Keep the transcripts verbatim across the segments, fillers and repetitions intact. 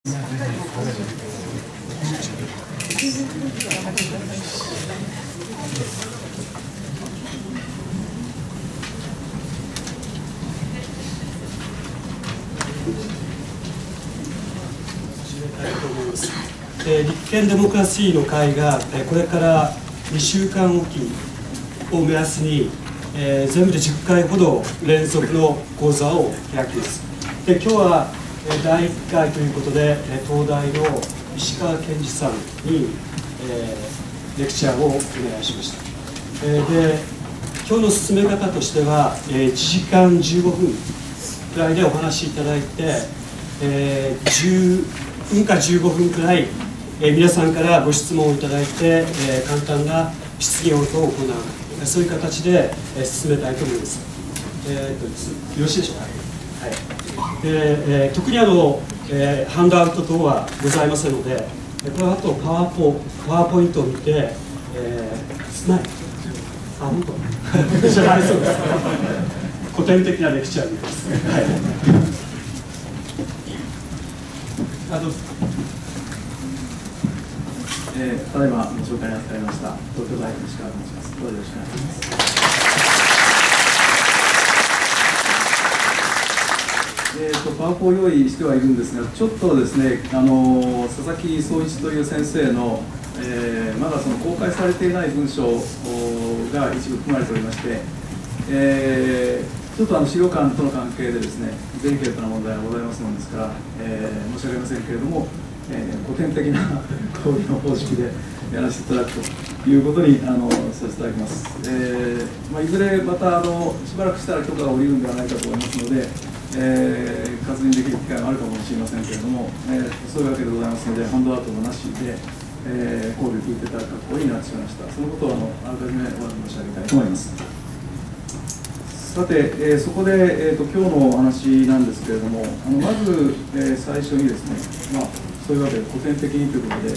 えー、立憲デモクラシーの会が、えー、これからにしゅうかんおきを目安に、えー、全部でじゅっかいほど連続の講座を開きます。で今日は、えー、だいいっかいということで、えー、東大の石川健二さんに、えー、レクチャーをお願いしました。えー、で今日の進め方としては、えー、いちじかんじゅうごふんくらいでお話しいただいて、えー、じゅっぷんかじゅうごふんくらい、えー、皆さんからご質問をいただいて、えー、簡単な質疑応答を行う、そういう形で、えー、進めたいと思います。えー、とよろしいでしょうか。はい、でえー、特にあの、えー、ハンドアウト等はございませんので、これはあとパワーポ、パワーポイントを見て、えー、ないあ、本当じゃありそうです。古典的なレクチャーです。はい。あのえー、ただいまご紹介に預かりました東京大学の石川と申します。どうぞよろしくお願いします。えーとパワポを用意してはいるんですが、ちょっとですね、あの佐々木総一という先生の、えー、まだその公開されていない文章が一部含まれておりまして、えー、ちょっとあの資料館との関係でですね、デリケートな問題がございますものですから、えー、申し訳ませんけれども、えー、古典的な講義の方式でやらせていただくということにあのさせていただきます。えーまあ、いずれまたあのしばらくしたら許可が下りるんではないかと思いますので、えー、確認できる機会があるかもしれませんけれども、えー、そういうわけでございますので、ハンドアウトもなしで、えー、講義を聞いていただく格好になってしまいました。そのことをあのあらかじめお詫び申し上げたいと思います。さて、えー、そこで、えーと、今日のお話なんですけれども、あのまず、えー、最初にですね、まあ、そういうわけで古典的にということで、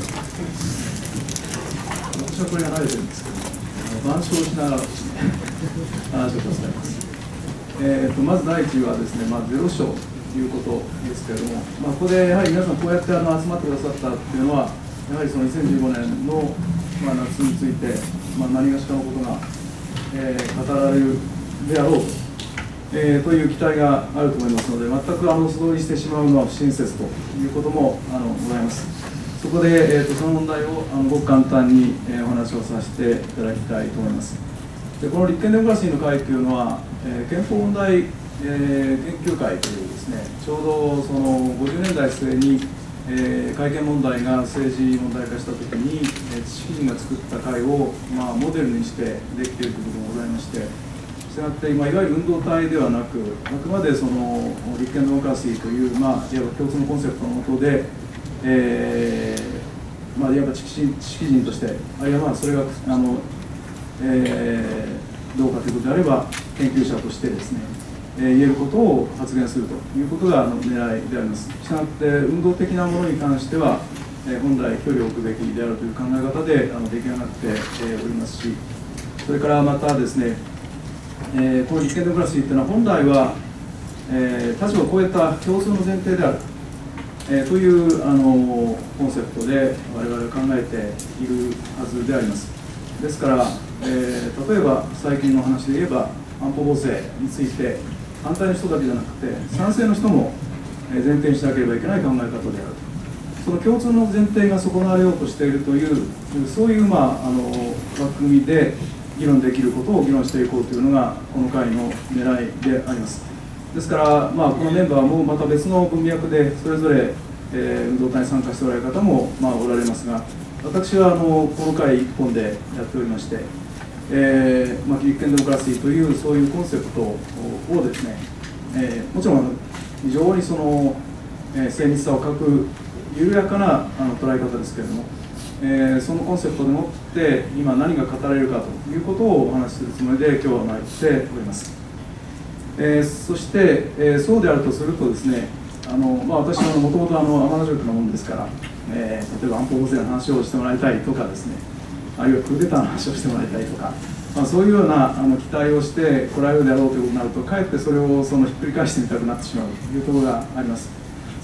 私はこれが慣れてるんですけど、板書をしながらですね、話をさせています。えーと、まず第一はですね、まあ、ゼロ章ということですけれども、まあ、ここでやはり皆さんこうやってあの集まってくださったっていうのは、やはりそのにせんじゅうごねんの、まあ、夏について、まあ、何がしかのことが、えー、語られるであろうと、えー、という期待があると思いますので、全くあの素通りしてしまうのは不親切ということもあのございます。そこで、えー、とその問題をあのごく簡単に、えー、お話をさせていただきたいと思います。でこの立憲デモクラシーの会というのは、えー、憲法問題、えー、研究会というですね、ちょうどそのごじゅうねんだい末に、えー、改憲問題が政治問題化したときに、えー、知識人が作った会を、まあ、モデルにしてできているということがございまして、したがって、まあ、いわゆる運動体ではなく、あくまでその立憲デモクラシーという、まあ、いわば共通のコンセプトの下で、えーまあ、いわば知識人として、あるいはまあそれがあの、えー、どうかということであれば、研究者としてですね、えー、言えることを発言するということがあの狙いであります。したがって、運動的なものに関しては、えー、本来、距離を置くべきであるという考え方であの出来上がって、えー、おりますし、それからまたですね、えー、この立憲デモクラシーというのは本来は、えー、立場を超えた共通の前提である、えー、というあのコンセプトで我々は考えているはずであります。ですから、えー、例えば最近の話で言えば安保法制について反対の人だけじゃなくて賛成の人も前提にしなければいけない考え方である。その共通の前提が損なわれようとしているというそういう、まあ、あの枠組みで議論できることを議論していこうというのがこの会の狙いであります。ですから、まあ、このメンバーもまた別の文脈でそれぞれ、えー、運動体に参加しておられる方も、まあ、おられますが、私はあのこの会一本でやっておりまして、えーまあ、立憲デモクラシーというそういうコンセプトをですね、えー、もちろん非常にその、えー、精密さを欠く緩やかなあの捉え方ですけれども、えー、そのコンセプトでもって今何が語られるかということをお話しするつもりで今日は参っております。えー、そして、えー、そうであるとするとですね、あの、まあ、私はもともと天の塾のものですから、えー、例えば安保法制の話をしてもらいたいとかですね、あるいはクーデターの話をしてもらいたいとか、まあ、そういうようなあの期待をしてこられるであろうということになると、かえってそれをそのひっくり返してみたくなってしまうというところがあります。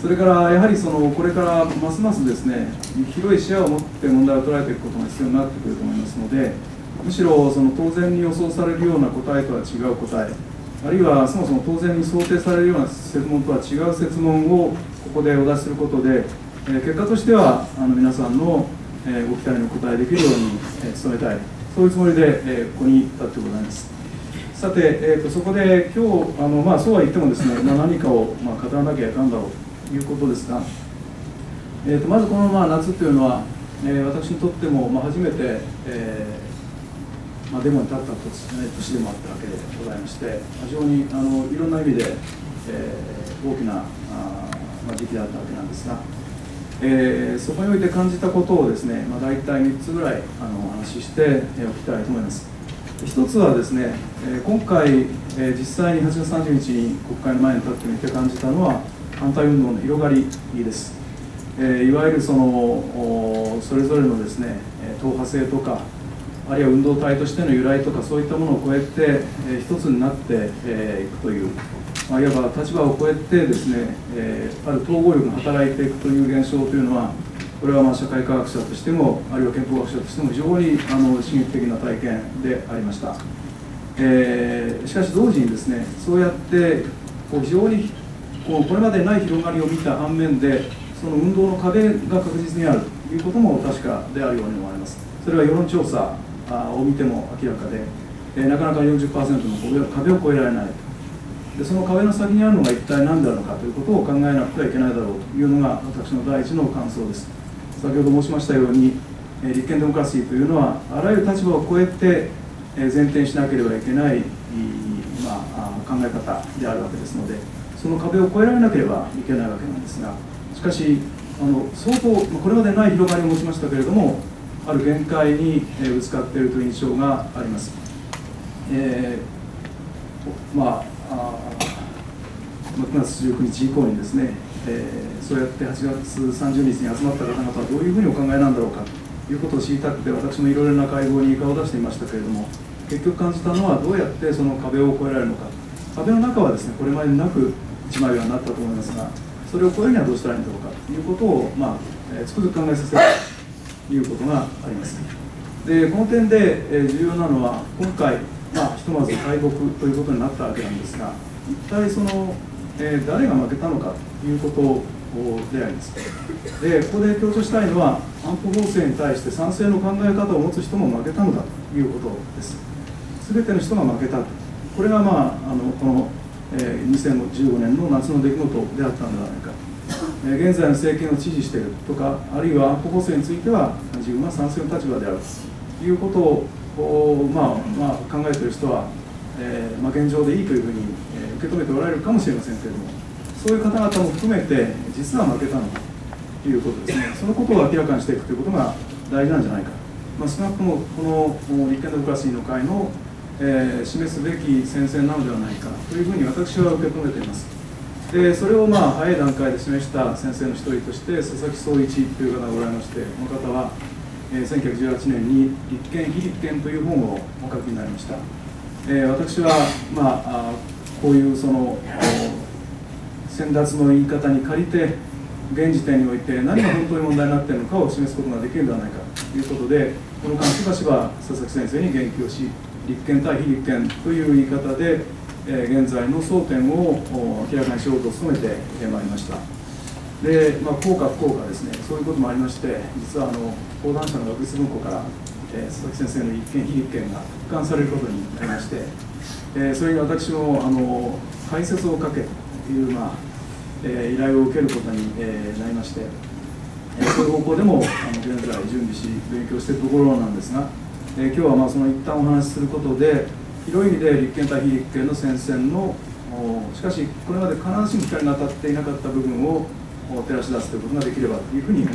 それからやはりそのこれからますますですね、広い視野を持って問題を捉えていくことが必要になってくると思いますので、むしろその当然に予想されるような答えとは違う答え、あるいはそもそも当然に想定されるような設問とは違う設問をここでお出しすることで、えー、結果としてはあの皆さんの、えー、ご期待にお答えできるように、えー、努めたい、そういうつもりで、えー、ここに立ってございます。さて、えー、とそこで今日あの、まあ、そうは言ってもですね、まあ、何かを、まあ、語らなきゃいかんだろうということですが、えー、とまずこの、まあ、夏というのは、えー、私にとっても、まあ、初めて、えーまあ、デモに立った年でもあったわけでございまして、非常にあのいろんな意味で、えー、大きなあ、まあ、時期だったわけなんですが、えー、そこにおいて感じたことをですね、まあ、大体みっつぐらいあのお話ししておきたいと思います。一つはですね、今回、実際にはちがつさんじゅうにちに国会の前に立ってみて感じたのは、反対運動の広がりです。いわゆるそのそれぞれのですね、党派性とか、あるいは運動体としての由来とか、そういったものを超えて、一つになっていくという、まあ、いわば立場を超えてですね、ある統合力が働いていくという現象というのは、これはまあ社会科学者としても、あるいは憲法学者としても非常にあの刺激的な体験でありました。えー、しかし同時にですね、そうやってこう非常にこうこれまでない広がりを見た反面で、その運動の壁が確実にあるということも確かであるように思われます。それは世論調査を見ても明らかで、えー、なかなか よんじゅっパーセント の壁を越えられないと。でその壁の先にあるのが一体何であるのかということを考えなくてはいけないだろうというのが私の第一の感想です。先ほど申しましたように、立憲デモクラシーというのは、あらゆる立場を超えて前提にしなければいけない、まあ、考え方であるわけですので、その壁を越えられなければいけないわけなんですが、しかし、あの相当、これまでない広がりを持ちましたけれども、ある限界にぶつかっているという印象があります。えー、まあ、くがつじゅうくにち以降にですね、えー、そうやってはちがつさんじゅうにちに集まった方々はどういうふうにお考えなんだろうかということを知りたくて、私もいろいろな会合に顔を出していましたけれども、結局感じたのは、どうやってその壁を越えられるのか、壁の中はですね、これまでになく一枚岩になったと思いますが、それを越えるにはどうしたらいいんだろうかということを、まあえー、つくづく考えさせるということがあります。でこの点で、えー、重要なのは、今回、まあ、ひとまず敗北ということになったわけなんですが、一体その、えー、誰が負けたのかということであります。でここで強調したいのは、安保法制に対して賛成の考え方を持つ人も負けたのだということです。すべての人が負けたと、これが、まあ、あのこの、えー、にせんじゅうごねんの夏の出来事であったのではないか。えー、現在の政権を支持しているとか、あるいは安保法制については自分は賛成の立場であるということを、まあまあ、考えている人は、えーまあ、現状でいいというふうに、えー、受け止めておられるかもしれませんけれども、そういう方々も含めて、実は負けたのということですね、そのことを明らかにしていくということが大事なんじゃないか、まあ、少なくともこの立憲デモクラシーの会の、えー、示すべき戦線なのではないかというふうに私は受け止めています。でそれをまあ早い段階で示した先生の一人として、佐々木総一という方がおられまして、この方は、えー、せんきゅうひゃくじゅうはちねんに立憲、非立憲という本をお書きになりました。えー、私は、まあ、こういうその先達の言い方に借りて、現時点において何が本当に問題になっているのかを示すことができるのではないかということで、この間しばしば佐々木先生に言及し、立憲対非立憲という言い方で、えー、現在の争点を明らかにしようと努めてまいりました。で、まあ、効果不効果ですね、そういうこともありまして、実はあの講談社の学術文庫から、えー、佐々木先生の立憲非立憲が復刊されることになりまして、えー、それに私もあの解説をかけという、まあえー、依頼を受けることに、えー、なりまして、えー、そういう方向でもあの現在準備し勉強しているところなんですが、えー、今日はまあその一旦お話しすることで、広い意味で立憲対非立憲の戦線の、しかしこれまで必ずしも光が当たっていなかった部分を照らし出すということができればというふうに思って、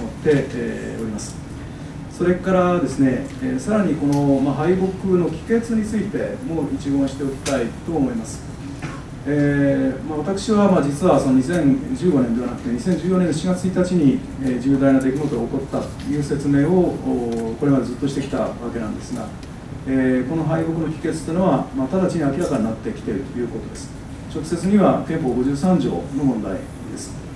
えー、おります。それからですね、えー、さらにこの、まあ、敗北の帰結についても一言しておきたいと思います。えーまあ、私はまあ実はそのにせんじゅうごねんではなくてにせんじゅうよねんのしがつついたちに、えー、重大な出来事が起こったという説明をこれまでずっとしてきたわけなんですが、えー、この敗北の帰結というのは、まあ、直ちに明らかになってきているということです。直接には憲法ごじゅうさんじょうの問題です。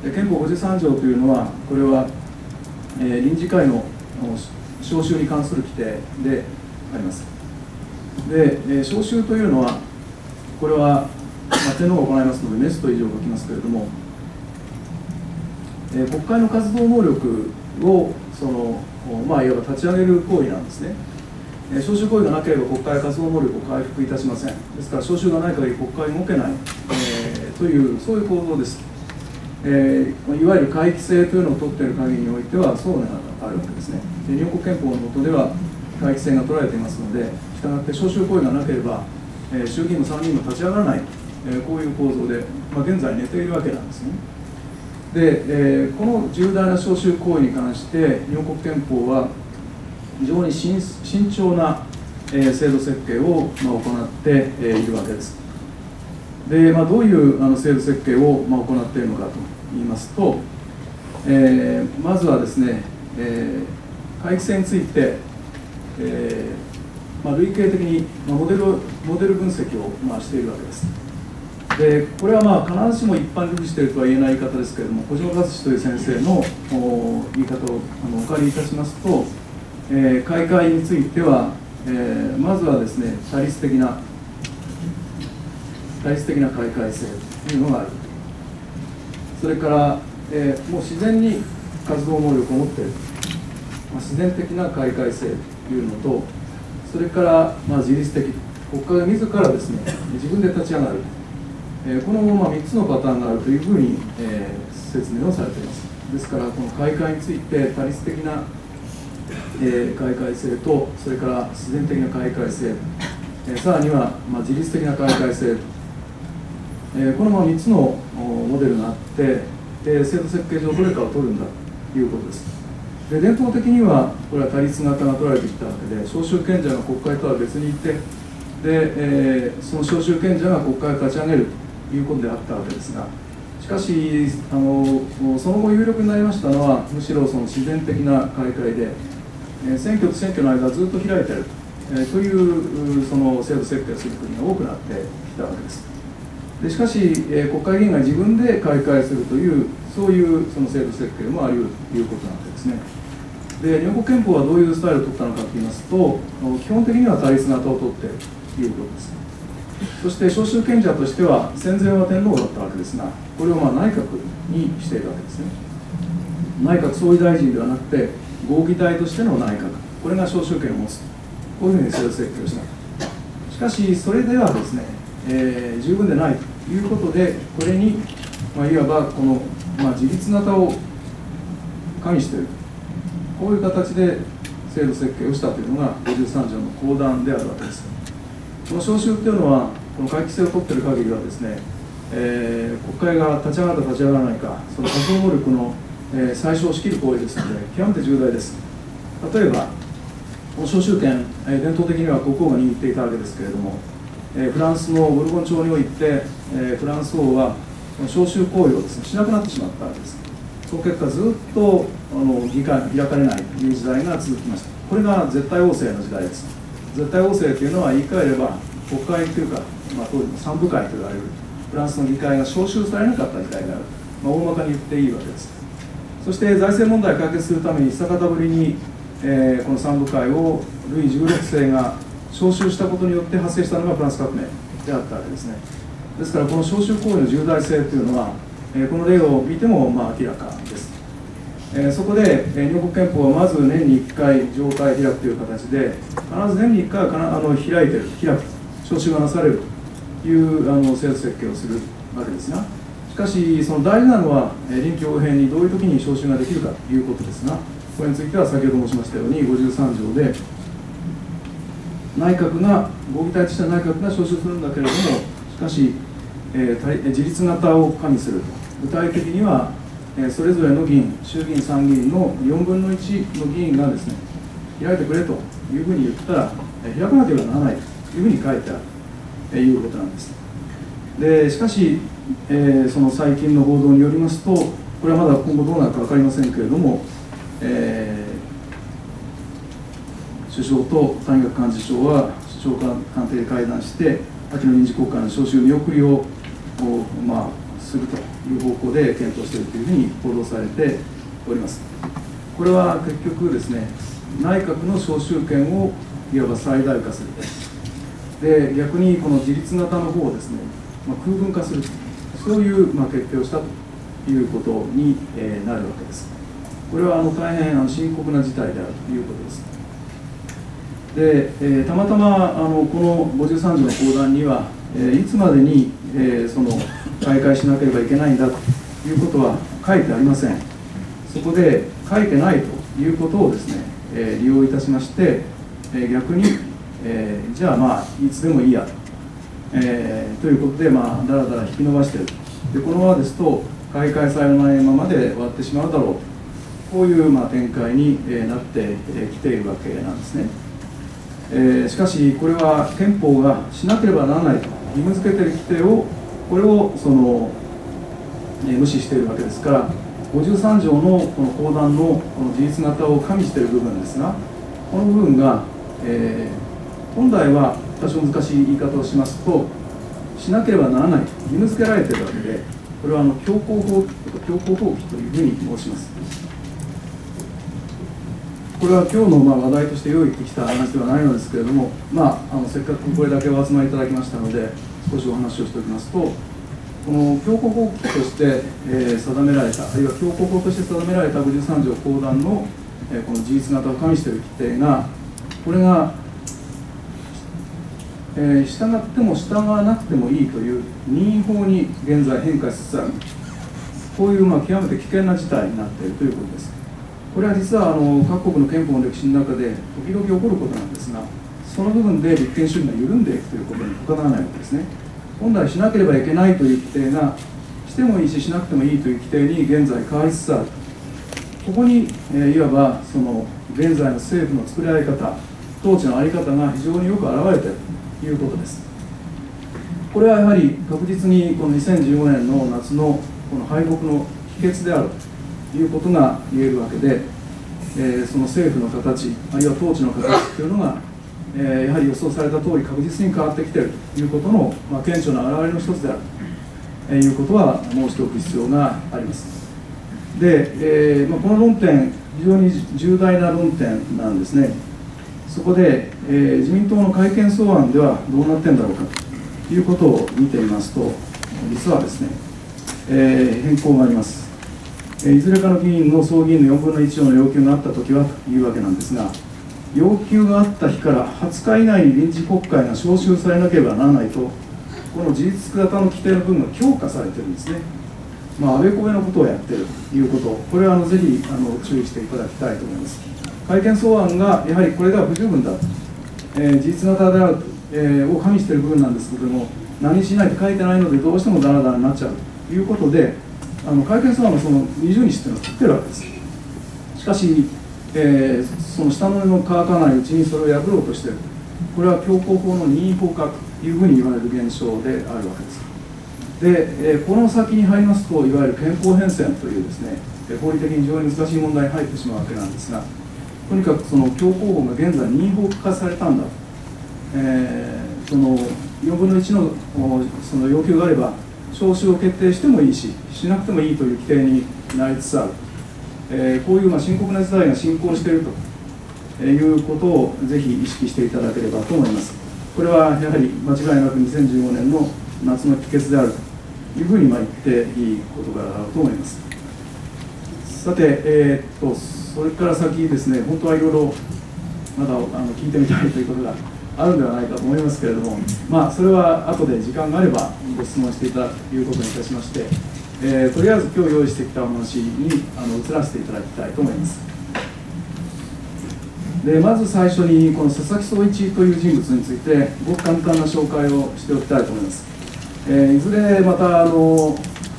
憲法ごじゅうさん条というのは、これは、えー、臨時会の召集に関する規定であります。で、えー、召集というのは、これは、まあ、天皇が行いますので、メスと以上書きますけれども、えー、国会の活動能力をその、まあ、いわば立ち上げる行為なんですね。えー、召集行為がなければ国会活動能力を回復いたしません。ですから、召集がない限り国会動けない、えー、という、そういう構造です。えー、いわゆる会期制というのを取っている限りにおいては、そうであるわけですね。で日本国憲法の下では、会期制が取られていますので、したがって召集行為がなければ、えー、衆議院も参議院も立ち上がらない、えー、こういう構造で、まあ、現在寝ているわけなんですね。で、えー、この重大な召集行為に関して、日本国憲法は非常に慎重な、えー、制度設計を、まあ、行って、えー、いるわけです。で、まあ、どういうあの制度設計を、まあ、行っているのかといいますと、えー、まずはですね、えー、会期制について、えーまあ、類型的に、まあ、モデルモデル分析を、まあ、しているわけです。でこれはまあ必ずしも一般流しているとは言えない言い方ですけれども、小島克史という先生の言い方をあのお借りいたしますと、えー、開会については、えー、まずはですね、対立的な対立的な開会制というのがある。それから、えー、もう自然に活動能力を持っている、まあ、自然的な開会制というのと、それから、まあ、自律的、国会が自らですね、自分で立ち上がる、えー、このままみっつのパターンがあるというふうに、えー、説明をされています。ですから、この開会について、対立的な、えー、開会制と、それから自然的な開会制、えー、さらには、まあ、自律的な開会制、えー、このままみっつのモデルがあって、えー、制度設計上どれかを取るんだということです。で伝統的にはこれは対立型が取られてきたわけで、召集権者が国会とは別にいて、で、えー、その召集権者が国会を立ち上げるということであったわけですが、しかしあのその後有力になりましたのは、むしろその自然的な開会で、えー、選挙と選挙の間ずっと開いている、えー、というその制度設計をする国が多くなってきたわけです。でしかし、えー、国会議員が自分で開会するという、そういうその制度設計もあり得るということなわけですね。で、日本国憲法はどういうスタイルを取ったのかといいますと、基本的には対立型を取っているということです。そして、召集権者としては、戦前は天皇だったわけですが、これをまあ内閣にしているわけですね。内閣総理大臣ではなくて、合議体としての内閣、これが召集権を持つ、こういうふうに制度設計をした。しかし、それではですね、えー、十分でないということで、これに、まあ、いわばこの、まあ、自立型を加味している、こういう形で制度設計をしたというのがごじゅうさん条の後段であるわけです。この召集というのは、この会期制を取っている限りはですね、えー、国会が立ち上がるか立ち上がらないか、その活動能力の、えー、最小を仕切る行為ですので、極めて重大です。例えば、この召集権、えー、伝統的には国王が握っていたわけですけれども、えー、フランスのボルボン朝において、えー、フランス王は召集行為をです、ね、しなくなってしまったわけです。その結果、ずっとあの議会が開かれないという時代が続きました。これが絶対王政の時代です。絶対王政というのは、言い換えれば、国会というか、まあ、当時の三部会と言われるフランスの議会が招集されなかった時代である、まあ、大まかに言っていいわけです。そして、財政問題を解決するために、久方ぶりに、えー、この三部会をルイじゅうろくせいが招集したことによって発生したのがフランス革命であったわけですね。ですから、この招集行為の重大性というのは、えー、この例を見てもまあ明らかです。えー、そこで、えー、日本国憲法はまず年にいっかい上会開くという形で、必ず年にいっかいはあの開いてる、開く、招集がなされるというあの制度設計をするわけですが、しかし、その大事なのは、えー、臨機応変にどういう時に招集ができるかということですが、これについては先ほど申しましたように、ごじゅうさん条で、内閣が、合議体として内閣が招集するんだけれども、しかし、えー、自立型を加味すると、具体的には、えー、それぞれの議員、衆議院、参議院のよんぶんのいちの議員がですね、開いてくれというふうに言ったら、えー、開かなければならないというふうに書いてあるということなんです。でしかし、えー、その最近の報道によりますと、これはまだ今後どうなるか分かりませんけれども、えー、首相と谷垣幹事長は首相官邸で会談して、秋の臨時国会の召集見送りを、まあ、 するという方向で検討しているというふうに報道されております。これは結局ですね、内閣の召集権をいわば最大化する、で逆にこの自立型の方をですね、まあ、空分化する、そういうまあ決定をしたということに、えー、なるわけです。これはあの大変あの深刻な事態であるということです。で、えー、たまたまあのこのごじゅうさん条の公団には、えー、いつまでに、えー、その開会しなければいけないんだということは書いてありません。そこで書いてないということをですね、えー、利用いたしまして、えー、逆に、えー、じゃあまあいつでもいいやと、えー、ということで、まあ、だらだら引き延ばしていると。でこのままですと開会されないままで終わってしまうだろうと、こういうまあ展開になってきているわけなんですね。えー、しかしこれは憲法がしなければならないと義務付けている規定をこれをその、えー、無視しているわけですから、ごじゅうさん条のこの公団のこの自立型を加味している部分ですが、この部分が、えー、本来は多少難しい言い方をしますと、しなければならないと義務付けられているわけで、これはあの強行法強行法規というふうに申します。これは今日のまあ話題として用意してきた話ではないのですけれども、まあ、あのせっかくこれだけお集まりいただきましたので、少しお話をしておきますと、この強行法規として、えー、定められた、あるいは強行法として定められたごじゅうさん条公団の、えー、この自立型を加味している規定が、これが、えー、従っても従わなくてもいいという任意法に現在変化しつつある、こういうまあ極めて危険な事態になっているということです。これは実はあの各国の憲法の歴史の中で時々起こることなんですが、その部分で立憲主義が緩んでいくということに他ならないわけですね。本来しなければいけないという規定が、してもいいししなくてもいいという規定に現在変わりつつある。ここに、えー、いわばその現在の政府の作り上げ方、統治の在り方が非常によく表れているということです。これはやはり確実にこのにせんじゅうごねんの夏のこの敗北の秘訣であるということが言えるわけで、えー、その政府の形、あるいは統治の形というのが、えー、やはり予想された通り確実に変わってきているということの、まあ、顕著な表れの一つであるということは申しておく必要があります。で、えーまあ、この論点、非常に重大な論点なんですね。そこで、えー、自民党の改憲草案ではどうなってんだろうかということを見てみますと、実はですね、えー、変更があります。いずれかの議員の総議員のよんぶんのいちの要求があったときはというわけなんですが、要求があった日からはつか以内に臨時国会が召集されなければならないと、この事実型の規定の部分が強化されているんですね。まあ、あべこべのことをやっているということ、これはあのぜひあの注意していただきたいと思います。改憲草案がやはりこれでは不十分だと、えー、事実型である、えー、を加味している部分なんですけれども、何しないと書いてないので、どうしてもダラダラになっちゃうということで、あの改憲草案のそのにじゅうにちというのを切ってるわけです。しかし、えー、その下の根の乾かないうちにそれを破ろうとしている、これは強行法の任意法化というふうに言われる現象であるわけです。で、えー、この先に入りますと、いわゆる憲法変遷というですね、法理的に非常に難しい問題に入ってしまうわけなんですが、とにかくその強行法が現在任意法化されたんだ、えー、そのよんぶんのいちのその要求があれば、召集を決定してもいいし、しなくてもいいという規定になりつつある、えー、こういうまあ深刻な事態が進行しているということをぜひ意識していただければと思います。これはやはり間違いなくにせんじゅうごねんの夏の帰結であるというふうにまあ言っていい事柄だろうと思います。さて、えー、っとそれから先ですね、本当はいろいろまだあの聞いてみたいということがあるんではないかと思いますけれども、まあ、それは後で時間があればご質問していただくということにいたしまして、えー、とりあえず今日用意してきたお話にあの移らせていただきたいと思います。でまず最初にこの佐々木総一という人物についてごく簡単な紹介をしておきたいと思います。えー、いずれまたあの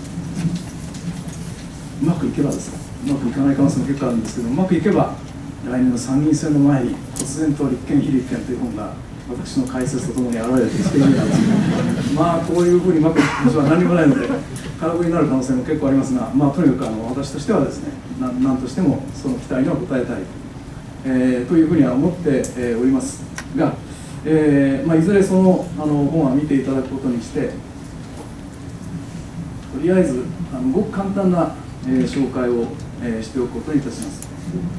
うまくいけばですね、うまくいかない可能性も結構あるんですけど、うまくいけば来年の参議院選の前に突然と立憲非立憲という本が私の解説とともに現れるスケジュールなんですけど、まあこういうふうにうまくいく気持ちは何もないので空振りになる可能性も結構ありますが、まあとにかくあの私としてはですね、な何としてもその期待には応えたい、えー、というふうには思って、えー、おりますが、えーまあ、いずれそのあの本は見ていただくことにして、とりあえずあのごく簡単な、えー、紹介を、えー、しておくことにいたします。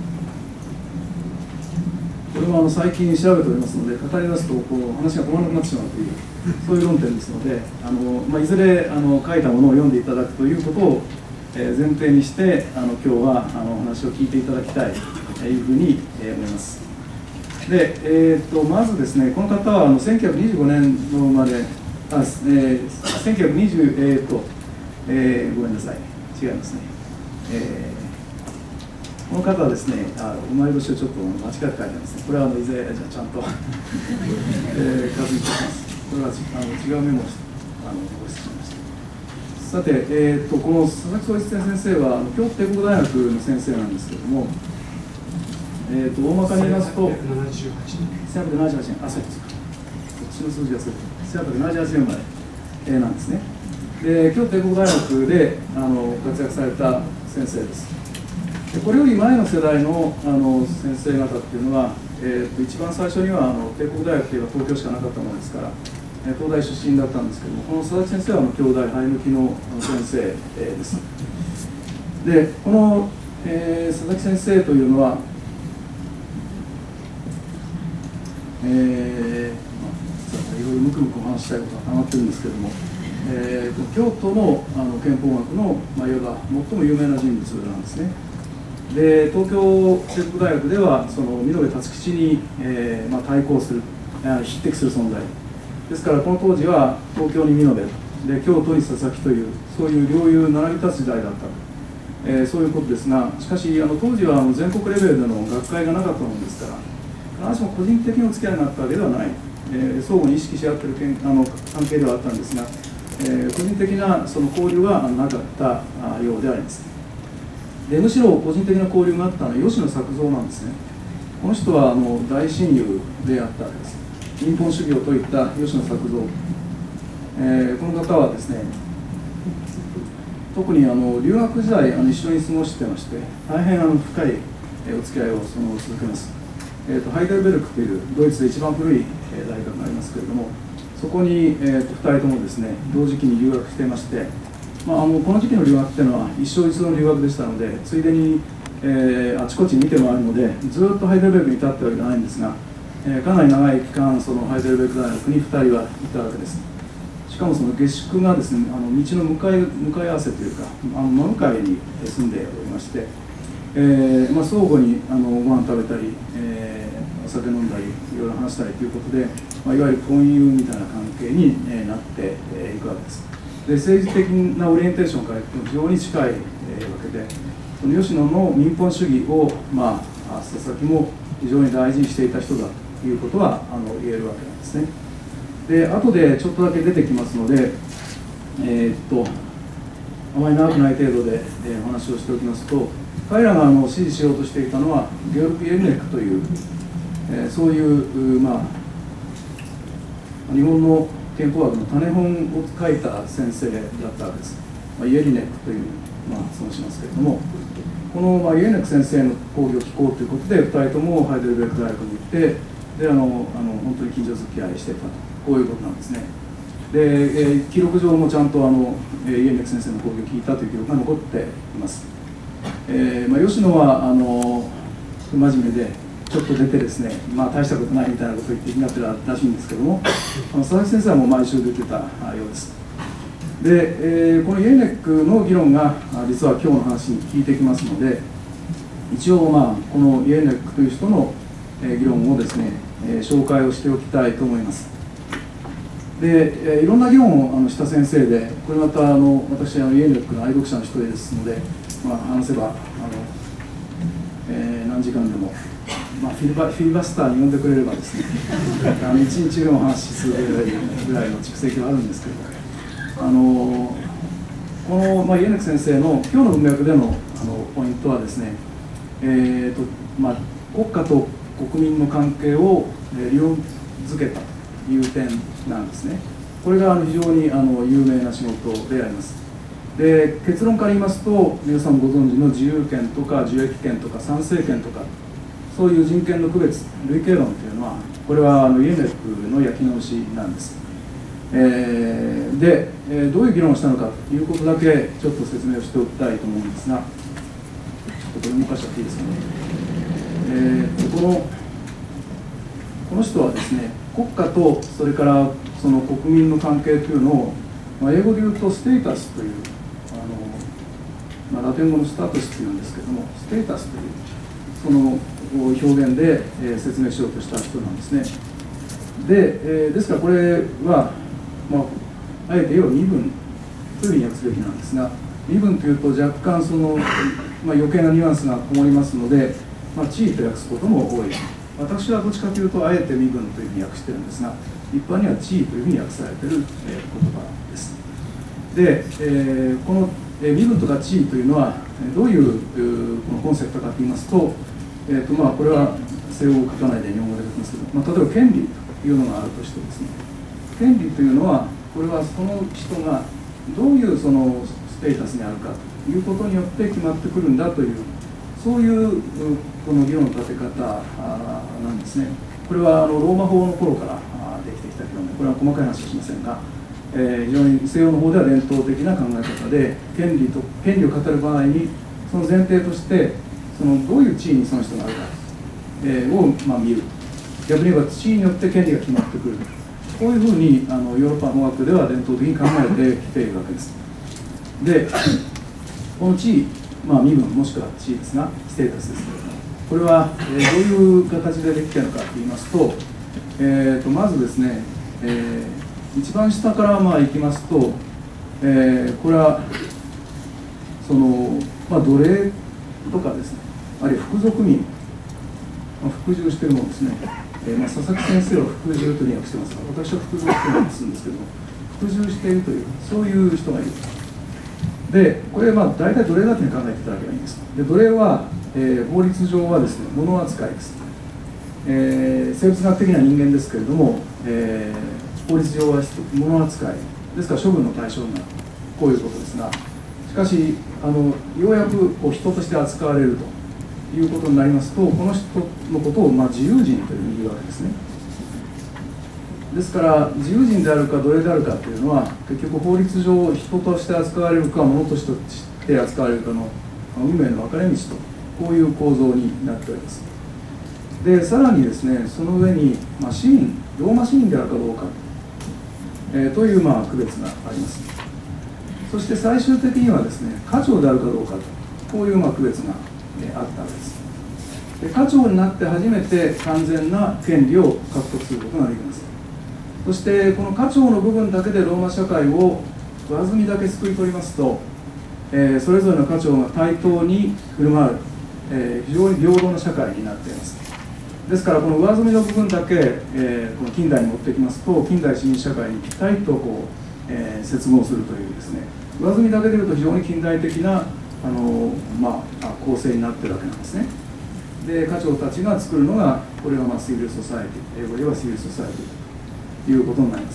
これもあの最近調べておりますので、語り出すとこう話が止まらなくなってしまうという、そういう論点ですので、あの、まあ、いずれあの書いたものを読んでいただくということを、えー、前提にして、あの今日はあのお話を聞いていただきたいというふうに、えー、思います。で、えー、とまずですね、この方はあのせんきゅうひゃくにじゅうごねんの生まれ、あ、えー、せんきゅうひゃくにじゅう、えーとえー、ごめんなさい、違いますね。えーこの方はですね、あ生まれ年をちょっと間違って書いてありますね。これはあのいずれじゃあちゃんと、えー、確認しておきます。これはあの違うメモをあのご失礼しました。さて、えー、とこの佐々木総一先生はあの京都帝国大学の先生なんですけれども、えー、と大まかに言いますと、せんはっぴゃくななじゅうはちねん、あ、そうですか、こっちの数字がそうです。せんはっぴゃくななじゅうはちねん生まれ、えー、なんですね。で、京都帝国大学であの活躍された先生です。これより前の世代 の, あの先生方っていうのは、えー、と一番最初にはあの帝国大学というのは東京しかなかったものですから、えー、東大出身だったんですけども、この佐々木先生はあの京大生え抜きの先生、えー、です。で、この、えー、佐々木先生というのは、えー、いろいろむくむくお話したいことがたまってるんですけども、えー、と京都 の, あの憲法学の、まあ、いわば最も有名な人物なんですね。で、東京帝国大学ではその美濃部辰吉に、えーまあ、対抗する、匹敵する存在ですから、この当時は東京に美濃部で京都に佐々木という、そういう両雄並び立つ時代だった、えー、そういうことですが、しかしあの当時はあの全国レベルでの学会がなかったものですから、必ずしも個人的にお付き合いになったわけではない、えー、相互に意識し合っているけんあの関係ではあったんですが、えー、個人的なその交流はなかったようであります。で、むしろ個人的な交流があったのは吉野作造なんですね。この人はあの大親友であったわけです。民本主義を説いた吉野作造、えー、この方はですね、特にあの留学時代あの一緒に過ごしてまして、大変あの深いお付き合いをその続けます。えー、とハイデルベルクというドイツで一番古い大学がありますけれども、そこに、えー、とふたりともですね、同時期に留学していまして、まあ、あのこの時期の留学っていうのは一生一度の留学でしたので、ついでに、えー、あちこち見て回るので、ずっとハイデルベルクにいたってわけじゃないんですが、えー、かなり長い期間そのハイデルベルク大学にふたりはいたわけです。しかもその下宿がですね、あの道の向かい向かい合わせというか、あの真向かいに住んでおりまして、えーまあ、相互にあのご飯食べたり、えー、お酒飲んだりいろいろ話したりということで、まあ、いわゆる婚友みたいな関係に、えー、なっていくわけです。で、政治的なオリエンテーションからいくと非常に近い、えー、わけで、その吉野の民本主義を、まあ、佐々木も非常に大事にしていた人だということはあの言えるわけなんですね。で、後でちょっとだけ出てきますので、えー、っとあまり長くない程度で、えー、お話をしておきますと、彼らがあの支持しようとしていたのはゲオルク・イエルネックという、えー、そういう、まあ、日本の憲法学の種本を書いた先生だったわけです。まあ、イエリネックという、まあ、そうしますけれども、この、まあ、イエリネック先生の講義を聞こうということでふたりともハイデルベルク大学に行って、であのあの本当に近所付き合いしてたと、こういうことなんですね。で、えー、記録上もちゃんとあのイエリネック先生の講義を聞いたという記録が残っています。えーまあ、吉野はあの真面目でちょっと出てですね、まあ、大したことないみたいなことを言って気になってたらしいんですけども、あの佐々木先生はもう毎週出てたようです。で、えー、このイエネックの議論が実は今日の話に聞いてきますので、一応、まあ、このイエネックという人の議論をですね、えー、紹介をしておきたいと思います。で、えー、いろんな議論をあのした先生で、これまたあの私あのイエネックの愛読者の一人ですので、まあ、話せばあの、えー、何時間でも、まあ、フィルバ、フィルバスターに呼んでくれればですねあのいちにちでも話するぐらいの蓄積はあるんですけど、あのこの、まあ、イエネック先生の今日の文脈での、あのポイントはですね、えーとまあ、国家と国民の関係を理論づけたという点なんですね。これがあの非常にあの有名な仕事であります。で、結論から言いますと、皆さんご存知の自由権とか受益権とか参政権とか、そういう人権の区別、類型論というのは、これはあのイエネックの焼き直しなんです。 えー、で、えー、どういう議論をしたのかということだけちょっと説明をしておきたいと思うんですが、ちょっとこれ動かしちゃっていいですかね。えー、このこの人はですね、国家とそれからその国民の関係というのを、まあ、英語で言うとステータスというあの、まあ、ラテン語のスタートスというんですけれども、ステータスというその表現で、えー、説明しようとした人なんですね。で、えー、ですからこれは、まあ、あえて言えば身分というふうに訳すべきなんですが、身分というと若干その、まあ、余計なニュアンスがこもりますので、まあ、地位と訳すことも多い。私はどっちかというとあえて身分というふうに訳してるんですが、一般には地位というふうに訳されている、えー、言葉です。で、えー、この、えー、身分とか地位というのはどういう、えー、このコンセプトかといいますと、えーとまあ、これは西欧語を書かないで日本語で書きますけど、まあ、例えば権利というのがあるとしてですね、権利というのはこれはその人がどういうそのステータスにあるかということによって決まってくるんだという、そういうこの議論の立て方なんですね。これはあのローマ法の頃からできてきた議論で、これは細かい話はしませんが、えー、非常に西洋の方では伝統的な考え方で、権利と権利を語る場合にその前提としてそのどういう地位にその人があるか、えー、を、まあ、見る。逆に言えば地位によって権利が決まってくる。こういうふうにあのヨーロッパ法学では伝統的に考えてきているわけです。で、この地位、まあ、身分もしくは地位ですが、ステータスですけれども、これは、えー、どういう形でできているのかといいますと、えー、とまずですね、えー、一番下からまあいきますと、えー、これはその、まあ、奴隷とかですね、あるいは服属民、まあ、服従しているものですね、えーまあ、佐々木先生は服従というふうに訳してますが、私は服属というふうにするんですけども、服従しているという、そういう人がいる。で、これはまあ大体奴隷だというふうに考えていただけばいいんです。で、奴隷は、えー、法律上はですね、物扱いです。えー、生物学的な人間ですけれども、えー、法律上は物扱いですから処分の対象になる、こういうことですが、しかしあのようやくこう人として扱われるということになりますと、この人のことをまあ自由人というふうに言うわけですね。ですから自由人であるか奴隷であるかというのは、結局法律上人として扱われるか物として扱われるかの運命の分かれ道と、こういう構造になっております。でさらにですね、その上に、まあ、市民、ローマ市民であるかどうか、えー、という、まあ、区別があります。そして最終的にはですね、家長であるかどうかと、こういう、まあ、区別が、えー、あったわけです。で家長になって初めて完全な権利を獲得することができます。そしてこの家長の部分だけでローマ社会を上積みだけ救い取りますと、えー、それぞれの家長が対等に振る舞う、えー、非常に平等な社会になっています。ですからこの上積みの部分だけ、えー、この近代に持ってきますと、近代市民社会にぴったりとこう、えー、接合するというですね、上積みだけでいうと非常に近代的なあの、まあ、構成になっているわけなんですね。で家長たちが作るのが、これがまあシビルソサエティ、英語ではシビルソサエティということになります。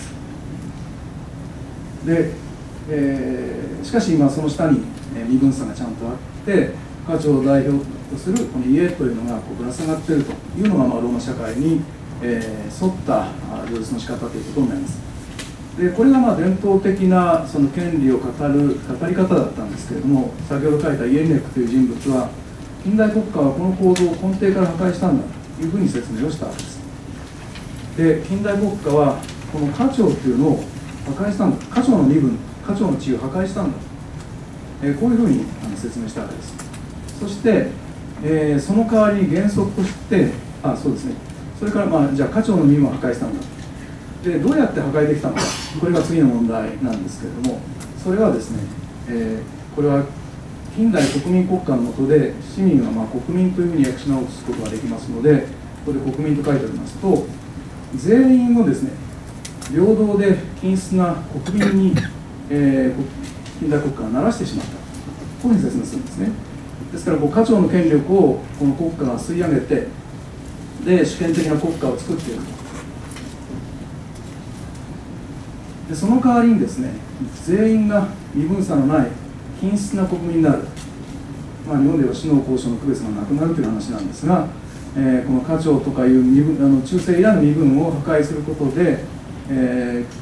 で、えー、しかし今その下に身分差がちゃんとあって、家長を代表とするこの家というのがこうぶら下がっているというのが、まあ、ローマ社会に、えー、沿った両立の仕方ということになります。でこれがまあ伝統的なその権利を語る語り方だったんですけれども、先ほど書いたイエリネックという人物は、近代国家はこの構造を根底から破壊したんだというふうに説明をしたわけです。で近代国家はこの家長というのを破壊したんだ、家長の身分、家長の地位を破壊したんだ、えー、こういうふうに説明したわけです。そして、えー、その代わりに原則として、あ、そうですね、それから、まあ、じゃあ家長の身分を破壊したんだ、でどうやって破壊できたのか、これが次の問題なんですけれども、それはですね、えー、これは近代国民国家の下で市民はまあ国民というふうに訳し直すことができますので、ここで国民と書いておりますと、全員をですね、平等で均質な国民に、えー、近代国家がならしてしまった、こういうふうに説明するんですね。ですからこう家長の権力をこの国家が吸い上げて、で主権的な国家を作っていると。でその代わりにですね、全員が身分差のない均質な国民になる、まあ、日本では士農工商の区別がなくなるという話なんですが、えー、この家長とかいう身分、あの中世以来の身分を破壊することで、えー、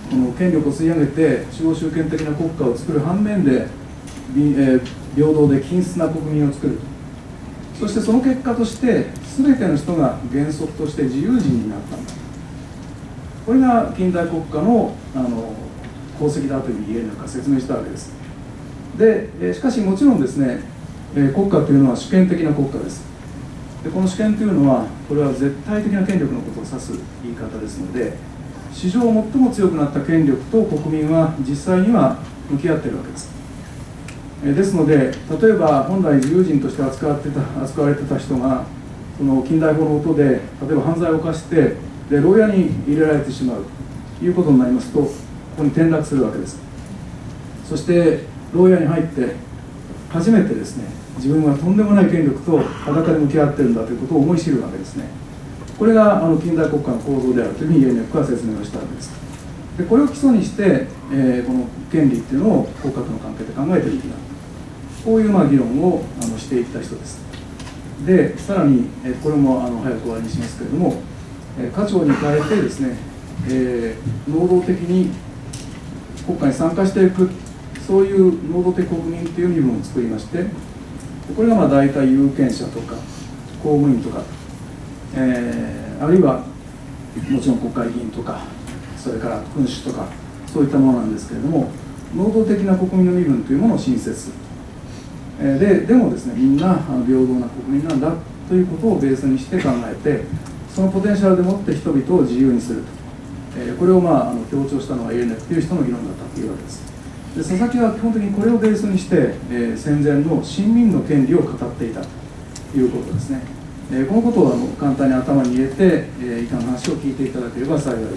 この権力を吸い上げて司法集権的な国家を作る反面で、えー、平等で均質な国民を作る、そしてその結果として全ての人が原則として自由人になったんだ、これが近代国家の、あの功績だというふうに言えるのか説明したわけです。で、えー、しかしもちろんですね、えー、国家というのは主権的な国家です。でこの主権というのは、これは絶対的な権力のことを指す言い方ですので、史上最も強くなった権力と国民は実際には向き合っているわけです。えー、ですので、例えば本来自由人として扱ってた扱われてた人が、その近代法の下で例えば犯罪を犯してで牢屋に入れられてしまうということになりますと、ここに転落するわけです。そして牢屋に入って初めてですね、自分はとんでもない権力と裸で向き合っているんだということを思い知るわけですね。これがあの近代国家の構造であるというふうにイエネックは説明をしたわけです。でこれを基礎にして、えー、この権利っていうのを国家との関係で考えていくべきだ、こういうまあ議論をあのしていった人です。でさらに、えー、これもあの早く終わりにしますけれども、えー、家長に変えてですね、えー、能動的に国家に参加していく、そういう能動的国民という身分を作りまして、これがまあ大体有権者とか公務員とか、えー、あるいはもちろん国会議員とか、それから君主とか、そういったものなんですけれども、能動的な国民の身分というものを新設する。えー、ででもですね、みんな平等な国民なんだということをベースにして考えて、そのポテンシャルでもって人々を自由にすると、えー、これを、まあ、あの強調したのはイエレネという人の議論だったというわけです。で佐々木は基本的にこれをベースにして、えー、戦前の臣民の権利を語っていたということですね。えー、このことをあの簡単に頭に入れて、えー、以下の話を聞いていただければ幸いです。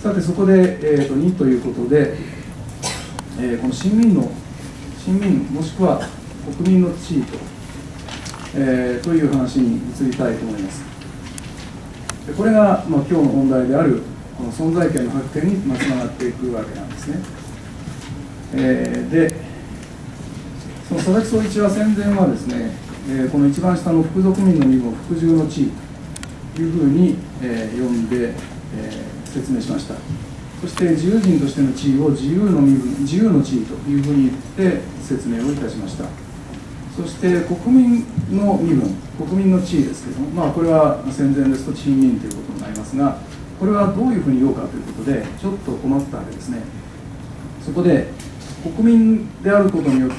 さてそこで、えー、とにということで、えー、この臣民の臣民もしくは国民の地位と、えー、という話に移りたいと思います。でこれが、まあ、今日の本題であるこの存在権の発展につながっていくわけなんですね。えー、でその佐々木総一は戦前はですね、えー、この一番下の服属民の身分を服従の地位というふうに、えー、呼んで、えー、説明しました。そして自由人としての地位を自由の身分、自由の地位というふうに言って説明をいたしました。そして国民の身分、国民の地位ですけれども、まあ、これは戦前ですと鎮民ということになりますが、これはどういうふうに言おうかということでちょっと困ったわけですね。そこで国民であることによって、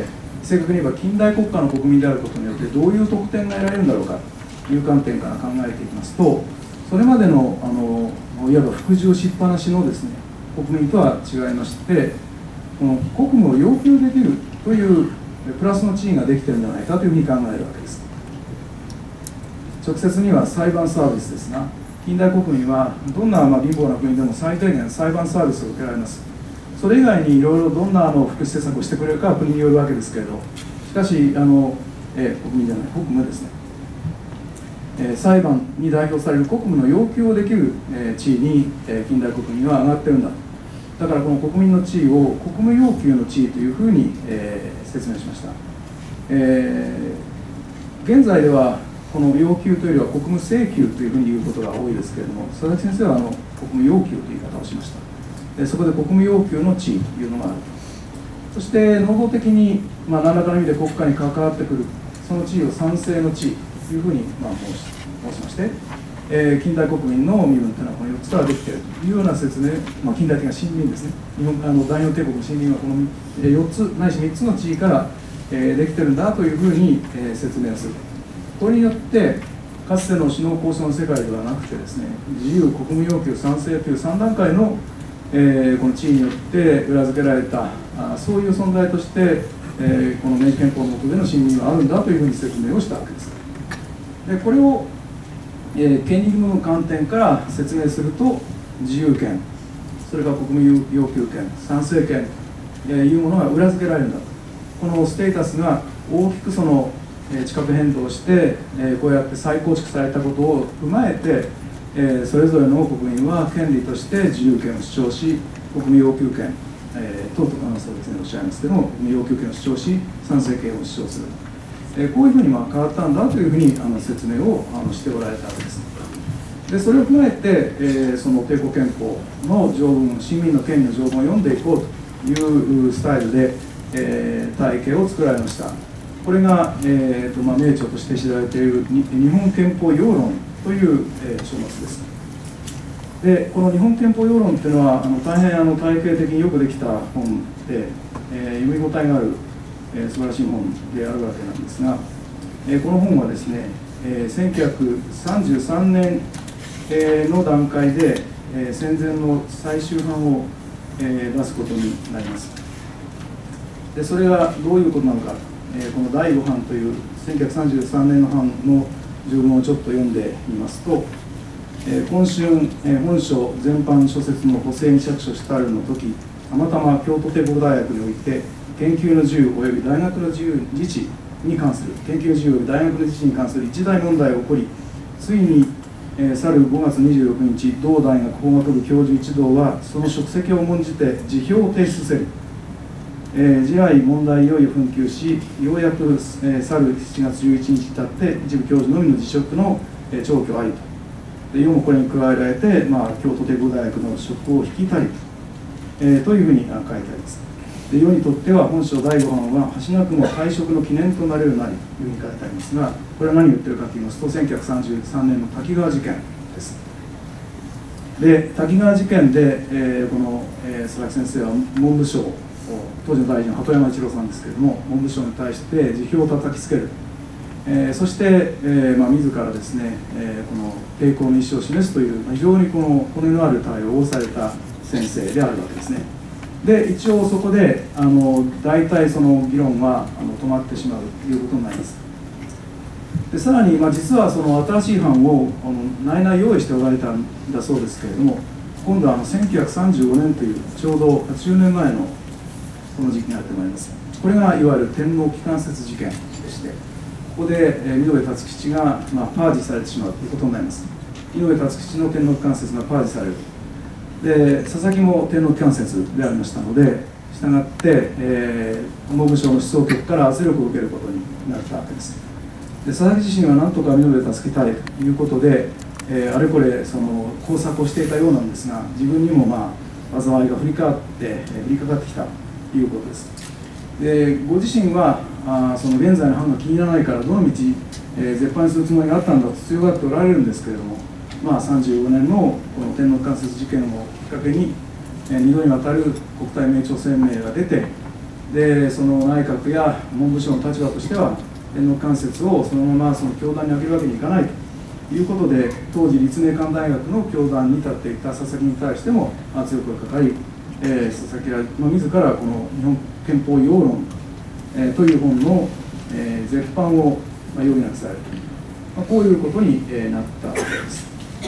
正確に言えば近代国家の国民であることによってどういう特典が得られるんだろうかという観点から考えていきますと、それまでのあのいわば服従しっぱなしのですね国民とは違いまして、この国務を要求できるというプラスの地位ができているんじゃないかというふうに考えるわけです。直接には裁判サービスですが、近代国民はどんなまあ貧乏な国でも最低限裁判サービスを受けられます。それ以外にいろいろどんなあの福祉施策をしてくれるかは国によるわけですけれど、しかしあの、えー、国民じゃない国務ですね、えー、裁判に代表される国務の要求をできる、えー、地位に、えー、近代国民は上がってるんだ。だからこの国民の地位を国務要求の地位というふうに、えー、説明しました。えー、現在ではこの要求というよりは国務請求というふうに言うことが多いですけれども、佐々木先生はあの国務要求という言い方をしました。でそこで国務要求の地位というのがある。そして能動的に、まあ、何らかの意味で国家に関わってくるその地位を賛成の地位というふうに、まあ、申し申しまして、えー、近代国民の身分というのはこのよっつからできているというような説明、まあ、近代的な臣民ですね、日本あの大日本帝国の臣民はこのよっつないしみっつの地位から、えー、できているんだというふうに、えー、説明する。これによってかつての首脳交渉の世界ではなくてですね、自由、国務要求、賛成というさん段階の、えー、この地位によって裏付けられたあそういう存在として、えー、この明治憲法の下での信任はあるんだというふうに説明をしたわけです。でこれを、えー、権利義務の観点から説明すると、自由権、それから国務要求権、賛成権というものが裏付けられるんだと。このステータスが大きくその地殻変動して、えー、こうやって再構築されたことを踏まえて、えー、それぞれの国民は権利として自由権を主張し、国務要求権、えー、等々のそうですねおっしゃいますけども、国務要求権を主張し、賛成権を主張する、えー、こういうふうにまあ変わったんだというふうにあの説明をあのしておられたわけです。 でそれを踏まえて、えー、その帝国憲法の条文、市民の権利の条文を読んでいこうというスタイルで、えー、体系を作られました。これが、えーとまあ、名著として知られている日本憲法要論という、えー、書物です。でこの日本憲法要論というのはあの大変あの体系的によくできた本で、えー、読み応えがある、えー、素晴らしい本であるわけなんですが、えー、この本はですね、えー、せんきゅうひゃくさんじゅうさんねん、えー、の段階で、えー、戦前の最終版を、えー、出すことになります。でそれがどういうことなのか、えー、このだいご版というせんきゅうひゃくさんじゅうさんねんの版の条文をちょっと読んでみますと、えー、今春、えー、本書全般諸説の補正に着手したるの時、たまたま京都帝国大学において研究の自由及び大学の自由自治に関する研究の自由及び大学の自治に関する一大問題が起こり、ついに、えー、去るごがつにじゅうろくにち、同大学法学部教授一同はその職責を重んじて辞表を提出せる。えー、自愛問題いよいよ紛糾し、ようやく、えー、去るしちがつじゅういちにちに至って一部教授のみの辞職の、えー、調挙ありと。で世もこれに加えられて、まあ、京都帝国大学の職を引きたり、えー、というふうに書いてあります。で世にとっては本書だいご版は橋なくも退職の記念となれるなりというふうに書いてありますが、これは何を言ってるかと言いますと、せんきゅうひゃくさんじゅうさんねんの滝川事件です。で滝川事件で、えー、この、えー、佐々木先生は文部省、当時の大臣鳩山一郎さんですけれども、文部省に対して辞表を叩きつける、えー、そして、えーまあ、自らですね、えー、この抵抗の意思を示すという、非常にこの骨のある対応をされた先生であるわけですね。で一応そこであの大体その議論はあの止まってしまうということになります。でさらに、まあ、実はその新しい版をあの内々用意しておられたんだそうですけれども、今度はあのせんきゅうひゃくさんじゅうごねんというちょうどはちじゅうねんまえのこの時期になってまいります。これがいわゆる天皇機関説事件でして、ここで、えー、美濃部辰吉が、まあ、パージされてしまうということになります。美濃部辰吉の天皇機関説がパージされる。で佐々木も天皇機関説でありましたので、したがって、えー、文部省の思想局から圧力を受けることになったわけです。で佐々木自身は何とか美濃部を助けたいということで、えー、あれこれその工作をしていたようなんですが、自分にもまあ災いが降りかかって、えー、降りかかってきたということです。でご自身はあその現在の藩が気に入らないからどの道、えー、絶版するつもりがあったんだと強がっておられるんですけれども、まあ、さんじゅうごねんのこの天皇機関説事件をきっかけに、えー、にどにわたる国体名著声明が出て、でその内閣や文部省の立場としては天皇機関説をそのままその教団に挙げるわけにいかないということで、当時立命館大学の教団に立っていた佐々木に対しても圧力がかかり、えー、佐々木は、まあ、自らこの日本憲法要論、えー、という本の、えー、絶版を、まあ、余儀なくされる、まあ、こういうことに、えー、なったわけです。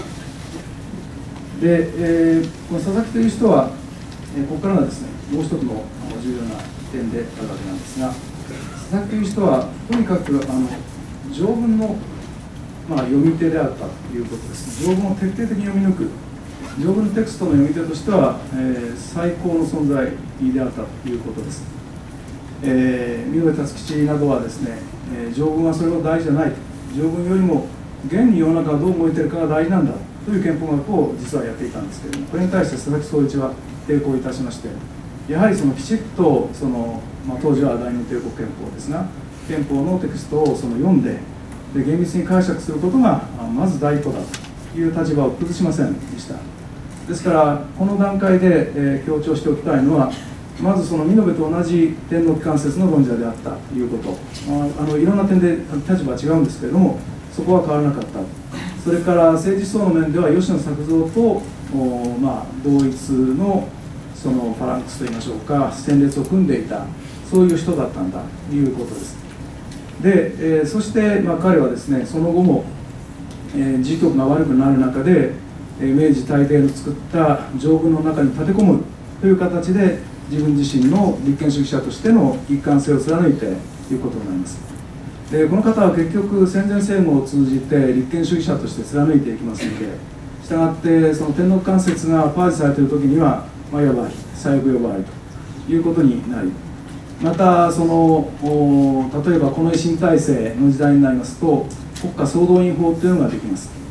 で、えー、この佐々木という人は、えー、ここからはですね、もう一つの重要な点であるわけなんですが、佐々木という人はとにかくあの条文の、まあ、読み手であったということです。条文を徹底的に読み抜く、条文テクストの読み手としては、えー、最高の存在であったということです。えー、美濃部辰吉などはですね、えー、条文はそれほど大事じゃないと、条文よりも現に世の中がどう動いているかが大事なんだという憲法学を実はやっていたんですけれども、これに対して佐々木宗一は抵抗いたしまして、やはりそのきちっとその、まあ、当時は大日本帝国憲法ですが、憲法のテクストをその読んで、で厳密に解釈することがまず第一歩だという立場を崩しませんでした。ですからこの段階で、えー、強調しておきたいのは、まずその美濃部と同じ天皇機関説の論者であったということ、ああのいろんな点で立場は違うんですけれども、そこは変わらなかった。それから政治思想の面では吉野作造と、まあ、同一のそのファランクスといいましょうか、戦列を組んでいた、そういう人だったんだということです。で、えー、そして、まあ、彼はですね、その後も、えー、時局が悪くなる中で、えー、明治大帝の作った条文の中に立て込むという形で、自分自身の立憲主義者としての一貫性を貫いてということになります。でこの方は結局戦前政務を通じて立憲主義者として貫いていきますので、したがってその天皇機関説がパージされている時には、まあ、いわば左翼呼ばわりということになり、またその例えばこの維新体制の時代になりますと、国家総動員法というのができます。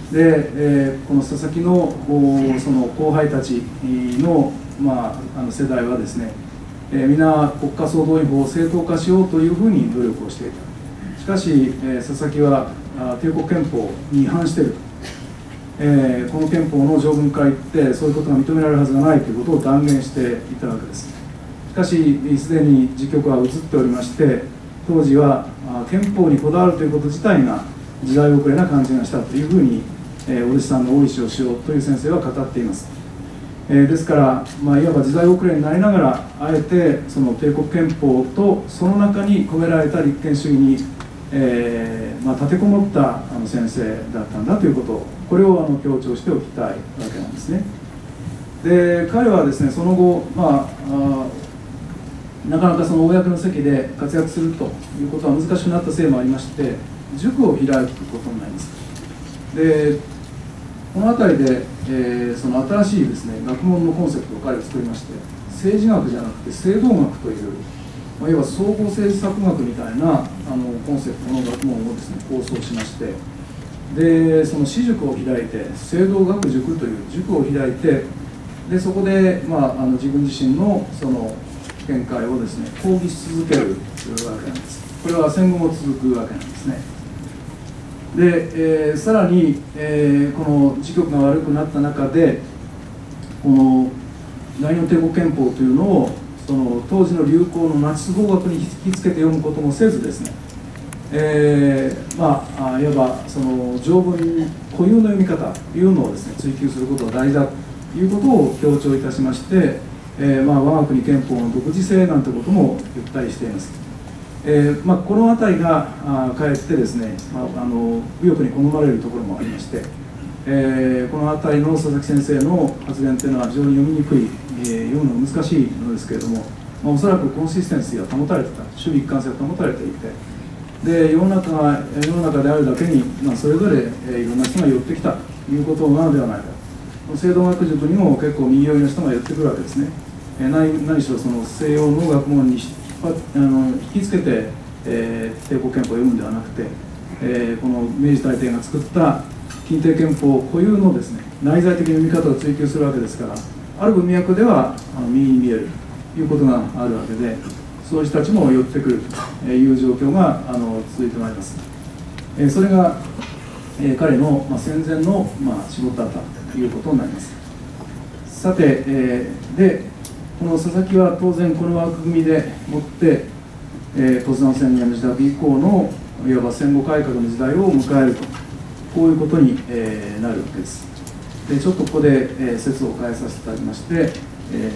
で、えー、この佐々木のその後輩たちの、まあ、あの世代はですね、えー、皆国家総動員法を正当化しようというふうに努力をしていた。しかし、えー、佐々木は帝国憲法に違反していると、えー、この憲法の条文から言ってそういうことが認められるはずがないということを断言していたわけです。しかしすでに時局は移っておりまして、当時は憲法にこだわるということ自体が時代遅れな感じがしたというふうに、えー、お弟子さんの大石をしようという先生は語っています。えー、ですから、まあ、いわば時代遅れになりながらあえてその帝国憲法とその中に込められた立憲主義に、えーまあ、立てこもったあの先生だったんだということを、これをあの強調しておきたいわけなんですね。で彼はですね、その後、まあ、あなかなかその公の席で活躍するということは難しくなったせいもありまして、塾を開くことになります。でこの辺りで、えー、その新しいですね学問のコンセプトを彼は作りまして、政治学じゃなくて政道学という、まあ、いわば総合政治策学みたいなあのコンセプトの学問をですね構想しまして、でその私塾を開いて、政道学塾という塾を開いて、でそこで、まあ、あの自分自身のその見解をですね講義し続けるというわけなんです。これは戦後も続くわけなんですね。で、えー、さらに、えー、この時局が悪くなった中で、この大日本帝国憲法というのをその当時の流行のナチス法学に引き付けて読むこともせずですね、えー、まあいわばその条文固有の読み方というのをですね追求することが大事だということを強調いたしまして、えー、まあ我が国憲法の独自性なんてことも言ったりしています。えーまあ、この辺りがあかえってですね、まあ、あの右翼に好まれるところもありまして、えー、この辺りの佐々木先生の発言というのは非常に読みにくい、えー、読むのが難しいのですけれども、まあ、おそらくコンシステンシーが保たれていた、守備一貫性が保たれていて、で世の中が世の中であるだけに、まあ、それぞれ、えー、いろんな人が寄ってきたということなのではないか。政道学塾にも結構右寄りの人が寄ってくるわけですね。えー、何, 何しろその西洋の学問にあの引きつけて、えー、帝国憲法を読むんではなくて、えー、この明治大帝が作った近帝憲法固有のですね内在的な読み方を追求するわけですから、ある文脈ではあの右に見えるということがあるわけで、そういう人たちも寄ってくるという状況があの続いてまいります。えー、それが、えー、彼の、まあ、戦前の、まあ、仕事だったということになります。さて、えー、でこの佐々木は当然この枠組みでもって、えー、突然宣言の時代以降のいわば戦後改革の時代を迎えると、こういうことに、えー、なるわけです。でちょっとここで、えー、説を変えさせていただきまして、え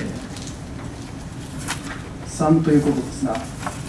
ー、さんということですが、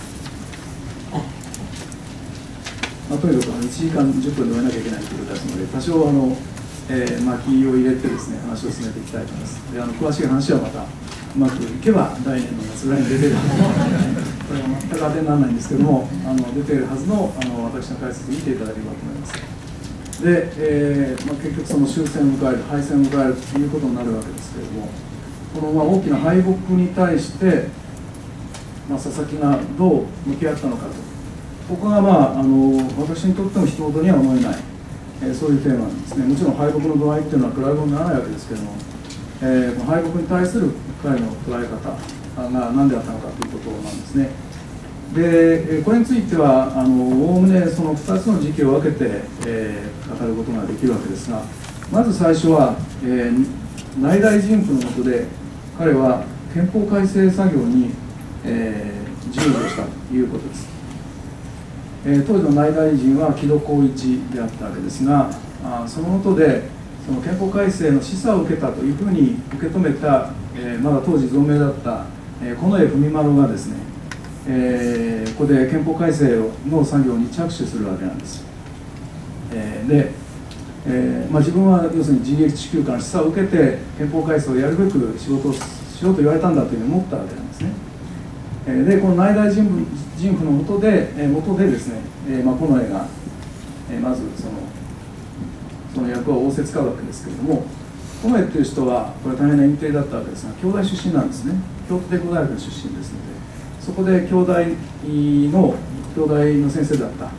まあ、とにかくいちじかんじゅっぷんで終えなきゃいけないということですので、多少あの、えー、巻きを入れてですね話を進めていきたいと思います。であの詳しい話はまたうまくいけば来年の夏ぐらいに出てるはずのこれは全く当てにならないんですけども、あの出ているはずのあの私の解説を見ていただければと思います。で、えーまあ、結局その終戦を迎える、敗戦を迎えるということになるわけですけれども、このまあ大きな敗北に対して、まあ、佐々木がどう向き合ったのかと、ここが、まあ、あの私にとっても一言には思えない、えー、そういうテーマなんですね。もちろん敗北の度合いっていうのは比べ物にならないわけですけれども、えー、敗北に対する彼の捉え方が何であったのかということなんですね。でこれについてはおおむねそのふたつの時期を分けて、えー、語ることができるわけですが、まず最初は、えー、内大臣府の下で彼は憲法改正作業に、えー、従事をしたということです。えー、当時の内大臣は木戸幸一であったわけですが、あその下でその憲法改正の示唆を受けたというふうに受け止めた、えー、まだ当時存命だった、えー、近衛文麿がですね、えー、ここで憲法改正の作業に着手するわけなんです。えー、で、えーまあ、自分は要するに人力地球から示唆を受けて憲法改正をやるべく仕事をしようと言われたんだというふうに思ったわけなんですね。えー、でこの内大臣府人府の下で、えー、下でですね、えーまあ、近衛が、えー、まずそのその役を仰せつかるわけですけれども、近衛っていう人はこれ大変な隠蔽だったわけですが、京大出身なんですね。京都帝国大学の出身ですので、そこで京大の京大の先生だった、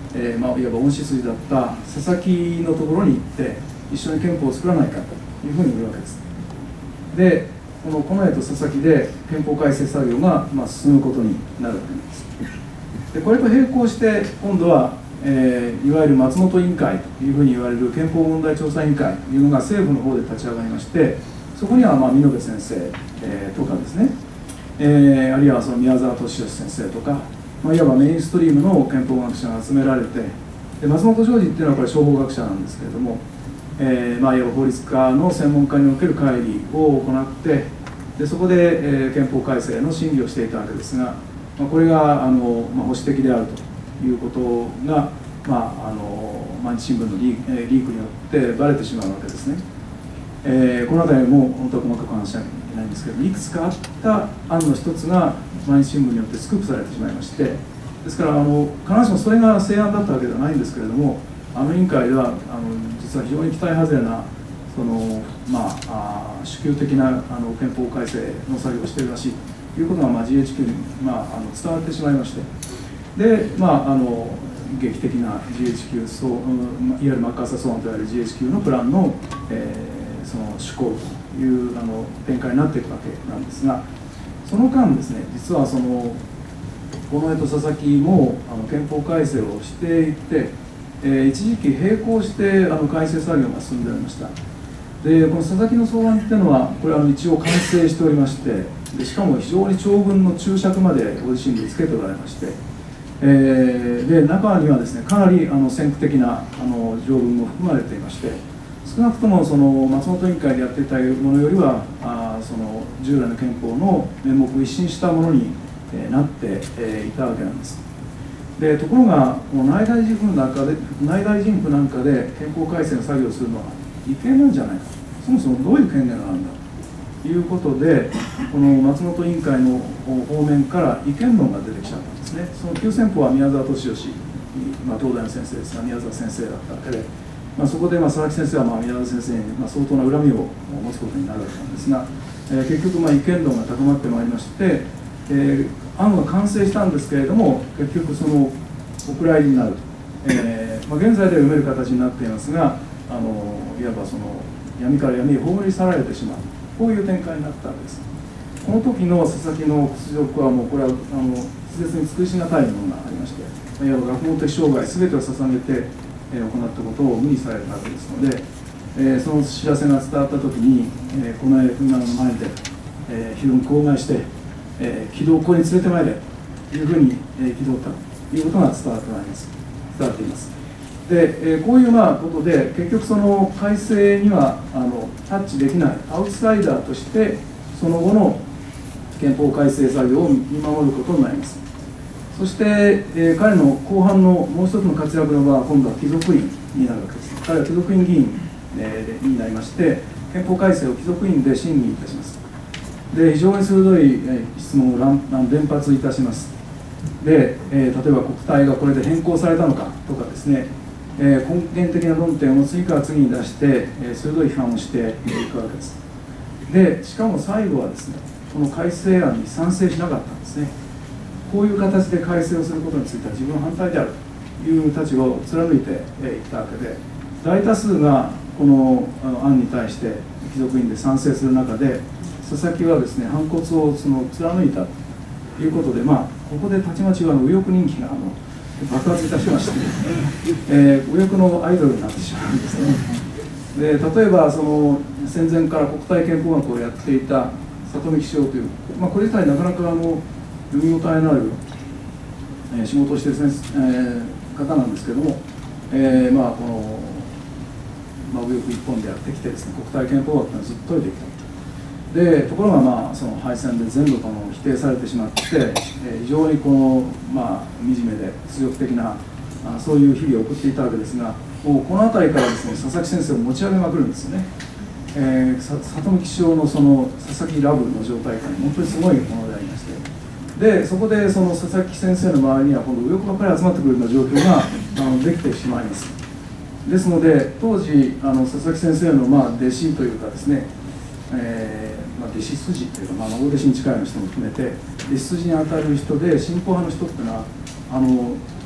えーまあ、いわば恩師筋だった佐々木のところに行って一緒に憲法を作らないかというふうに言うわけです。でこの近衛と佐々木で憲法改正作業が、まあ、進むことになるわけです。でこれと並行して今度は、えー、いわゆる松本委員会というふうに言われる憲法問題調査委員会というのが政府の方で立ち上がりまして、そこには、まあ、美濃部先生、えー、とかですね、えー、あるいはその宮沢俊義先生とか、まあ、いわばメインストリームの憲法学者が集められて、で松本譲二っていうのはこれ商法学者なんですけれども、えーまあ、いわば法律家の専門家における会議を行って、でそこで、えー、憲法改正の審議をしていたわけですが、まあ、これがあの、まあ、保守的であるということが、まあ、あの毎日新聞のリー、えー、リークによってばれてしまうわけですね。えー、この辺りも本当は細かく話しなきゃいけないんですけど、いくつかあった案の一つが毎日新聞によってスクープされてしまいまして、ですからあの必ずしもそれが正案だったわけではないんですけれども、あの委員会ではあの実は非常に期待外れなその、まあ、あ主給的なあの憲法改正の作業をしているらしいということが、まあ、ジーエイチキュー に、まあ、あの伝わってしまいまして、で、まあ、あの劇的な ジーエイチキュー そう、うん、いわゆるマッカーサー草案といわれる ジーエイチキュー のプランの、えー、その趣向というあの展開になっていくわけなんですが、その間ですね、実はその近衛と佐々木もあの憲法改正をしていて、えー、一時期並行してあの改正作業が進んでおりました。でこの佐々木の草案っていうのはこれは一応完成しておりまして、でしかも非常に長文の注釈までご自身でつけておられまして、えー、で中にはですねかなりあの先駆的なあの条文も含まれていまして、少なくともその松本委員会でやっていたものよりはあその従来の憲法の面目を一新したものになっていたわけなんです。でところが内大臣府なんかで内大臣府なんかで憲法改正の作業をするのは違憲なんじゃないか、そもそもどういう権限があるんだということで、この松本委員会の方面から違憲論が出てきちゃったんですね。その急先鋒は宮沢俊義、まあ、東大の先生ですが宮沢先生だったわけで、まあ、そこでまあ佐々木先生はまあ宮沢先生にまあ相当な恨みを持つことになるわけなんですが、えー、結局まあ違憲論が高まってまいりまして、えー、案が完成したんですけれども、結局そのお蔵入りになると、えーまあ、現在では読める形になっていますが、あのいわばその闇から闇へ葬り去られてしまう、こういう展開になったわけです。この時の佐々木の屈辱はもうこれはあの筆舌に尽くしがたいものがありまして、いわば学問的生涯全てを捧げて、えー、行ったことを無にされたわけですので、えー、その知らせが伝わった時に、えー、この今の前で、えー、非常に口外して、えー、軌道をここに連れてまいれというふうに憤ったということが伝わってまいります。伝わっています。で、えー、こういうまあことで結局その改正にはあのタッチできないアウトサイダーとしてその後の憲法改正作業を見守ることになります。そして、えー、彼の後半のもう一つの活躍の場は今度は貴族院になるわけです。彼は貴族院議員、えー、になりまして憲法改正を貴族院で審議いたします。で非常に鋭い、えー、質問を連発いたします。で、えー、例えば国体がこれで変更されたのかとかですね、えー、根源的な論点を次から次に出して、えー、鋭い批判をしていくわけです。でしかも最後はですね、この改正案に賛成しなかったんですね。こういう形で改正をすることについては自分は反対であるという立場を貫いていったわけで、大多数がこの案に対して貴族院で賛成する中で、佐々木はですね反骨をその貫いたということで、まあ、ここでたちまちは右翼人気があの爆発いたしまして、えー、右翼のアイドルになってしまうんですね。で例えばその戦前から国体憲法学をやっていた里見紀章という、まあ、これ自体なかなかあの読み応えのある、えー、仕事をしている先生、えー、方なんですけども、えー、まあこの、まあ、右翼一本でやってきてですね、国体憲法学がずっと解いてきた。でところがまあその敗戦で全部この否定されてしまって、えー、非常にこの、まあ、惨めで屈辱的なあそういう日々を送っていたわけですが、もうこの辺りからですね佐々木先生を持ち上げまくるんですよね。えー、里見紀章のその佐々木ラブの状態感、本当にすごいものでありまして、でそこでその佐々木先生の周りには今度右翼ばっかり集まってくるような状況があのできてしまいます。ですので当時あの佐々木先生のまあ弟子というかですね、えーまあ、弟子筋というか、まあ、孫弟子に近いような人も含めて弟子筋に当たる人で進歩派の人っていうのはあの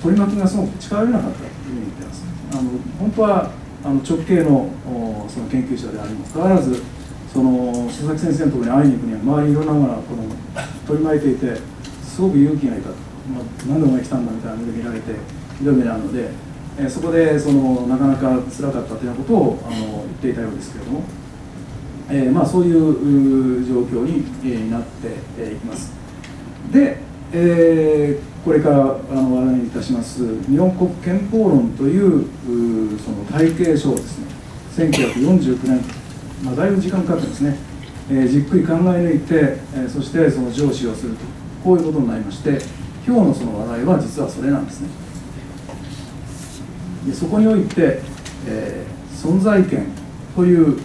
取り巻きがすごく力入れなかったというふうに言っています。あの本当はあの直系のその研究者でありもかかわらず、その佐々木先生のところに会いに行くには周りにいろんなものがこの取り巻いていて、すごく勇気がいたと、まあ、なんでお前来たんだみたいな目で見られてひどい目なので、えー、そこでそのなかなか辛かったというようなことをあの言っていたようですけれども、えーまあ、そういう状況に、えー、なってい、えー、きます。で、えー、これからあの話題にいたします日本国憲法論というその体系書をですね、せんきゅうひゃくよんじゅうきゅうねん、まあ、だいぶ時間かかってですね、えー、じっくり考え抜いて、えー、そしてその上司をすると、こういうことになりまして、今日のその話題は実はそれなんですね。でそこにおいて、えー、存在権という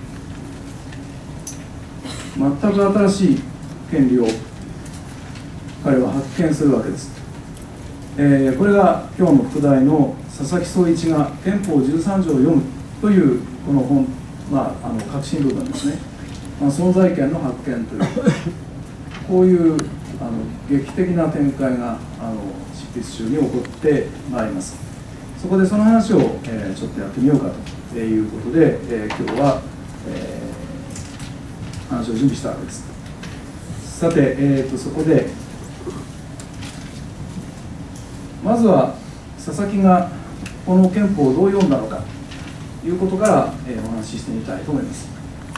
全く新しい権利を彼は発見するわけです。えー、これが今日の副題の佐々木総一が憲法じゅうさん条を読むというこの本、まあ、あの核心部分ですね、まあ、存在権の発見というこういうあの劇的な展開があの執筆中に起こってまいります。そこでその話を、えー、ちょっとやってみようかということで、えー、今日は、えー、話を準備したわけです。さて、えー、とそこでまずは佐々木がこの憲法をどう読んだのかということから、えー、お話ししてみたいと思います。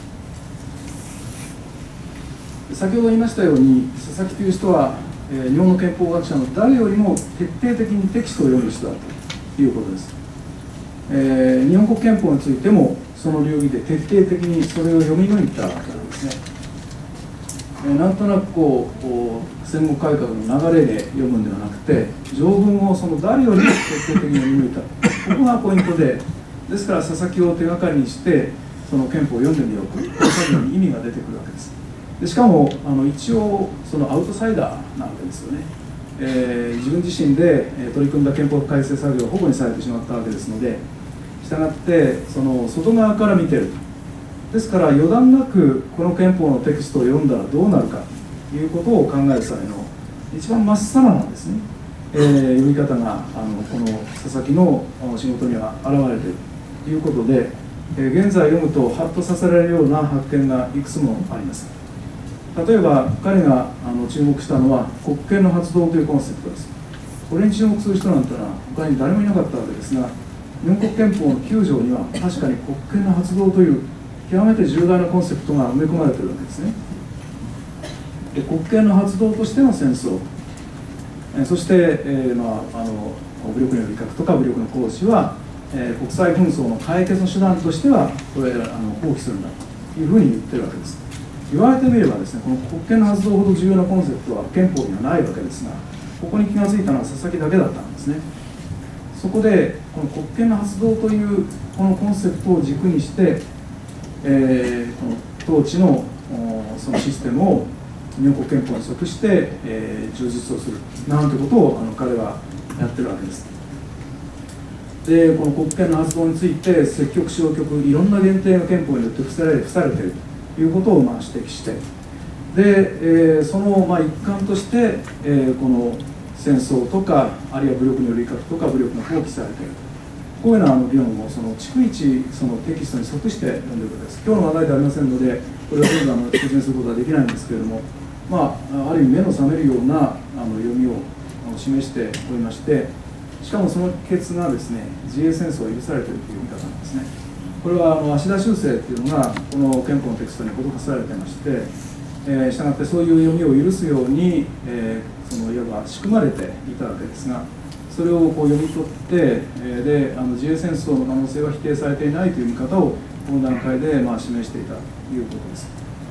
先ほど言いましたように、佐々木という人は、えー、日本の憲法学者の誰よりも徹底的にテキストを読む人だということです。えー、日本国憲法についてもその流儀で徹底的にそれを読み抜いたわけなんですね。えー、なんとなくこう、こう戦後改革の流れで読むんではなくて、条文をその誰よりも徹底的に読み抜いた、ここがポイントで、ですから佐々木を手がかりにしてその憲法を読んでみようという作業に意味が出てくるわけです。でしかもあの一応そのアウトサイダーなわけですよね。えー、自分自身で取り組んだ憲法改正作業を保護にされてしまったわけですので、したがってその外側から見てると、ですから予断なくこの憲法のテキストを読んだらどうなるかということを考える際の一番まっさらなんですね、えー、読み方があのこの佐々木の仕事には現れているということで、えー、現在読むとハッとさせられるような発見がいくつもあります。例えば彼があの注目したのは国権の発動というコンセプトです。これに注目する人なんてのは他に誰もいなかったわけですが、日本国憲法のきゅう条には確かに国権の発動という極めて重大なコンセプトが埋め込まれているわけですね。で国権の発動としての戦争、えそして、えーまあ、あの武力による威嚇とか武力の行使は、えー、国際紛争の解決の手段としてはこれあの放棄するんだというふうに言ってるわけです。言われてみればですね、この国権の発動ほど重要なコンセプトは憲法にはないわけですが、ここに気が付いたのは佐々木だけだったんですね。そこでこの国権の発動というこのコンセプトを軸にして、えー、この統治のそのシステムを日本国憲法に即して、えー、充実をするなんてことをあの彼はやってるわけです。でこの国権の発動について積極消極いろんな限定の憲法によって付され付されているということをまあ指摘して、で、えー、そのまあ一環として、えー、この戦争とかあるいは武力による威嚇とか武力が放棄されている、こういうようなあの議論をその逐一そのテキストに即して読んでいるわけです。今日の話題ではありませんのでこれを全部あの説明することはできないんですけれども、まあ、ある意味目の覚めるようなあの読みを示しておりまして、しかもそのケツがですね自衛戦争を許されているという見方なんですね。これはあの芦田修正というのがこの憲法のテキストに施されてまして、えー、したがってそういう読みを許すように、えー、そのいわば仕組まれていたわけですが、それをこう読み取って、えー、であの自衛戦争の可能性は否定されていないという見方をこの段階でまあ示していたということです。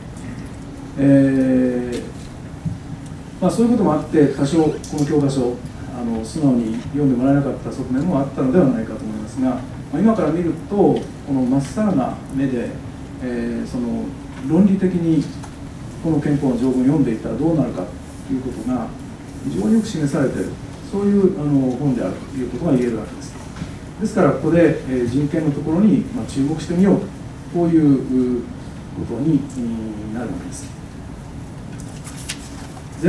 えーまあ、そういうこともあって多少この教科書あの素直に読んでもらえなかった側面もあったのではないかと思いますが、まあ、今から見るとこのまっさらな目で、えー、その論理的にこの憲法の条文を読んでいったらどうなるかということが非常によく示されている、そういうあの本であるということが言えるわけです。ですからここで、えー、人権のところに、まあ、注目してみようと、こういうことになるわけです。で、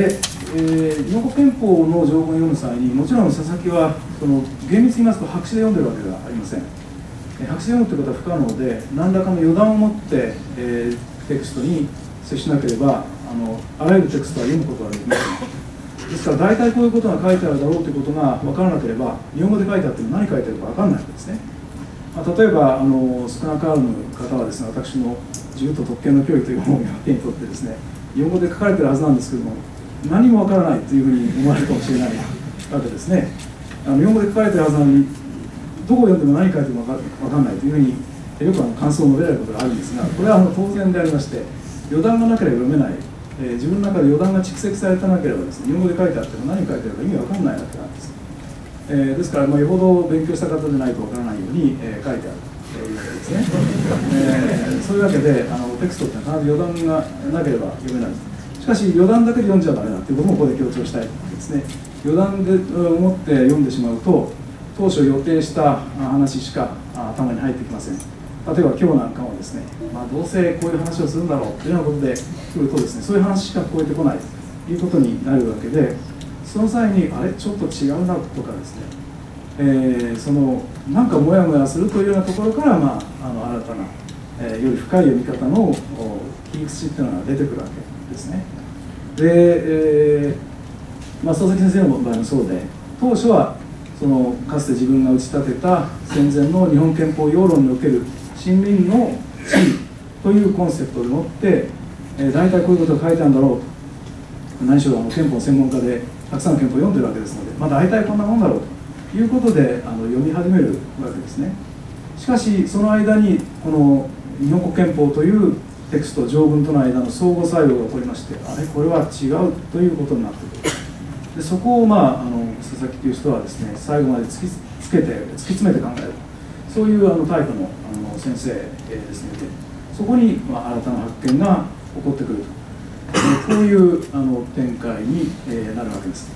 えー、日本国憲法の条文を読む際に、もちろん佐々木はその厳密に言いますと白紙で読んでるわけではありません。えー、白紙で読むということは不可能で、何らかの予断を持って、えー、テクストに接しなければあのあらゆるテクストは読むことはできません。ですから大体こういうことが書いてあるだろうということが分からなければ、日本語で書いてあっても何書いてあるか分からないわけですね。まあ、例えばあの少なからぬ方はですね、私の自由と特権の脅威という本を手に取ってですね、日本語で書かれてるはずなんですけども、何もわからないというふうに思われるかもしれないわけですね。あの日本語で書かれてるはずなのに、どこを読んでも何書いてもわからないというふうによくあの感想を述べられることがあるんですが、これはあの当然でありまして、予断がなければ読めない、えー、自分の中で予断が蓄積されてなければですね、日本語で書いてあっても何書いてあるか意味わからないわけなんです。えー、ですから、まあ、よほど勉強した方でないとわからないように、えー、書いてあるというわけですね。えー、そういうわけであのテクストって必ず予断がなければ読めない。しかし余談だけで読んじゃダメだということもここで強調したいと思うんですね。余談で思って読んでしまうと、当初予定した話しか頭に入ってきません。例えば今日なんかもですね、まあ、どうせこういう話をするんだろうというようなことで来るとですね、そういう話しか聞こえてこないということになるわけで、その際にあれちょっと違うなとかですね、えー、そのなんかモヤモヤするというようなところから、まあ、あの新たな、えー、より深い読み方の切り口っていうのが出てくるわけですね。で、えーまあ、佐々木先生の場合もそうで、当初はそのかつて自分が打ち立てた戦前の日本憲法要論における親民の地位というコンセプトでもって、えー、大体こういうことが書いてあるんだろうと、何しろあの憲法専門家でたくさんの憲法を読んでるわけですので、まあ、大体こんなもんだろうということであの読み始めるわけですね。しかしその間にこの日本国憲法というテクスト条文との間の相互作用が起こりまして、あれこれは違うということになってくる。でそこを、まあ、あの佐々木という人はですね、最後まで突きつけて突き詰めて考える、そういうあのタイプのあの先生ですので、そこに、まあ、新たな発見が起こってくると、こういうあの展開に、えー、なるわけです。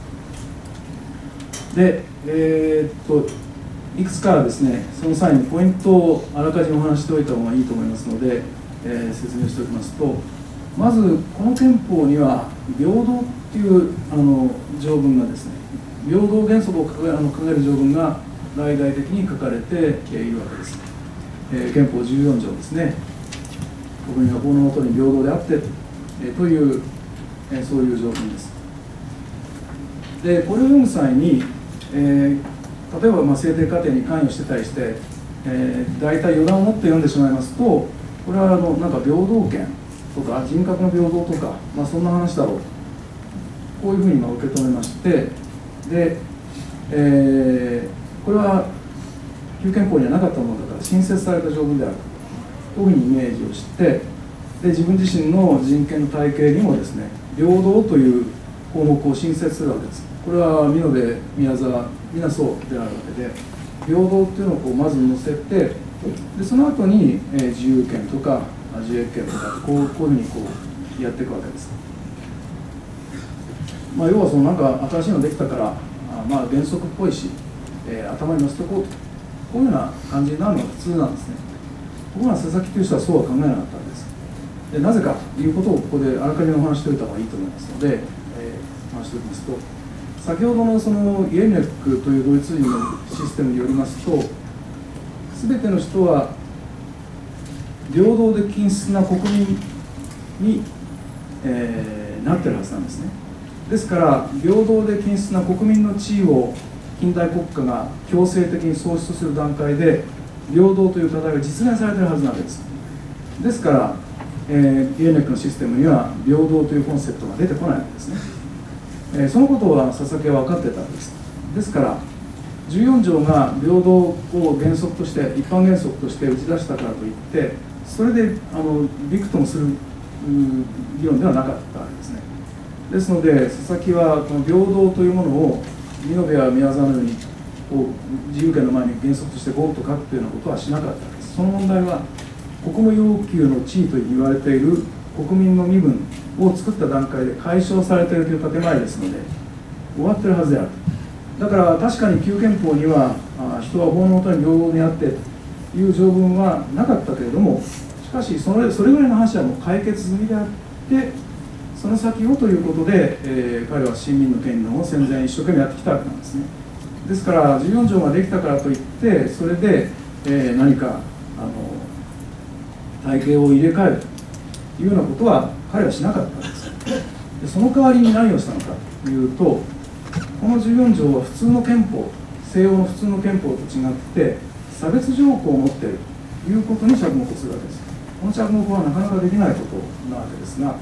で、えー、っといくつかですね、その際にポイントをあらかじめお話しておいた方がいいと思いますので、えー、説明しておきますと、まずこの憲法には平等っていうあの条文がですね、平等原則を掲げあの掲げる条文が大々的に書かれているわけです。えー、憲法じゅうよん条ですね。国民が法の下に平等であって、えー、という、えー、そういう条文です。でこれを読む際に、えー、例えばまあ制定過程に関与してたりして、えー、大体予断を持って読んでしまいますと、これはあのなんか平等権とか人格の平等とか、まあ、そんな話だろうと、こういうふうにまあ受け止めまして、で、えー、これは旧憲法にはなかったものだから新設された条文であると、こういうふうにイメージをして、で自分自身の人権の体系にもですね、平等という項目を新設するわけです。これは美濃部、宮沢、皆そうであるわけで、平等っていうのをこうまず載せて、でその後に、えー、自由権とか自衛権とかこう、こういうふうにこうやっていくわけです。まあ、要はそのなんか新しいのできたから、あまあ原則っぽいし、えー、頭に載せておこうと、こういうような感じになるのが普通なんですね。ところが佐々木という人はそうは考えなかったわけです。でなぜかということをここであらかじめお話しておいた方がいいと思いますので、えー、話しておきますと、先ほどのそのイエネックというドイツ人のシステムによりますと、全ての人は平等で均質な国民に、えー、なってるはずなんですね。ですから平等で均質な国民の地位を近代国家が強制的に創出する段階で平等という課題が実現されているはずなんです。ですから、えー、イエネックのシステムには平等というコンセプトが出てこないわけですね。えー、そのことは佐々木は分かってたんです。ですからじゅうよん条が平等を原則として一般原則として打ち出したからといってそれであのびくともする議論ではなかったわけですね。ですので佐々木はこの平等というものを美濃部や宮沢のようにこう自由権の前に原則としてゴーッと書くというようなことはしなかったわけです。その問題は国務要求の地位と言われている国民の身分を作った段階で解消されているという建前ですので終わってるはずである。だから確かに旧憲法には人は法の下に平等にあってという条文はなかったけれども、しかしそれそれぐらいの話はもう解決済みであって、 その先をということで、えー、彼は市民の権利の方を戦前一生懸命やってきたわけなんですね。ですからじゅうよん条ができたからといってそれで、えー、何かあの体系を入れ替えるというようなことは彼はしなかったんです。でその代わりに何をしたのかというと、このじゅうよん条は普通の憲法、西洋の普通の憲法と違って差別条項を持っているということに着目をするわけです。この着目はなかなかできないことなわけですが、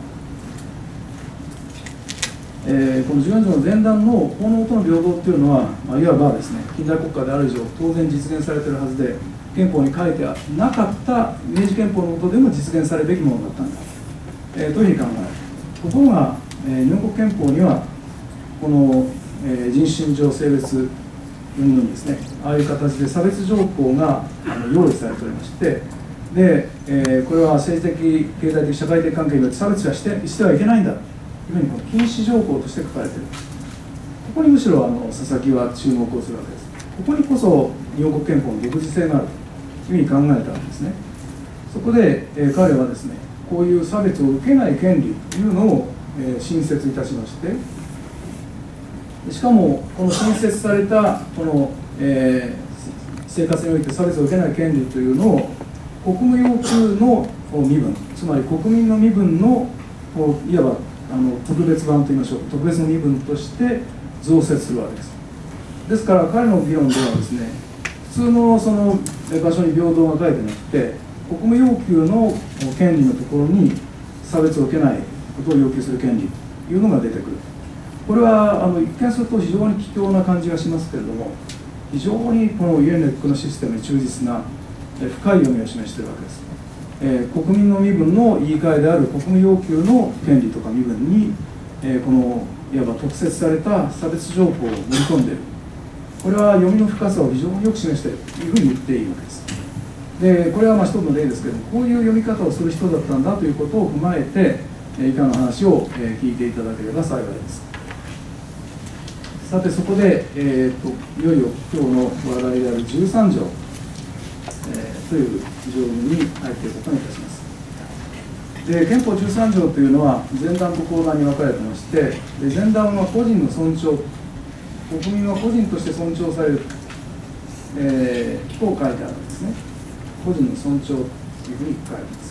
えー、このじゅうよん条の前段の法の下の平等というのは、まあ、いわばですね、近代国家である以上当然実現されているはずで、憲法に書いてなかった明治憲法の下でも実現されるべきものだったんだ、えー、というふうに考える。ところが、えー、日本国憲法にはこの、えー、人種上性別云々ですね、ああいう形で差別条項があの用意されておりまして、で、えー、これは政治的、経済的、社会的関係によって差別はしてしてはいけないんだというふうにこの禁止条項として書かれている。ここにむしろあの佐々木は注目をするわけです。ここにこそ日本国憲法の独自性があるというふうに考えたわけですね。そこで、えー、彼はですね、こういう差別を受けない権利というのを、えー、新設いたしまして、しかもこの新設されたこの、えー、生活において差別を受けない権利というのを国務要求の身分、つまり国民の身分のいわばあの特別版といいましょう、特別の身分として増設するわけです。ですから彼の議論ではですね、普通のその場所に平等が書いてなくて、国務要求の権利のところに差別を受けないことを要求する権利というのが出てくる。これはあの一見すると非常に奇妙な感じがしますけれども、非常にこのユエネックのシステムに忠実な深い読みを示しているわけです。えー、国民の身分の言い換えである国務要求の権利とか身分に、えー、このいわば特設された差別条項を盛り込んでいる。これは読みの深さを非常によく示しているというふうに言っているわけです。でこれはまあ一つの例ですけれども、こういう読み方をする人だったんだということを踏まえて、以下の話を聞いていただければ幸いです。さてそこで、えー、といよいよ今日の話題であるじゅうさん条、えー、という条文に入っていくことにいたします。で憲法じゅうさん条というのは前段と後段に分かれてまして、で前段は個人の尊重、国民は個人として尊重される、えー、こう書いてあるんですね。個人の尊重というふうに書いてます。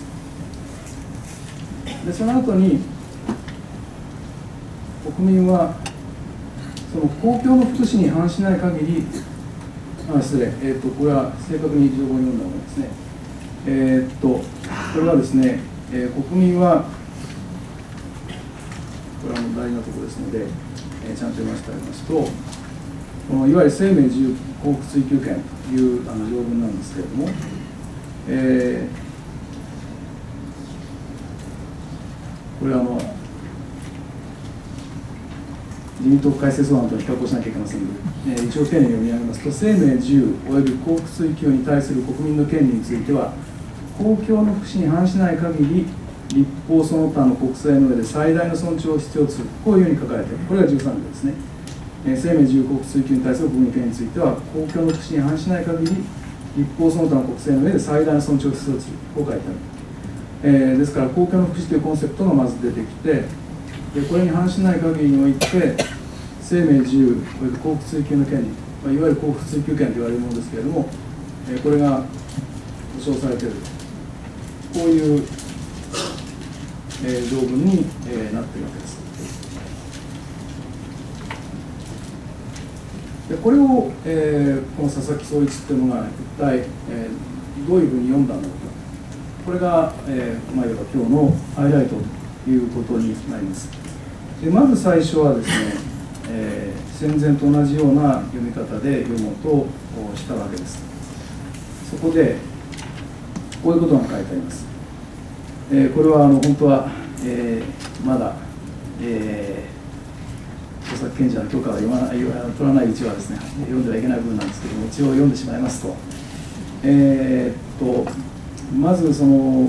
でその後に国民はその公共の福祉に反しない限り、あ失礼、えー、とこれは正確に条文を読んだものですね。えー、っとこれはですね、えー、国民はこれはもう大事なところですので、えー、ちゃんと読ませてあげますと、このいわゆる生命自由幸福追求権というあの条文なんですけれども、えー、これはあの自民党改正草案と比較をしなきゃいけませんので、えー、一応丁寧に読み上げますと、生命自由および幸福追求に対する国民の権利については、公共の福祉に反しない限り、立法その他の国政の上で最大の尊重を必要とする、こういうふうに書かれている、これがじゅうさん条ですね。えー、生命自由幸福追求に対する国民の権利については、公共の福祉に反しない限り、立法その他の国政の上で最大の尊重を必要とする、こう書いてある。えー、ですから、公共の福祉というコンセプトがまず出てきて、でこれに反しない限りにおいて、生命自由および幸福追求の権利、まあ、いわゆる幸福追求権と言われるものですけれども、えー、これが保障されている、こういう、えー、条文に、えー、なっているわけです。でこれを、えー、この佐々木総一というのが一体、えー、どういうふうに読んだのか、これが、えーまあ、いわば今日のハイライトということになります。でまず最初はですね、えー、戦前と同じような読み方で読もうとしたわけです。そこでこういうことが書いてあります。えー、これはあの本当は、えー、まだ、えー、著作権者の許可を読まない取らないうちはですね、読んではいけない部分なんですけども、一応読んでしまいますと、えー、っとまずその、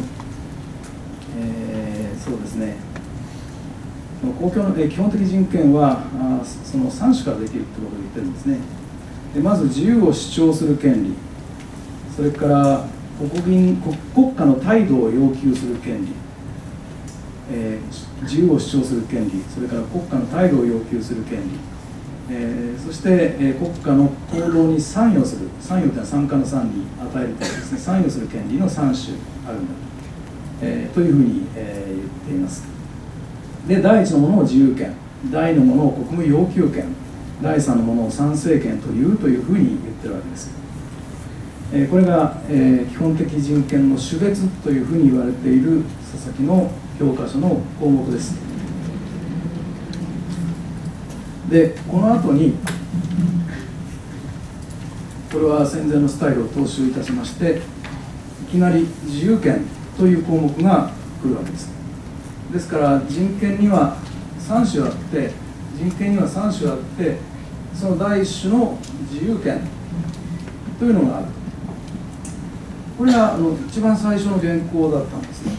えー、そうですね、公共の基本的人権はあそのさん種からできるということを言ってるんですね。でまず自由を主張する権利、それから国民 国, 国家の態度を要求する権利、 えー、自由を主張する権利、それから国家の態度を要求する権利、えー、そして、えー、国家の行動に参与する、参与というのは参加の参に与えるというですね、参与する権利のさん種あるんだ、えー、というふうに、えー、言っています。で、第一のものを自由権、第二のものを国務要求権、第三のものを賛成権というというふうに言ってるわけです。えー、これが、えー、基本的人権の種別というふうに言われている佐々木の教科書の項目です。で、この後にこれは戦前のスタイルを踏襲いたしまして、いきなり自由権という項目が来るわけです。ですから人権にはさん種あって、人権にはさん種あって、その第一種の自由権というのがある。これがあの一番最初の原稿だったんですね。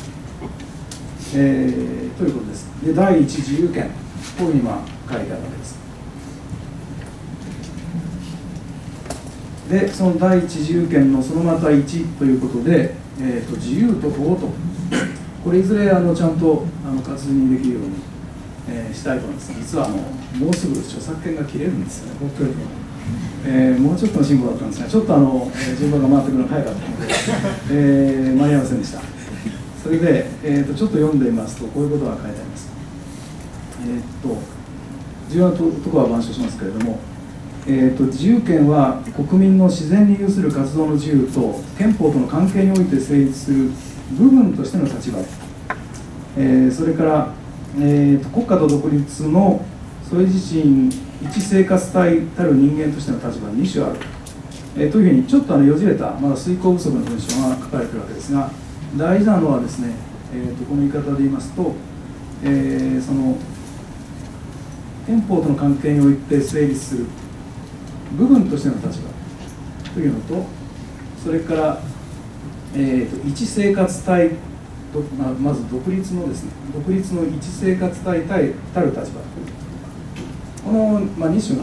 えー、ということです。で、第一自由権、こういうふうに今書いてあるわけです。で、その第一自由権のそのまたいちということで、えー、と自由と法と、これいずれあのちゃんとあの活字にできるように、えー、したいと思います。実はあのもうすぐ著作権が切れるんですよね、本当に。えー、もうちょっとの進歩だったんですが、ちょっとあの、えー、順番が回ってくるのが早かったので、えー、間に合いませんでした。それで、えー、とちょっと読んでみますと、こういうことが書いてあります。えー、っと重要なところは板書しますけれども、えー、と自由権は国民の自然に有する活動の自由と憲法との関係において成立する部分としての立場、えー、それから、えー、と国家と独立のそれ自身一生活体たる人間としての立場にに種ある、えー、というふうにちょっとあのよじれたまだ遂行不足の文章が書かれているわけですが、大事なのはですね、えー、とこの言い方で言いますと、えー、その憲法との関係において成立する部分としての立場というのと、それから、えー、と一生活体と、まあ、まず独立のですね、独立の一生活体たる立場、この、まあ、に種があ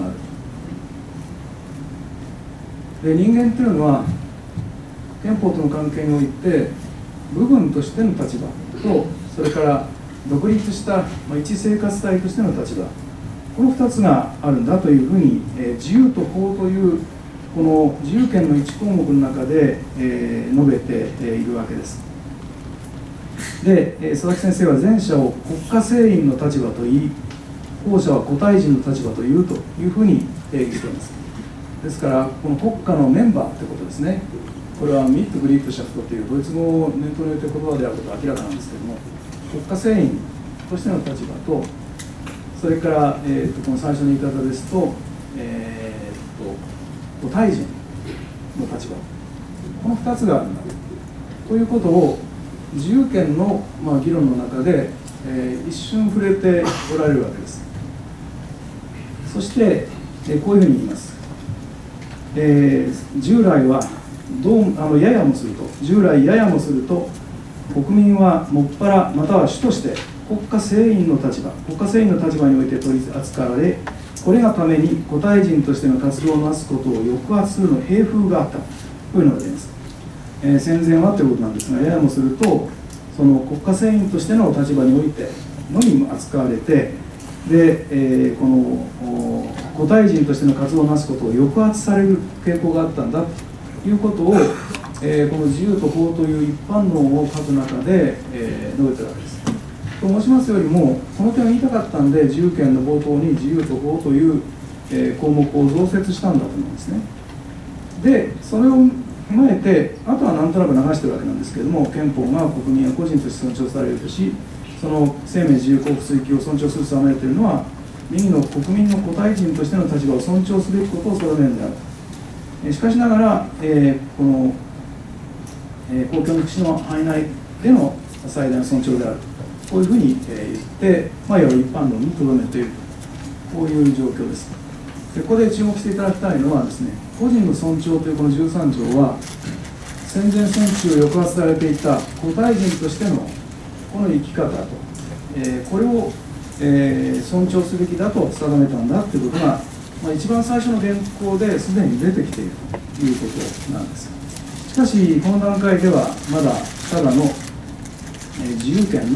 る。で、人間というのは憲法との関係において部分としての立場と、それから独立した、まあ、一生活体としての立場、このふたつがあるんだというふうに、えー、自由と法というこの自由権のいち項目の中で、えー、述べて、えー、いるわけです。で、えー、佐々木先生は前者を国家成員の立場といい、後者は個体人の立場というというふうに定義しています。ですからこの国家のメンバーということですね。これはミット・グリップシャフトというドイツ語を念頭に置いて言葉であることは明らかなんですけれども、国家成員としての立場と、それから、えー、とこの最初の言い方ですと、えー、と個体人の立場、このふたつがあるんだということを自由権の、まあ、議論の中で、えー、一瞬触れておられるわけです。そして、えー、こういうふうに言います。えー、従来はどうあのややもすると従来ややもすると国民はもっぱらまたは主として国家成員の立場国家成員の立場において取り扱われ、これがために個体人としての活動をなすことを抑圧するの平風があったというのが出ます。えー、戦前はということなんですが、ややもするとその国家成員としての立場においてのみ扱われて、で、えー、この個体人としての活動をなすことを抑圧される傾向があったんだということを、えー、この自由と法という一般論を書く中で、えー、述べてるわけです。と申しますよりも、この点を言いたかったんで、自由権の冒頭に自由と法という、えー、項目を増設したんだと思うんですね。で、それを踏まえて、あとはなんとなく流してるわけなんですけれども、憲法が国民や個人として尊重されるとし、その生命自由幸福追求を尊重すると定められているのは、民の国民の個体人としての立場を尊重すべきことを定めるのである。しかしながら、えー、この、えー、公共の福祉の範囲内での最大の尊重である。こういうふうに言って、まあ、いわゆる一般論にとどめていると、こういう状況です。で、ここで注目していただきたいのはですね、個人の尊重というこのじゅうさん条は、戦前戦中抑圧されていた個体人としてのこの生き方と、えー、これを、えー、尊重すべきだと定めたんだということが、まあ、一番最初の原稿ですでに出てきているということなんです。しかし、この段階ではまだただの、えー、自由権の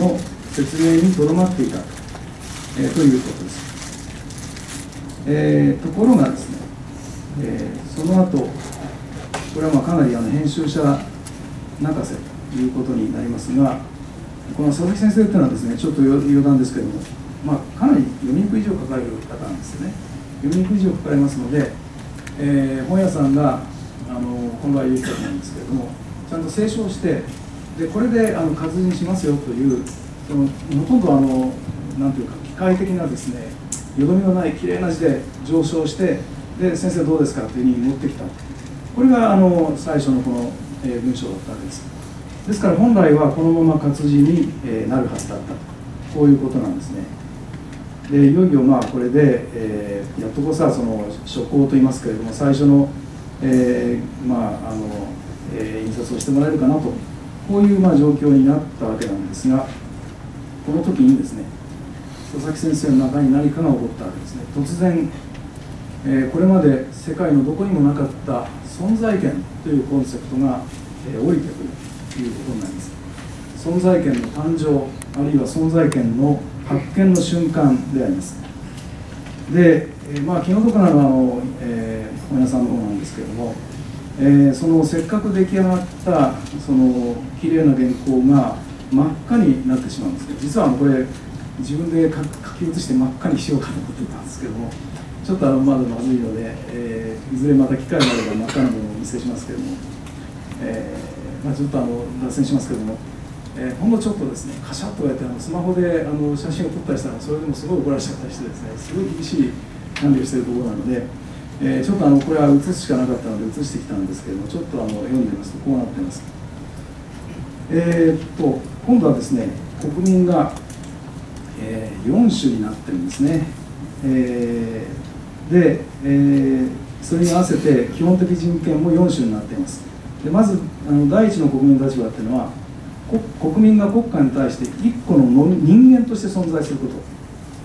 説明にとどまっていた、えー、ということです。えー、ところがですね、えー、その後これはまあかなりあの編集者泣かせということになりますが、この佐々木先生というのはですね、ちょっと余談ですけれども、まあ、かなり読みにくい字を書かれる方なんですよね。読みにくい字を書かれますので、えー、本屋さんがあの本来言う人なんですけれども、ちゃんと清書してでこれであの活字にしますよというそのほとんどあのなんていうか機械的なですね、よどみのないきれいな字で上昇してで先生どうですかというふうに持ってきた、これがあの最初のこの、えー、文章だったわけです。ですから本来はこのまま活字に、えー、なるはずだったと、こういうことなんですね。でいよいよまあこれで、えー、やっとこさその初稿といいますけれども、最初の、えー、まああの、えー、印刷をしてもらえるかなと、こういうまあ状況になったわけなんですが、この時にですね、佐々木先生の中に何かが起こったわけですね。突然、えー、これまで世界のどこにもなかった存在権というコンセプトが、えー、降りてくるということになります。存在権の誕生、あるいは存在権の発見の瞬間であります。で、えー、まあ気の毒なのはあの、えー、本屋さんの方なんですけれども、えー、そのせっかく出来上がったその綺麗な原稿が真っ赤になってしまうんですけど、実はこれ自分で書き写して真っ赤にしようかと思ってたんですけども、ちょっとあのまだまずいので、えー、いずれまた機会があれば真っ赤なものをお見せしますけれども、えーまあ、ちょっとあの脱線しますけれども、えー、ほんのちょっとですね、カシャッとやってあのスマホであの写真を撮ったりしたら、それでもすごい怒られちゃったりしてですね、すごい厳しい管理をしているところなので、えー、ちょっとあのこれは写すしかなかったので写してきたんですけれども、ちょっとあの読んでみますとこうなっています。えー、っと今度はですね、国民が、えー、よん種になってるんですね。えー、で、えー、それに合わせて基本的人権もよん種になっています。でまずあの第一の国民の立場っていうのは、国民が国家に対して一個の人間として存在すること、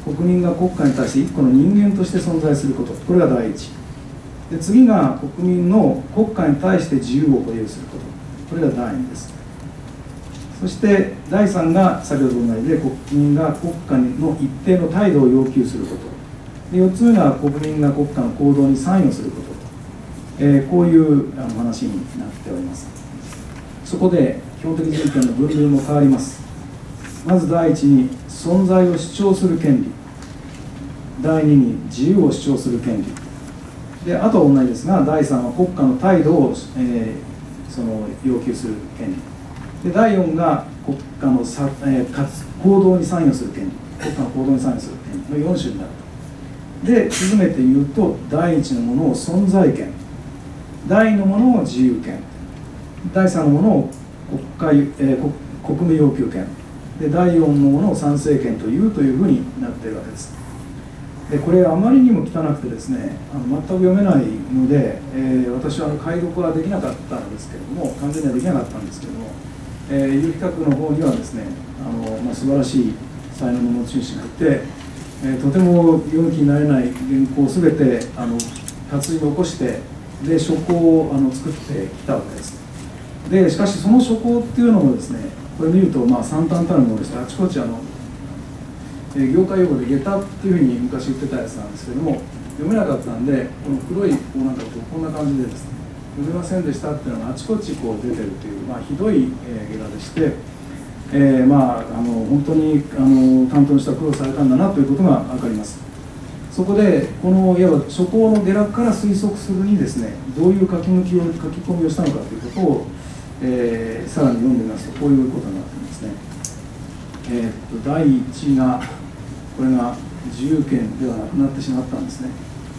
国民が国家に対して一個の人間として存在すること、これが第一。で次が国民の国家に対して自由を保有すること、これが第二です。そして第三が先ほどのようにで国民が国家の一定の態度を要求することで、よっつめが国民が国家の行動に参与すること、えー、こういうあの話になっております。そこで基本的人権の分類も変わります。まず第一に存在を主張する権利、第二に自由を主張する権利で、あとは同じですが、第三は国家の態度を、えー、その要求する権利で、だいよんが国家のさ、えー、かつ行動に参与する権利、国家の行動に参与する権利のよん種になると。で進めて言うと、第一のものを存在権、第二のものを自由権、第三のものを国会、えー、国国務要求権で、だいよんのものを参政権というというふうになっているわけです。でこれあまりにも汚くてですね、あの全く読めないので、えー、私はあの解読はできなかったんですけれども、完全にはできなかったんですけれども、えー、有比較の方にはですね、あの、まあ、素晴らしい才能の持ち主がいて、えー、とても読む気になれない原稿をすべてあの活字に起こしてで書稿をあの作ってきたわけです。でしかしその書稿っていうのもですね、これ見るとまあ惨憺たるものでして、あちこちあの、えー、業界用語で下駄っていうふうに昔言ってたやつなんですけども、読めなかったんで、この黒いこうなんかこうこんな感じでですね、読めませんでしたっていうのがあちこちこう出てるという、まあ、ひどい、えー、下駄でして、えー、まああの本当にあの担当した苦労されたんだなということが分かります。そこでこのいわば書稿の下落から推測するにですね、どういう書き抜きを書き込みをしたのかということを、えー、さらに読んでみますとこういうことになっていますね。えー、っとだいいちがこれが自由権ではなくなってしまったんですね。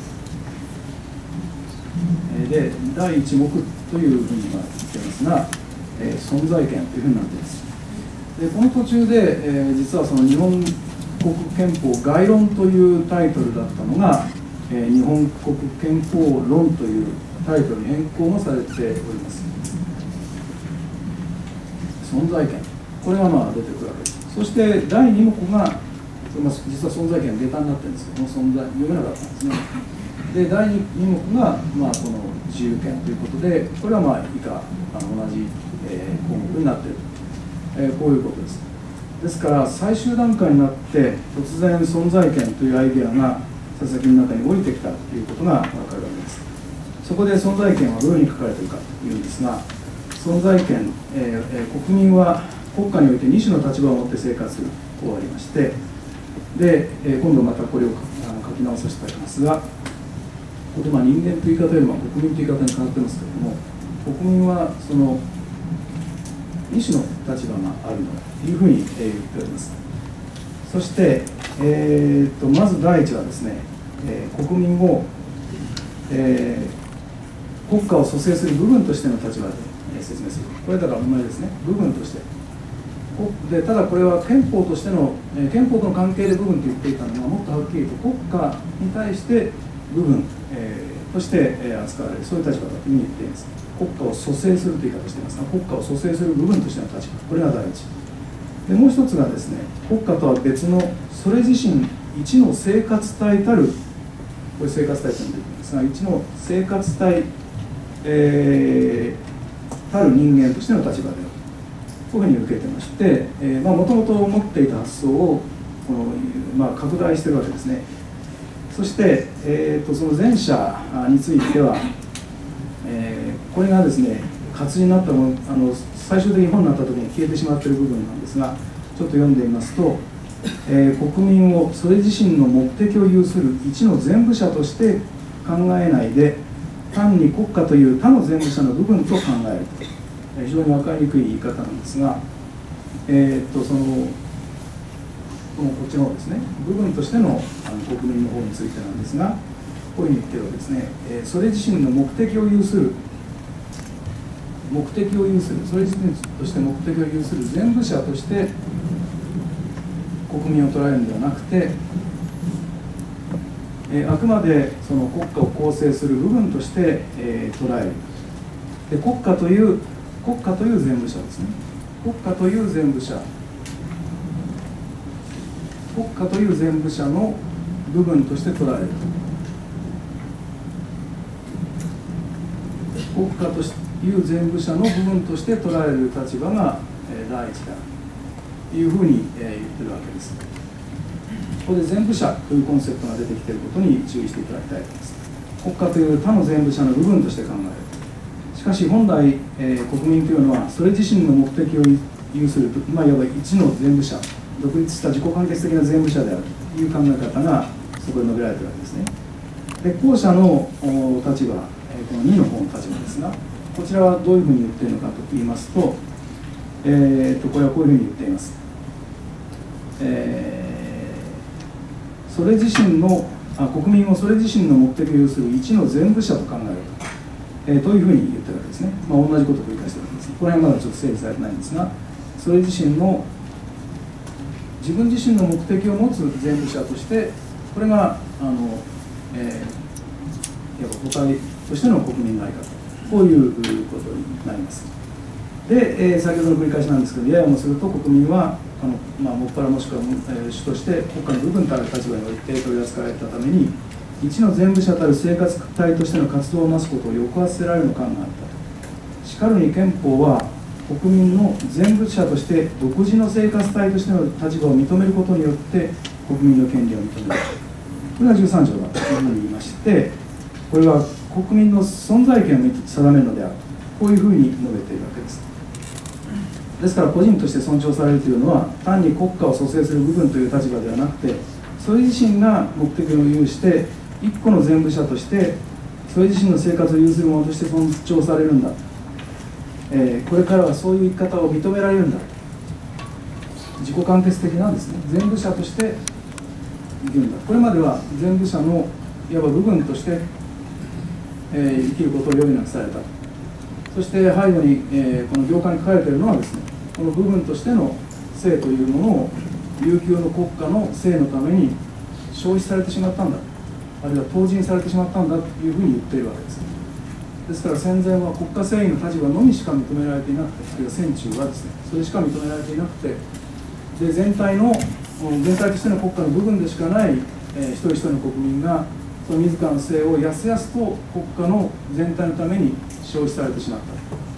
でだいいち目というふうに言ってますが、えー、存在権というふうになっています。でこの途中で、えー、実はその日本国憲法概論というタイトルだったのが、えー、日本国憲法論というタイトルに変更もされております。存在権、これがまあ出てくるわけです。そしてだいに目が実は存在権が下駄になってるんですけども、存在読めなかったんですね。でだいに目が、まあ、この自由権ということで、これはまあ以下あの同じ、えー、項目になっている、えー、こういうことです。 ですから最終段階になって突然存在権というアイデアが佐々木の中に降りてきたということが分かるわけです。そこで存在権はどういうふうに書かれているかというんですが、存在権、えーえー、国民は国家において二種の立場を持って生活するとありまして、で、えー、今度またこれをあの書き直させていただきますが、ここまあ人間という言い方よりも国民という言い方に変わってますけれども、国民はその二種の立場があるのだというふうに、えー、言っております。そして、えー、とまず第一はですね、えー、国民を、えー、国家を蘇生する部分としての立場で、えー、説明する。これだから同じですね、部分として。でただこれは憲法としての、えー、憲法との関係で部分と言っていたのが、もっとはっきりと国家に対して部分、えー、として、えー、扱われる、そういう立場だというふうに言っています。国家を蘇生するという言い方をしていますが、国家を蘇生する部分としての立場、これが第一で、もう一つがですね、国家とは別のそれ自身一の生活体たる、これ生活体と呼んでいるんですが、一の生活体、えー、たる人間としての立場である、こういうふうに受けてまして、もともと持っていた発想をこの、まあ、拡大しているわけですね。そして、えー、とその前者については、えー、これがですね、活字になったもの、あの最終的に本になった時に消えてしまっている部分なんですが、ちょっと読んでみますと、えー、国民をそれ自身の目的を有する一の全部者として考えないで、単に国家という他の全部者の部分と考えると、えー、非常に分かりにくい言い方なんですが、えー、っとそのこのこっちの方ですね、部分としての、あの国民の方についてなんですが、こういうふうに言ってるわけですね、えー、それ自身の目的を有する目的を有する、それ自身として目的を有する全部者として国民を捉えるのではなくて、えー、あくまでその国家を構成する部分として、えー、捉える。で、国家という国家という全部者ですね。国家という全部者、国家という全部者の部分として捉える。国家という全部者の部分として捉える立場が、えー、第一だというふうに、えー、言ってるわけです。ここで全部者というコンセプトが出てきていることに注意していただきたいです。国家という他の全部者の部分として考える。しかし本来、えー、国民というのはそれ自身の目的を有する、まあ、いわば一の全部者、独立した自己完結的な全部者であるという考え方がそこで述べられているわけですね。で、後者の立場、このにの方の立場ですが、こちらはどういうふうに言っているのかと言いますと、えー、とこれはこういうふうに言っています。えー、それ自身のあ国民をそれ自身の目的を有する一の全部者と考えると、えー、というふうに言ってるわけですね。まあ、同じことを繰り返しているわけです。これはまだちょっと整理されてないんですが、それ自身の自分自身の目的を持つ全部者として、これがあの、えー、いわば個体としての国民の在り方、こういうことになります。で、えー、先ほどの繰り返しなんですけど、ややもすると国民はあの、まあ、もっぱらもしくは、えー、主として国家の部分たる立場において取り扱われたために、一の全部者たる生活体としての活動をなすことを抑圧せられるの感があったと。しかるに憲法は国民の全部者として独自の生活体としての立場を認めることによって国民の権利を認める。これがじゅうさん条だというふうに言いまして、これは国民の存在権を定めるのである、こういうふうに述べているわけです。ですから個人として尊重されるというのは、単に国家を蘇生する部分という立場ではなくて、それ自身が目的を有して一個の全部者としてそれ自身の生活を有するものとして尊重されるんだ、えー、これからはそういう生き方を認められるんだ、自己完結的なですね、全部者として生きるんだ。これまでは全部者のいわば部分として、えー、生きることを余儀なくされた。そして背後に、えー、この行間に書かれているのはですね、この部分としての性というものを琉球の国家の性のために消費されてしまったんだ、あるいは当人されてしまったんだというふうに言っているわけです。ですから戦前は国家正義の立場のみしか認められていなくて、あるいは戦中はですね、それしか認められていなくて、で全体の全体としての国家の部分でしかない、えー、一人一人の国民がその自らの性をやすやすと国家の全体のために消費されてしまった。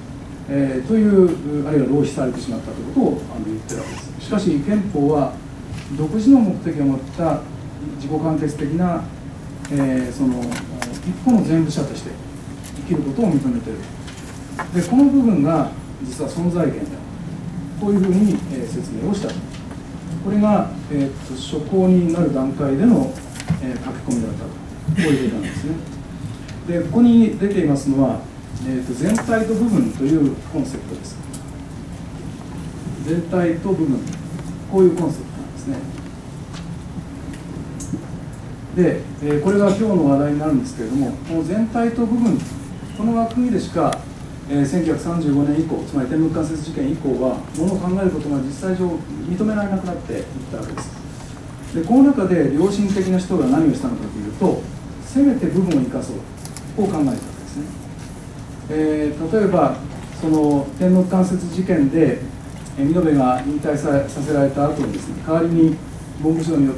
えー、というあるいは浪費されてしまったということをあの言ってるわけです。しかし憲法は独自の目的を持った自己完結的な、えー、その一個の前部者として生きることを認めている。でこの部分が実は存在権である、こういうふうに、えー、説明をした。これが、えー、と初稿になる段階での、えー、書き込みだったと、こういうことなんですね。でここに出ていますのは、えー、と全体と部分というコンセプトです。全体と部分、こういうコンセプトなんですね。で、えー、これが今日の話題になるんですけれども、この全体と部分、この枠組みでしか、えー、せんきゅうひゃくさんじゅうごねん以降、つまり天目関節事件以降は、ものを考えることが実際上認められなくなっていったわけです。で、この中で良心的な人が何をしたのかというと、せめて部分を生かそう、こう考えたわけですね。えー、例えば、その天目関節事件で、えー、美濃部が引退 さ, させられた後にですね、代わりに文部省によって、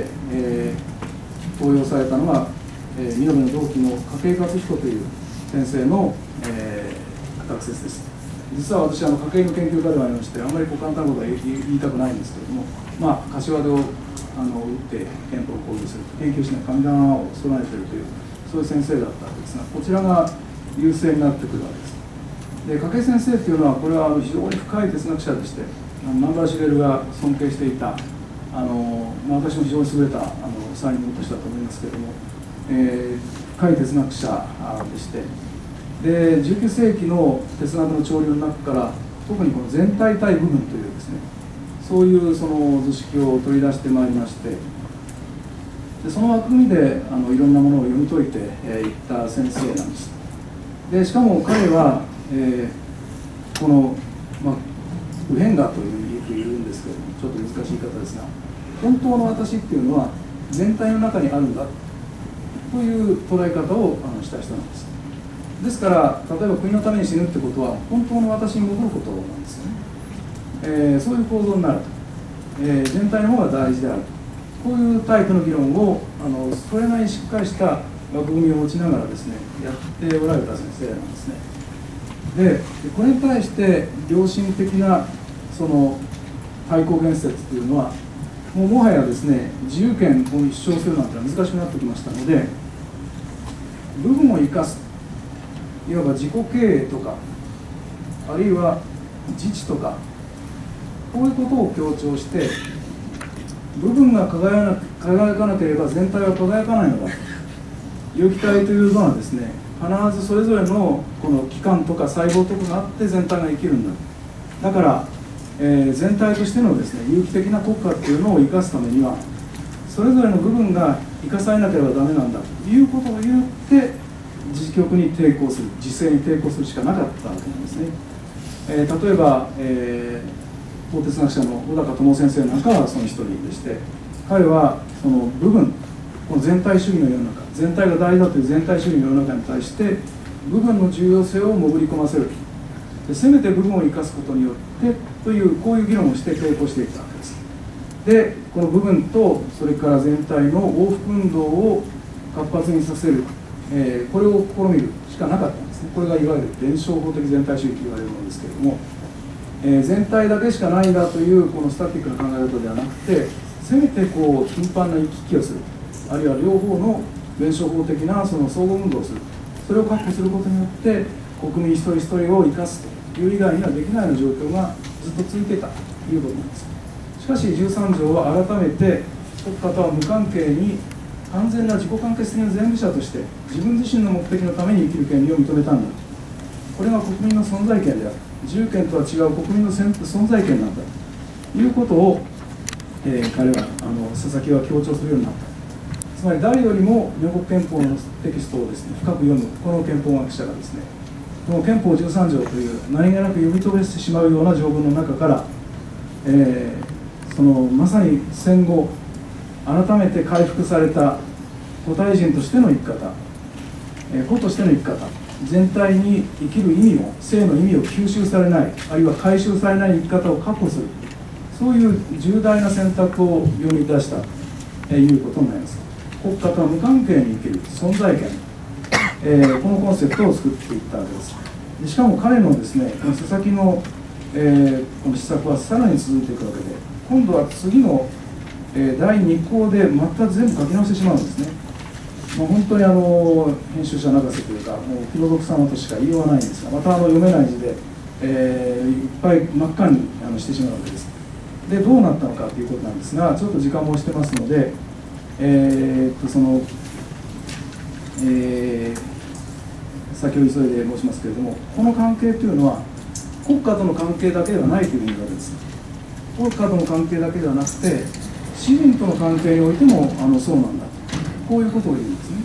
えー、登用されたのは、えー、美濃部の同期の筧勝彦という先生の、えー学説です。実は私、あの家計の研究家ではありまして、あまりこう簡単なことは言いたくないんですけれども、まあ、柏手をあの打って憲法を講義する、研究しない神棚を備えているという、そういう先生だったわけですが、こちらが優勢になってくるわけです。で、筧先生というのは、これは非常に深い哲学者でして、南原茂が尊敬していた、あのまあ、私も非常に優れたあの才能としたと思いますけれども、えー、深い哲学者でして。でじゅうきゅうせいきの哲学の潮流の中から特にこの全体対部分というですね、そういうその図式を取り出してまいりまして、でその枠組みであのいろんなものを読み解いてい、えー、った先生なんです。でしかも彼は、えー、この、まあ、右辺画というふうに言うんですけれども、ちょっと難しい言い方ですが、本当の私っていうのは全体の中にあるんだという捉え方をあのした人なんです。ですから、例えば国のために死ぬってことは、本当の私に戻ることなんですよね。えー、そういう構造になると、えー、全体の方が大事であると、こういうタイプの議論を、あのそれなりにしっかりした枠組みを持ちながらですね、やっておられた先生なんですね。で、これに対して良心的なその対抗言説というのは、もうもはやですね、自由権を主張するなんてのは難しくなってきましたので、部分を生かす、いわば自己経営とか、あるいは自治とか、こういうことを強調して、部分が輝な輝かなければ全体は輝かないのだ、有機体というのはですね、必ずそれぞれのこの器官とか細胞とかがあって全体が生きるんだ。だから、えー、全体としてのですね、有機的な国家っていうのを生かすためには、それぞれの部分が生かされなければダメなんだということを言って、自局に抵抗する、自制に抵抗するしかなかったわけなんですね。えー、例えば、えー、法哲学者の小高友先生なんかはその一人でして、彼はその部分、この全体主義の世の中、全体が大事だという全体主義の世の中に対して部分の重要性を潜り込ませる、でせめて部分を生かすことによってという、こういう議論をして抵抗していったわけです。でこの部分とそれから全体の往復運動を活発にさせる、えー、これを試みるしかなかったんですね。これがいわゆる弁証法的全体主義と言われるものですけれども、えー、全体だけしかないんだというこのスタティックな考え方ではなくて、せめてこう頻繁な行き来をする、あるいは両方の弁証法的なその相互運動をする、それを確保することによって国民一人一人を生かすという以外にはできないような状況がずっと続いていたということなんです。しかしじゅうさん条は改めて国家とは無関係に完全な自己完結的な全部者として自分自身の目的のために生きる権利を認めたんだ。これが国民の存在権である。自由権とは違う国民の存在権なんだということを、えー、彼はあの佐々木は強調するようになった。つまり誰よりも日本国憲法のテキストをですね、深く読むこの憲法学者がですね、この憲法じゅうさん条という何気なく読み飛ばしてしまうような条文の中から、えー、そのまさに戦後改めて回復された個体人としての生き方、えー、個としての生き方、全体に生きる意味を、生の意味を吸収されない、あるいは回収されない生き方を確保する、そういう重大な選択を読み出したということになります。国家とは無関係に生きる存在権、えー、このコンセプトを作っていったわけです。 でしかも彼のですね、この佐々木の、えー、この施策はさらに続いていくわけで、今度は次の、えー、だいに項でまた全部書き直してしまうんですね。もう本当にあの編集者泣かせというか、もう気の毒様としか言いようがないんですが、またあの読めない字で、えー、いっぱい真っ赤にあのしてしまうわけです。で、どうなったのかということなんですが、ちょっと時間も押してますので、えー、っとその、えー、先ほど急いで申しますけれども、この関係というのは、国家との関係だけではないというふうに言うわけです。国家との関係だけではなくて、市民との関係においてもあのそうなんだ、こういうことを言うんですね。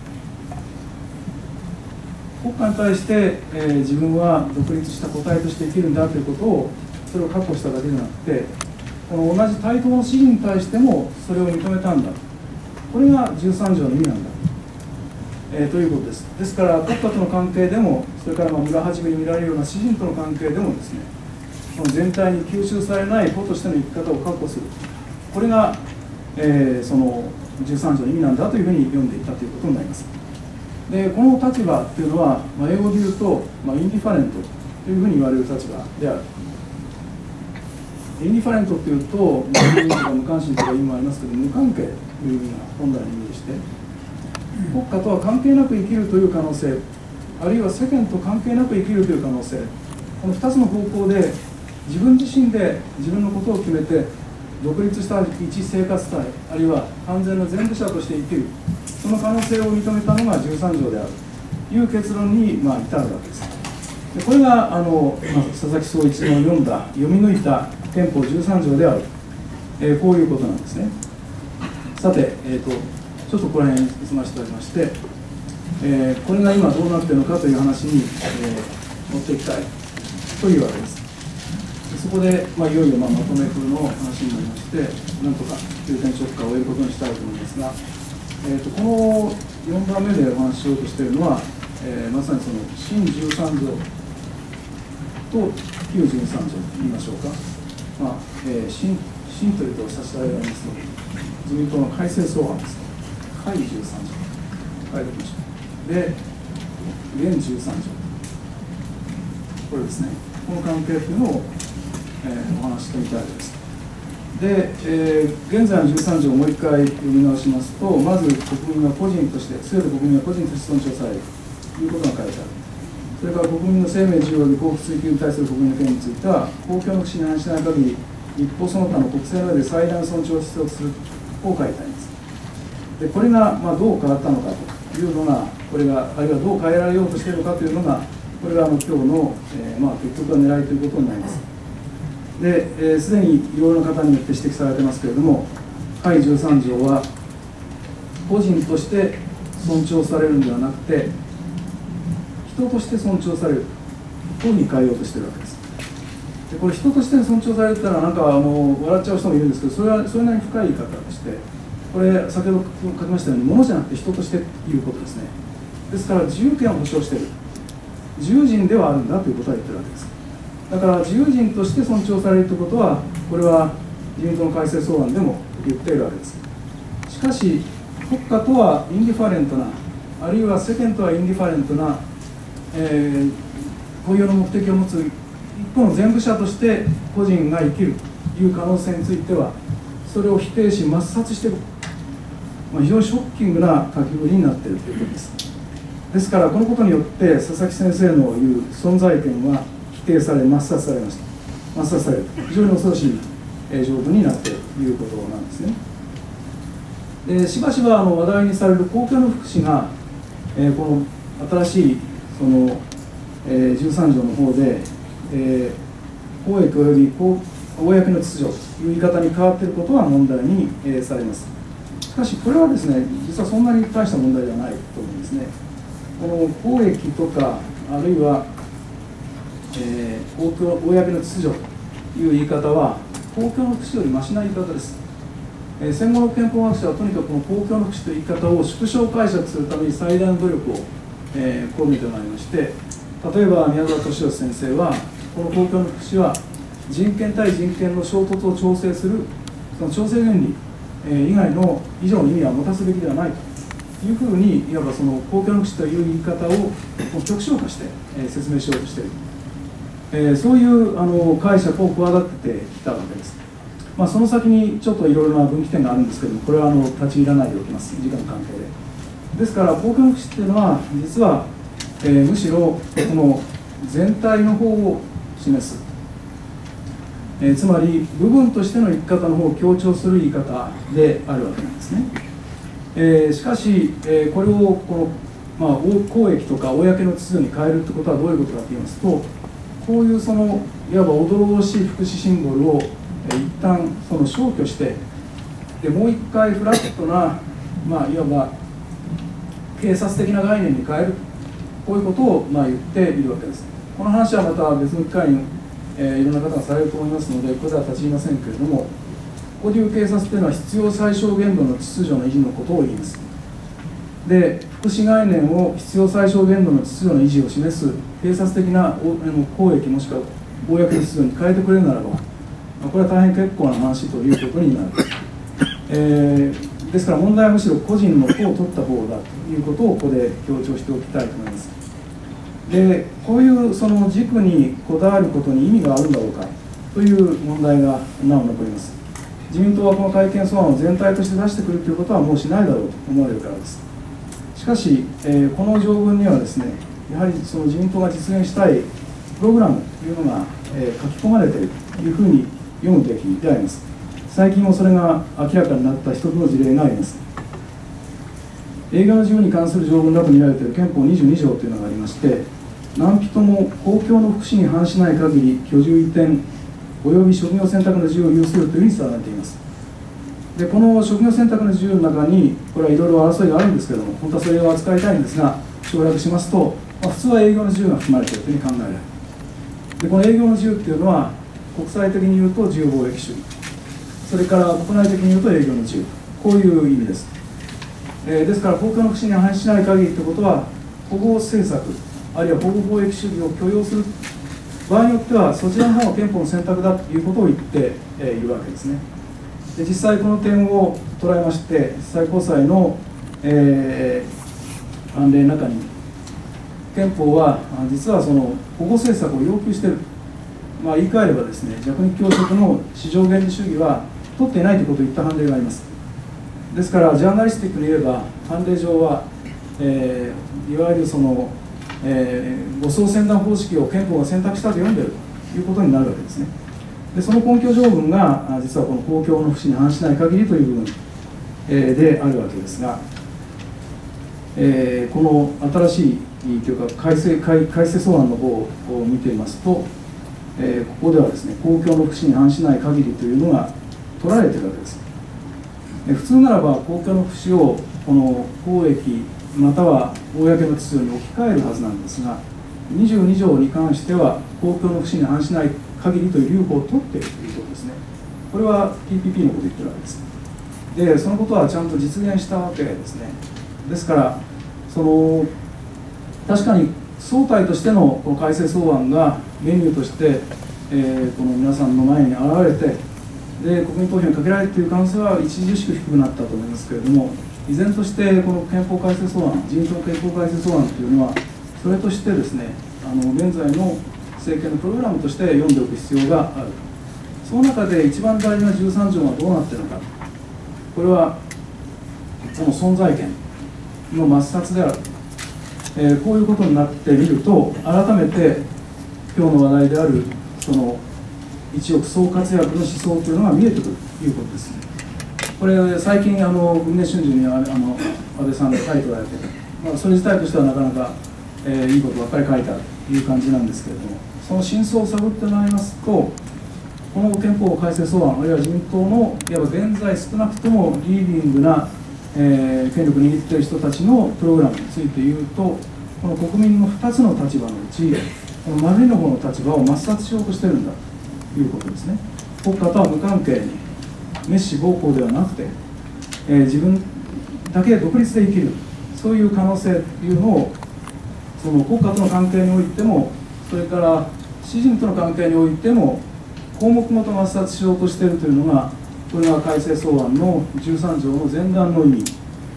国家に対して、えー、自分は独立した個体として生きるんだということを、それを確保しただけでなくて、この同じ対等の市民に対してもそれを認めたんだ、これがじゅうさん条の意味なんだ、えー、ということです。ですから国家との関係でも、それからまあ村始めに見られるような市民との関係でもですね、この全体に吸収されない個としての生き方を確保する、これが、えー、そのじゅうさん条の意味なんだというふうに読んでいったということになります。で、この立場というのは、まあ、英語で言うと、まあ、インディファレントというふうに言われる立場である。インディファレントというと、無関心とか無関心とかいう意味もありますけど、無関係という意味が本来の意味でして、国家とは関係なく生きるという可能性、あるいは世間と関係なく生きるという可能性、このふたつの方向で自分自身で自分のことを決めて、独立した一生活体、あるいは完全な全部者として生きる、その可能性を認めたのがじゅうさん条であるという結論に、まあ、至るわけです。でこれがあの、まあ、佐々木総一の読んだ、読み抜いた憲法じゅうさん条である、えー、こういうことなんですね。さて、えーと、ちょっとこの辺に進ませておりまして、えー、これが今どうなっているのかという話に、えー、持っていきたいというわけです。そこで、まあ、いよいよまあまとめ風の話になりまして、なんとか急転直下を終えることにしたいと思いますが、えー、とこのよんばんめでお話ししようとしているのは、えー、まさにその新じゅうさん条と旧じゅうさん条と言いましょうか、まあえー、新, 新というと差し支えられますので、自民党の改正草案ですね、改じゅうさん条、書いておきましょう。で、現じゅうさん条、これですね、この関係というのを、えー、お話ししてみたいです。で、えー、現在のじゅうさん条をもう一回読み直しますと、まず国民は個人として、全て国民は個人として尊重されるということが書いてある。それから国民の生命、自由及び幸福追求に対する国民の権利については、公共の福祉に反しない限り、一方その他の国政の上で最大の尊重を必要とすると書いてあります。で、これが、まあ、どう変わったのかというのが、これが、あるいはどう変えられようとしているのかというのが、これがあの今日の、えーまあ、結局は狙いということになります。で、えー、すでにいろいろな方によって指摘されてますけれども、改じゅうさん条は、個人として尊重されるんではなくて、人として尊重されるというふうに変えようとしているわけです。で、これ、人として尊重されるというのは、なんかあの笑っちゃう人もいるんですけど、それはそれなりに深い言い方でして、これ、先ほど書きましたように、物じゃなくて人としてということですね。ですから、自由権を保障している、自由人ではあるんだということは言ってるわけです。だから自由人として尊重されるということは、これは自民党の改正草案でも言っているわけです。しかし、国家とはインディファレントな、あるいは世間とはインディファレントな、えー、固有の目的を持つ一方の全部者として個人が生きるという可能性については、それを否定し、抹殺している、まあ、非常にショッキングな書きぶりになっているということです。ですから、このことによって、佐々木先生の言う存在権は、否定され、抹殺されました。抹殺される。非常に恐ろしい条文になっているということなんですね。で、しばしばあの話題にされる公共の福祉が、えー、この新しいその、えー、じゅうさん条の方で、えー、公益及び公の秩序という言い方に変わっていることは問題に、えー、されます。しかし、これはですね、実はそんなに大した問題ではないと思うんですね。この公益とか、あるいはえー、公共、公の秩序という言い方は、公共の福祉よりましな言い方です。えー、戦後の憲法学者はとにかくこの公共の福祉という言い方を縮小解釈するために最大の努力を、えー、試みてまいりまして、例えば宮沢俊義先生は、この公共の福祉は人権対人権の衝突を調整する、その調整原理、えー、以外の以上の意味は持たすべきではないというふうに、いわばその公共の福祉という言い方を極小化して、えー、説明しようとしている、えー、そういうあの解釈を企ててきたわけです。まあ、その先にちょっといろいろな分岐点があるんですけれども、これはあの立ち入らないでおきます、時間の関係で。ですから、公共の福祉っていうのは、実は、えー、むしろこの全体の方を示す、えー、つまり部分としての生き方の方を強調する言い方であるわけなんですね。えー、しかし、えー、これをこの、まあ、公益とか公の秩序に変えるということはどういうことかといいますと、こういうそのいわばおどろおどしい福祉シンボルを、えー、一旦その消去して、でもう一回フラットな、まあ、いわば警察的な概念に変える、こういうことをまあ言っているわけです。この話はまた別の機会に、えー、いろんな方がされると思いますので、ここでは立ち入りませんけれども、ここでいう警察というのは必要最小限度の秩序の維持のことを言います。で、福祉概念を必要最小限度の秩序の維持を示す警察的な公益もしくは公の秩序に変えてくれるならば、これは大変結構な話ということになる。えー、ですから問題はむしろ個人の方を取った方だということをここで強調しておきたいと思います。で、こういうその軸にこだわることに意味があるんだろうかという問題がなお残ります。自民党はこの改憲草案を全体として出してくるということはもうしないだろうと思われるからです。しかし、えー、この条文にはですね、やはりその自民党が実現したいプログラムというのが、えー、書き込まれているというふうに読むべきであります。最近もそれが明らかになった一つの事例があります。営業の自由に関する条文だと見られている憲法にじゅうに条というのがありまして、何人も公共の福祉に反しない限り居住移転および職業選択の自由を有するというふうに定められています。で、この職業選択の自由の中に、これはいろいろ争いがあるんですけれども、本当はそれを扱いたいんですが、省略しますと、まあ、普通は営業の自由が含まれているというふうに考えられる。で、この営業の自由っていうのは、国際的に言うと自由貿易主義、それから国内的に言うと営業の自由、こういう意味です。えー、ですから、公共の福祉に反しない限りということは、保護政策、あるいは保護貿易主義を許容する場合によっては、そちらの方が憲法の選択だということを言っているわけですね。で、実際この点を捉えまして、最高裁の、えー、判例の中に、憲法は実はその保護政策を要求している、まあ、言い換えればですね、弱肉強食の市場原理主義は取っていないということを言った判例があります。ですから、ジャーナリスティックに言えば、判例上は、えー、いわゆるその、えー、護送船団方式を憲法が選択したと読んでいるということになるわけですね。で、その根拠条文が実はこの公共の福祉に反しない限りという部分、えー、であるわけですが、えー、この新しいというか改正、改改正草案の方を見ていますと、えー、ここではですね、公共の福祉に反しない限りというのが取られているわけです。えー、普通ならば公共の福祉をこの公益または公の秩序に置き換えるはずなんですが、にじゅうに条に関しては公共の福祉に反しない限りという留保を取っているということですね。これは ティーピーピー のことを言ってるわけです。で、そのことはちゃんと実現したわけですね。ですから、その確かに総体としてのこの改正草案がメニューとして、えー、この皆さんの前に現れて、で国民投票にかけられるという可能性は著しく低くなったと思いますけれども、依然としてこの憲法改正草案、自民党憲法改正草案というのは、それとしてですね、あの現在の政権のプログラムとして読んでおく必要がある。その中で一番大事なじゅうさん条はどうなっているのか、これはその存在権の抹殺である、えー、こういうことになってみると、改めて今日の話題であるその一億総活躍の思想というのが見えてくるということですね。これ最近あの文藝春秋にあの安倍さんが書いておられて、まあ、それ自体としてはなかなか、えー、いいことばっかり書いてあるという感じなんですけれども、その真相を探ってまいりますと、この憲法改正草案、あるいは自民党のいわば現在少なくともリーディングな、えー、権力を握っている人たちのプログラムについて言うと、この国民のふたつの立場のうち、この丸いの方の立場を抹殺しようとしているんだということですね。国家とは無関係に、滅私暴行ではなくて、えー、自分だけ独立で生きる、そういう可能性というのを、その国家との関係においても、それから私人との関係においても、項目ごと抹殺しようとしているというのが、これが改正草案のじゅうさん条の前段の意味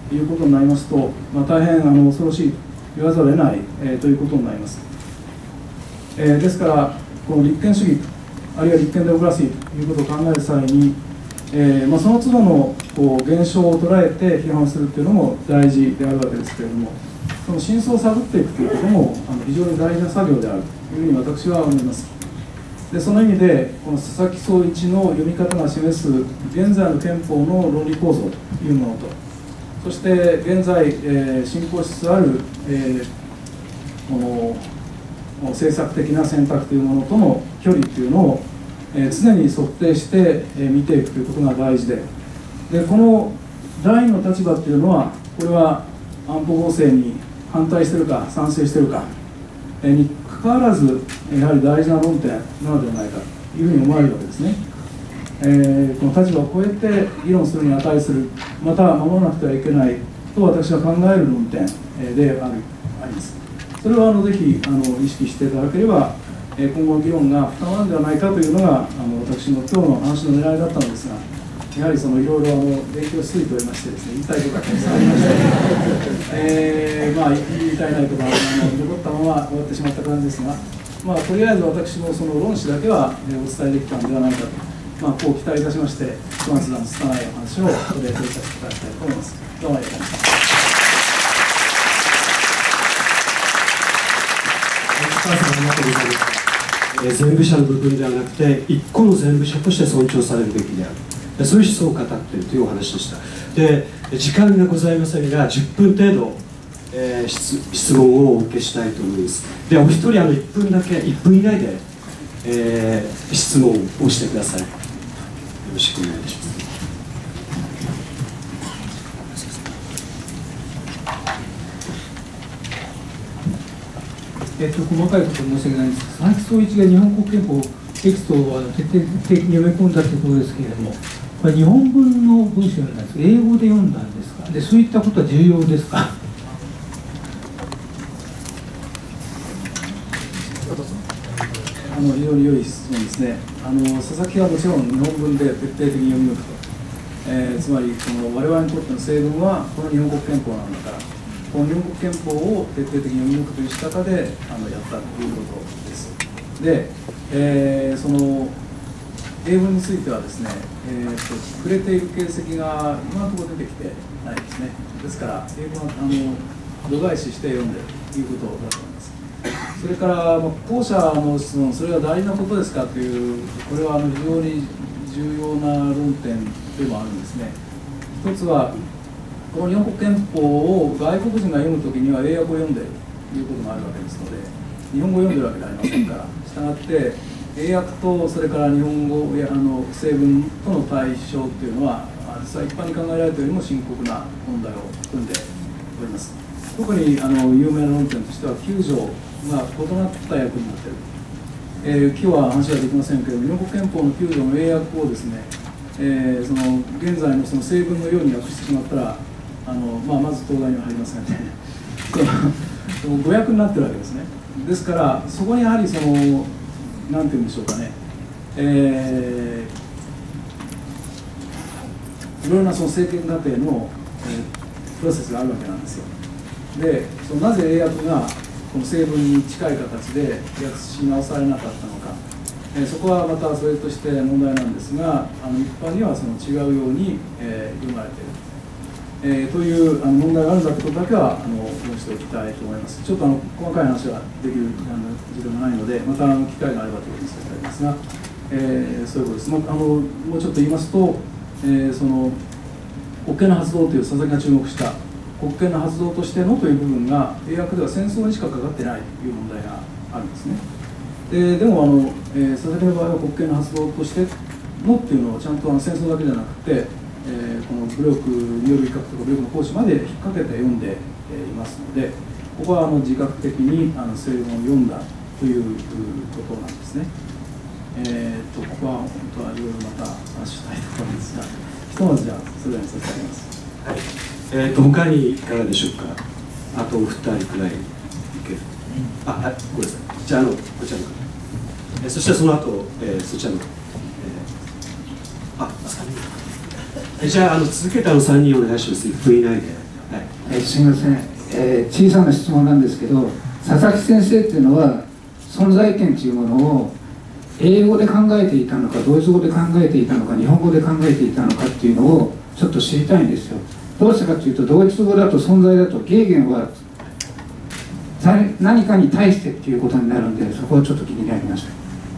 いうことになりますと、まあ、大変あの恐ろしいと言わざるを得ない、えー、ということになります。えー、ですから、この立憲主義、あるいは立憲デモクラシーということを考える際に、えーまあ、その都度のこう現象を捉えて批判するというのも大事であるわけですけれども、その真相を探っていくということもあの非常に大事な作業であるというふうに私は思います。でその意味で、この佐々木総一の読み方が示す現在の憲法の論理構造というものと、そして現在、えー、進行しつつある、えー、この政策的な選択というものとの距離というのを、えー、常に測定して、えー、見ていくということが大事で、でこの第二の立場というのは、これは安保法制に反対しているか賛成しているかにかかわらず、やはり大事な論点なのではないかというふうに思われるわけですね。えー、この立場を超えて議論するに値する、また守らなくてはいけないと私は考える論点であるあります。それはあのぜひあの意識していただければ、えー、今後の議論が深まるんではないかというのがあの私の今日の話の狙いだったのですが、やはりそのいろいろあの勉強しすぎておりましてですね、言いたいことがたくさんありまして、えー、まあ言いたいないことが残ったまま終わってしまった感じですが、まあとりあえず私もその論旨だけはお伝えできたのではないかと、まあこう期待いたしまして、一松段の拙いお話をここで取りさせていただきたいと思います。どうもありがとうございました。 ありがとうございます。全部者の部分ではなくて、一個の全部者として尊重されるべきである、そういう思想を語っているというお話でした。で、時間がございませんが、じゅっぷん程度、えー、質, 質問をお受けしたいと思います。で、お一人あのいっぷんだけ、いっぷん以内で、えー、質問をしてください。よろしくお願いします。 えっと、細かいこと申し訳ないんですが、佐々木総一が日本国憲法テキストを徹底的に読み込んだということですけれども、これ日本文の文章なんですが、英語で読んだんですか。で、そういったことは重要ですか。 あの非常に良い質問ですね。あの佐々木はもちろん日本文で徹底的に読み抜くと、えー、つまりその我々にとっての正文はこの日本国憲法なんだから、この日本国憲法を徹底的に読み抜くという仕方であのやったということです。で、えー、その英文についてはですね、えー、と触れている形跡が今のところ出てきてないですね。ですから英語はあの度外視して読んでいるということだと思います。それから後者の質問、それは大事なことですかという、これはあの非常に重要な論点でもあるんですね。一つはこの日本国憲法を外国人が読むときには英訳を読んでいるということがあるわけですので、日本語を読んでるわけではありませんから、したがって英訳とそれから日本語やあの正文との対象というのは、実は一般に考えられているよりも深刻な問題を含んでおります。特にあの有名な論点としては、きゅう条が異なった訳になっている、えー、今日は話はできませんけれども、日本国憲法のきゅう条の英訳をですね、えー、その現在のその正文のように訳してしまったら、あのまあ、まず東大には入りませんね誤訳になってるわけですね。ですからそこにやはりその何て言うんでしょうかね、えー、いろいろなその政権過程の、えー、プロセスがあるわけなんですよ。で、そのなぜ英訳がこの正文に近い形で訳し直されなかったのか、えー、そこはまたそれとして問題なんですが、あの一般にはその違うように、えー、読まれている。えー、というあの問題があるんだということだけはあの申しておきたいと思います。ちょっとあの細かい話はできるあの時間がないので、またあの機会があればというふうにさせていただきますが、えー、そういうことです。まあ、あのもうちょっと言いますと、えー、その国権の発動という佐々木が注目した国権の発動としてのという部分が英訳では戦争にしかかかってないという問題があるんですね。で, でもあの、えー、佐々木の場合は国権の発動としてのっていうのをちゃんとあの戦争だけじゃなくて、えー、この武力による威嚇とか武力の行使まで引っ掛けて読んで、えー、いますので、ここはあの自覚的にあの正文を読んだということなんですね。えー、とここは本当はいろいろまた話したいところですが、ひとまずじゃあそれらにさせてあげます。 はい、えー、と他にいかがでしょうか。あとお二人くらいいける。あ、はい、ごめんなさい。じゃあ、あのこちらの方、えー、そしてその後、えー、そちらの、えー、あ、さんにん。じゃあ、あの続けてあのさんにんお願いします。いっぷん以内で。 えー、すみません、えー、小さな質問なんですけど、佐々木先生っていうのは存在権というものを英語で考えていたのか、ドイツ語で考えていたのか、日本語で考えていたのかっていうのをちょっと知りたいんですよ。どうしてかというと、ドイツ語だと存在だとゲーゲンは何かに対してっていうことになるんで、そこはちょっと気になりました。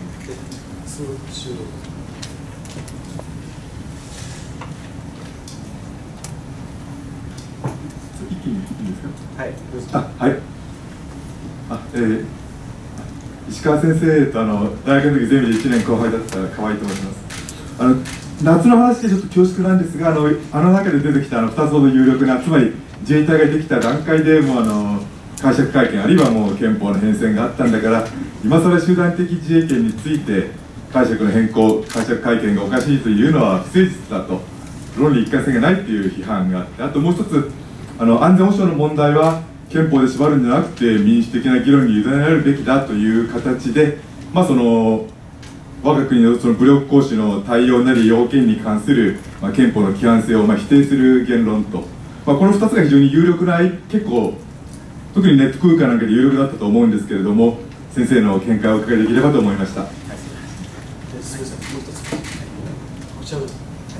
一気にいいですか。 はい。 あ、はい。あ、えー、石川先生とあの大学の時ゼミでいちねん後輩だった河合と申します。あの夏の話でちょっと恐縮なんですが、あのあの中で出てきたあのふたつほど有力な、つまり自衛隊ができた段階でもうあの解釈会見、あるいはもう憲法の変遷があったんだから、今更集団的自衛権について解釈の変更、解釈会見がおかしいというのは不誠実だと、論理一貫性がないという批判があって、あともう一つ、あの安全保障の問題は憲法で縛るんじゃなくて民主的な議論に委ねられるべきだという形で、まあ、その我が国のその武力行使の対応なり要件に関する、まあ、憲法の規範性をまあ否定する言論と、まあ、このふたつが非常に有力な、結構特にネット空間なんかで有力だったと思うんですけれども、先生の見解をお伺いできればと思いました。はい、 すみません、もう一つ、こちらです。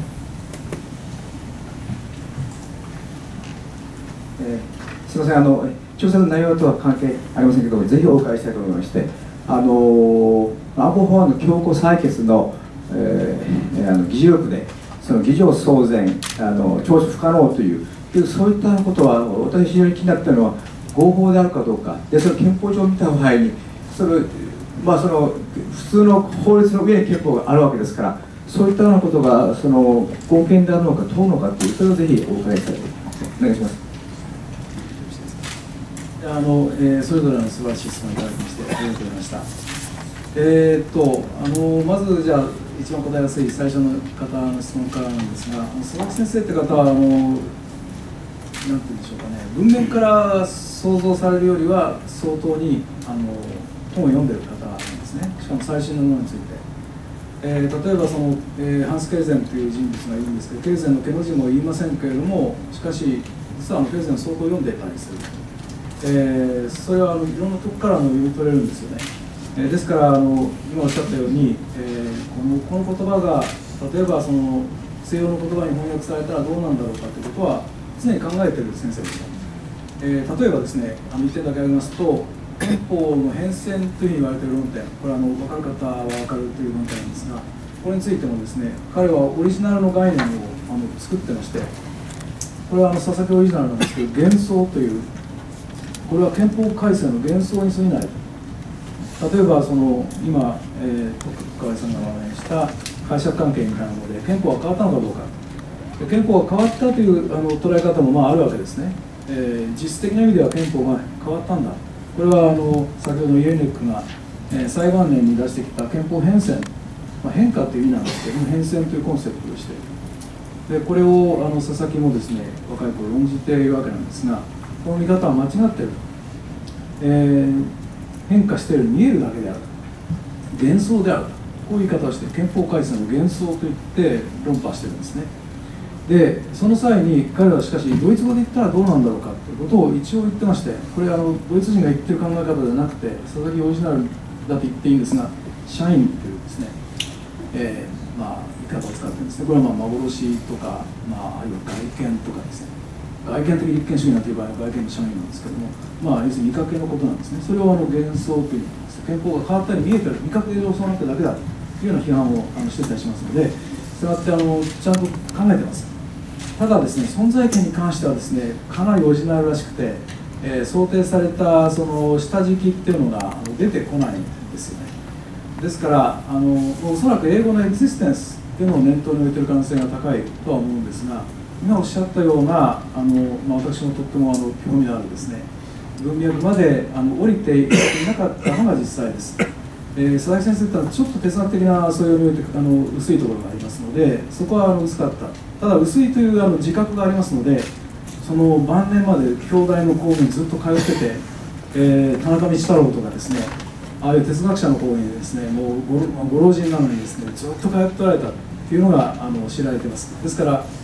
えー、すみません、あの調査の内容とは関係ありませんけど、ぜひお伺いしたいと思いまして、あの安保法案の強行採決の、えー、あの議事録で、その議場騒然、あの聴取不可能という、そういったことは、私、非常に気になったのは、合法であるかどうか、でその憲法上を見た場合に、そのまあ、その普通の法律の上に憲法があるわけですから、そういったようなことがその合憲であるのか問うのかという、それをぜひお伺いしたいと思います。お願いします。 あのえー、それぞれの素晴らしい質問をいただきましてありがとうございました。えー、っとあのまずじゃあ一番答えやすい最初の方の質問からなんですが、佐々木先生って方はあのなんて言うんでしょうかね、文面から想像されるよりは相当にあの本を読んでる方なんですね。しかも最新のものについて、えー、例えばその、えー、ハンス・ケルゼンという人物がいるんですけど、ケルゼンの毛の字も言いませんけれども、しかし実はあのケルゼンを相当読んでいたりする、えー、それはあのいろんなところからの読み取れるんですよね。えー、ですからあの今おっしゃったように、えー、このこの言葉が例えばその西洋の言葉に翻訳されたらどうなんだろうかということは常に考えている先生でした。えー、例えばですね、あのいってんだけ挙げますと、憲法の変遷というふうに言われている論点、これはあの分かる方は分かるという論点なんですが、これについてもですね、彼はオリジナルの概念をあの作ってまして、これはあの佐々木オリジナルなんですけど、幻想という、これは憲法改正の幻想に過ぎない。例えばその今、えー、徳川さんがお話しした解釈関係みたいなので、憲法が変わったのかどうか、憲法が変わったというあの捉え方もまああるわけですね。えー、実質的な意味では憲法が変わったんだ。これはあの先ほどのイエネックが、えー、最晩年に出してきた憲法変遷、まあ、変化という意味なんですけども、変遷というコンセプトをしている。でこれをあの佐々木もですね、若い頃論じているわけなんですが、この見方は間違っている、えー、変化しているように見えるだけである、幻想である、こういう言い方をして憲法改正の幻想といって論破しているんですね。でその際に彼らはしかしドイツ語で言ったらどうなんだろうかということを一応言ってまして、これあのドイツ人が言ってる考え方じゃなくて佐々木オリジナルだと言っていいんですが、社員というですね、えー、まあ言い方を使ってるんですね。これはまあ幻とか、まあ、あるいは外見とかですね、外見的立憲主義なんていう場合は外見の社員なんですけども、まあ要するに見かけのことなんですね。それをあの幻想というんです。憲法が変わったり見えてる、見かけ上そうなってるだけだというような批判をあのしてたりしますので、したがってあのちゃんと考えてます。ただですね、存在権に関してはですね、かなりオリジナルらしくて、えー、想定されたその下敷きっていうのが出てこないんですよね。ですからあのおそらく英語のエクジステンスっていうのを念頭に置いている可能性が高いとは思うんですが、今おっしゃったようなあの、まあ、私もとってもあの興味のあるですね、文脈まであの降りていなかったのが実際です。えー、佐々木先生というのはちょっと哲学的な素養においてあの薄いところがありますので、そこはあの薄かった。ただ薄いというあの自覚がありますので、その晩年まで京大の講義にずっと通ってて、えー、田中道太郎とかですね、ああいう哲学者の講義にですね、もう ご, ご老人なのにですね、ずっと通っておられたというのがあの知られています。ですから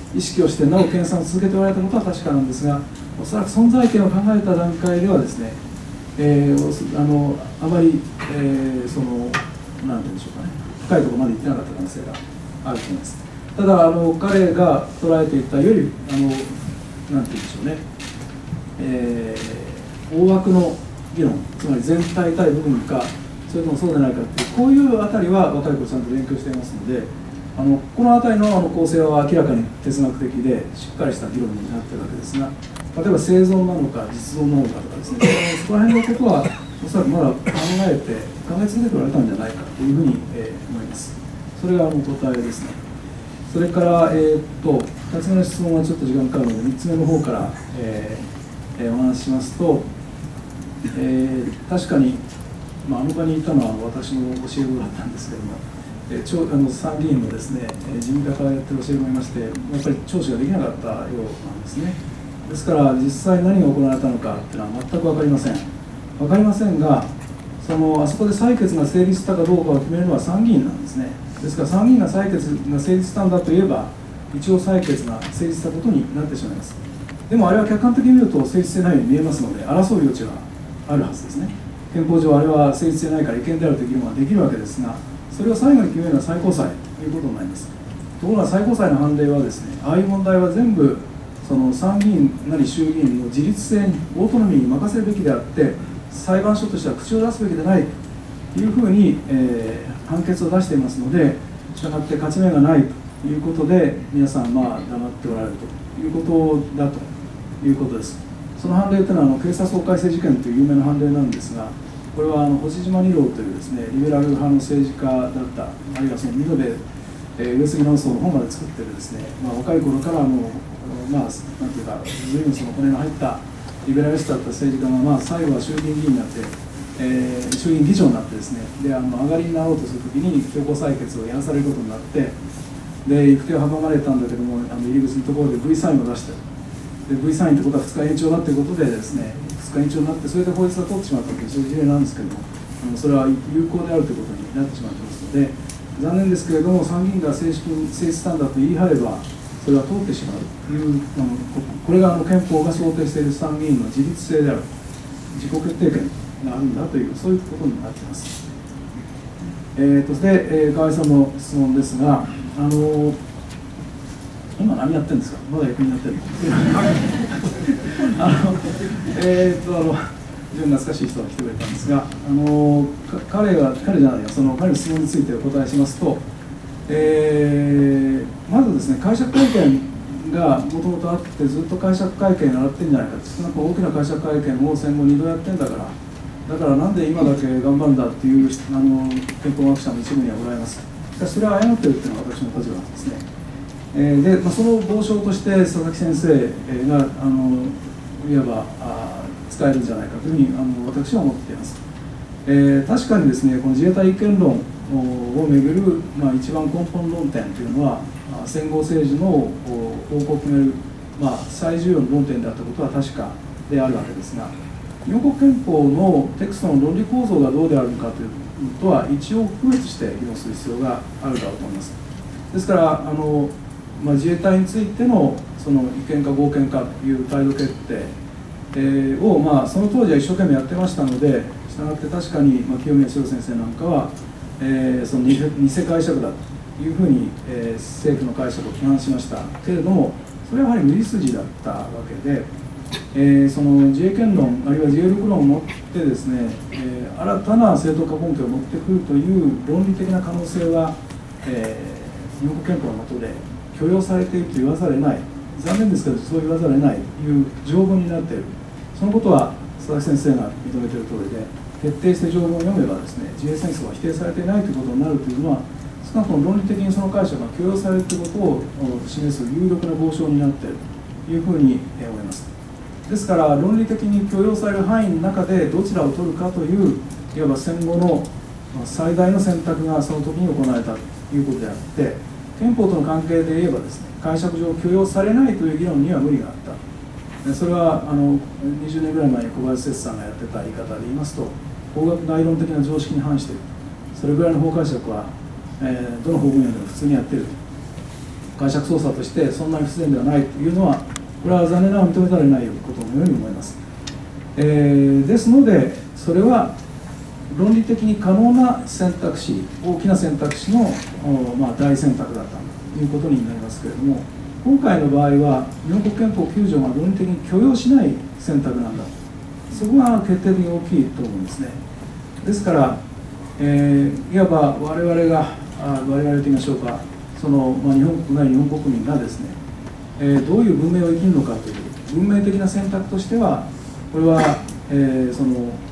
意識をしてなお研鑽を続けておられたことは確かなんですが、おそらく存在権を考えた段階ではですね、えー、あのあまり、えー、そのなんていうんでしょうかね、深いところまで行ってなかった可能性があると思います。ただあの彼が捉えていたよりあのなんていうんでしょうね、えー、大枠の議論、つまり全体対部分かそれともそうでないかっていう、こういうあたりは若い子ちゃんと勉強していますので、あのこのあたりのあの構成は明らかに哲学的でしっかりした議論になっているわけですが、例えば生存なのか実存なのかとかですね、そこら辺のことはおそらくまだ考えて考え続けておられたんじゃないかというふうに、えー、思います。それがあの答えですね。それから、えー、っとふたつめの質問はちょっと時間かかるのでみっつめの方から、えーえー、お話ししますと、えー、確かに、まあ、あの場にいたのは私の教え子だったんですけれども、えー、ちょあの参議院のですね、えー、事務課からやってる教え子もいまして、やっぱり聴取ができなかったようなんですね。ですから実際何が行われたのかっていうのは全く分かりません。分かりませんが、そのあそこで採決が成立したかどうかを決めるのは参議院なんですね。ですから参議院が採決が成立したんだといえば、一応採決が成立したことになってしまいます。でもあれは客観的に見ると成立してないように見えますので、争う余地はあるはずですね。憲法上あれは成立してないから違憲であるという議論はできるわけですが、それを最後に決めるのは最高裁ということになります。ところが最高裁の判例はですね、ああいう問題は全部その参議院なり衆議院の自律性にオートノミーに任せるべきであって、裁判所としては口を出すべきでないというふうに、えー、判決を出していますので、したがって勝ち目がないということで皆さんまあ黙っておられるということだということです。その判例というのはあの警察法改正事件という有名な判例なんですが、これはあの星島二郎というですねリベラル派の政治家だった、あるいはその二度で、えー、上杉論争の本まで作ってるですね、まあ、若い頃からもうまあなんていうか随分その骨の入ったリベラリストだった政治家が、まあ、最後は衆議院議員になって、えー、衆議院議長になってですね、であの上がりになろうとするときに強行採決をやらされることになって、で行く手を阻まれたんだけども、あの入り口のところで ブイ サインを出して、で ブイ サインってことはふつか延長だということでですね、ふつか延長になって、それで法律が通ってしまったというそういう事例なんですけれども、あのそれは有効であるということになってしまってますので、残念ですけれども、参議院が正式に成立したんだと言い張れば、それは通ってしまうという、あのこれがあの憲法が想定している参議院の自律性である、自己決定権があるんだという、そういうことになっています。えー、とで、えー、河合さんの質問ですが、あの今何やってるんですか、まだ役になってるのあの、えー、とあの非常に懐かしい人が来てくれたんですが、あの彼が彼じゃないよ、その彼の質問についてお答えしますと、えー、まずですね、解釈会見がもともとあって、ずっと解釈会見習ってんじゃないか、少なく大きな解釈会見を戦後にどやってんだから、だからなんで今だけ頑張るんだっていうあの憲法学者の一部にはおられます。しかしそれは誤ってるっていうのが私の立場なんですね。えー、で、まあ、その傍証として佐々木先生があのいわばあ使えるんじゃないかというふうにあの私は思っています。えー、確かにですね、この自衛隊違憲論をめぐる、まあ、一番根本論点というのは、まあ、戦後政治の方向を決める、まあ、最重要の論点であったことは確かであるわけですが、日本国憲法のテクストの論理構造がどうであるのかということは一応区別して議論する必要があるだろうと思います。ですからあの、まあ、自衛隊についてのその違憲か合憲かという態度決定、えー、を、まあ、その当時は一生懸命やってましたので、したがって確かに、まあ、清宮史郎先生なんかは、えー、その偽解釈だというふうに、えー、政府の解釈を批判しましたけれども、それはやはり無理筋だったわけで、えー、その自衛権論あるいは自衛力論を持ってですね、えー、新たな正当化根拠を持ってくるという論理的な可能性は、えー、日本国憲法の下で許容されていると言わざるを得ない、残念ですけどそう言わざるを得ないという条文になっている。そのことは佐々木先生が認めている通りで、徹底して条文を読めばですね、自衛戦争は否定されていないということになるというのは、少なくとも論理的にその解釈が許容されるということを示す有力な傍証になっているというふうに思います。ですから論理的に許容される範囲の中でどちらを取るかといういわば戦後の最大の選択がその時に行われたということであって、憲法との関係で言えばですね、解釈上許容されないという議論には無理があった。それはあのにじゅうねんぐらい前に小林節さんがやってた言い方で言いますと、法学概論的な常識に反している、それぐらいの法解釈は、えー、どの法分野でも普通にやっていると解釈操作としてそんなに不自然ではないというのは、これは残念ながら認めざるを得ないことのように思います。えー、ですので、それは論理的に可能な選択肢、大きな選択肢の、まあ、大選択だったということになりますけれども、今回の場合は、日本国憲法きゅう条が論理的に許容しない選択なんだ、そこが決定的に大きいと思うんですね。ですから、えー、いわば我々が、あ我々と言いましょうか、そのまあ、日本国内、日本国民がですね、えー、どういう文明を生きるのかという文明的な選択としては、これは、えー、その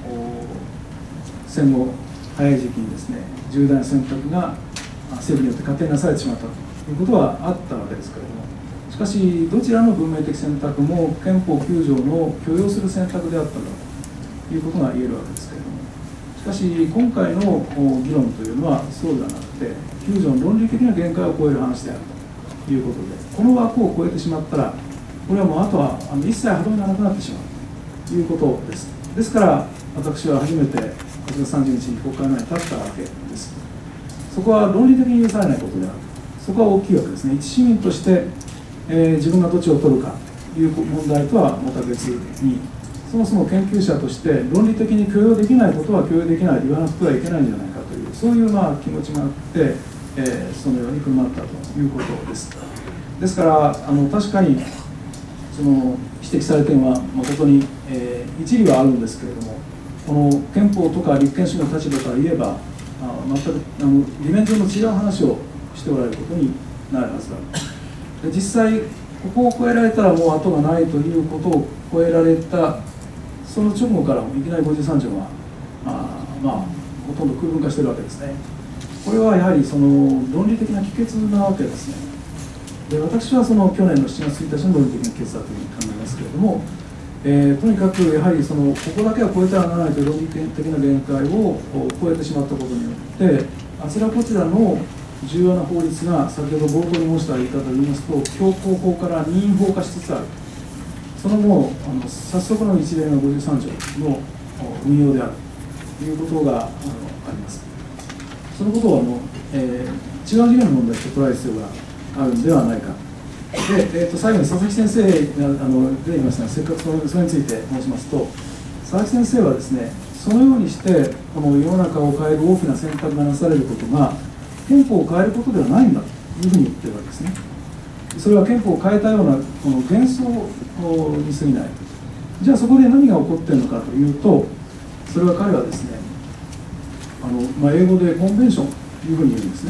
戦後早い時期にですね、重大な選択が政府によって勝手になされてしまったということはあったわけですけれども、しかし、どちらの文明的選択も憲法きゅう条の許容する選択であったんだということが言えるわけですけれども、しかし、今回の議論というのはそうではなくて、きゅう条の論理的な限界を超える話であるということで、この枠を超えてしまったら、これはもうあとはあの一切歯止めがなくなってしまうということです。ですから、私は初めてはちがつさんじゅうにちに国会前に立ったわけです。そこは論理的に許されないことである。そこは大きいわけですね。一市民として、えー、自分がどっちを取るかという問題とはまた別に、そもそも研究者として論理的に許容できないことは許容できないと言わなくてはいけないんじゃないかという、そういうまあ気持ちがあって、えー、そのように振る舞ったということです。ですから、あの確かにその指摘されているのは誠に、えー、一理はあるんですけれども、この憲法とか立憲主義の立場から言えば、あ全くあの理念上の違う話をしておられることになるはずだ。で実際、ここを超えられたらもう後がないということを超えられた、その直後からもいきなりごじゅうさん条は、あまあ、ほとんど空文化しているわけですね。これはやはりその論理的な帰結なわけですね。で私はその去年のしちがつついたちの論理的な帰結だというふうに考えますけれども、えー、とにかくやはりそのここだけは超えてはならないという論理的な限界を超えてしまったことによって、あちらこちらの重要な法律が先ほど冒頭に申した言い方で言いますと、強行法から任意法化しつつある、そのもうあの早速の一例がごじゅうさん条の運用であるということがあのあります。そのことをあの、えー、違う次元の問題と捉える必要があるんではないか。で、えー、と最後に佐々木先生があの出ていましたが、せっかくそれそれについて申しますと、佐々木先生はですね、そのようにしてこの世の中を変える大きな選択がなされることが憲法を変えることではないんだというふうに言ってるわけですね。それは憲法を変えたようなこの幻想に過ぎない。じゃあそこで何が起こっているのかというと、それは彼はですね、あの、まあ、英語でコンベンションというふうに言うんですね。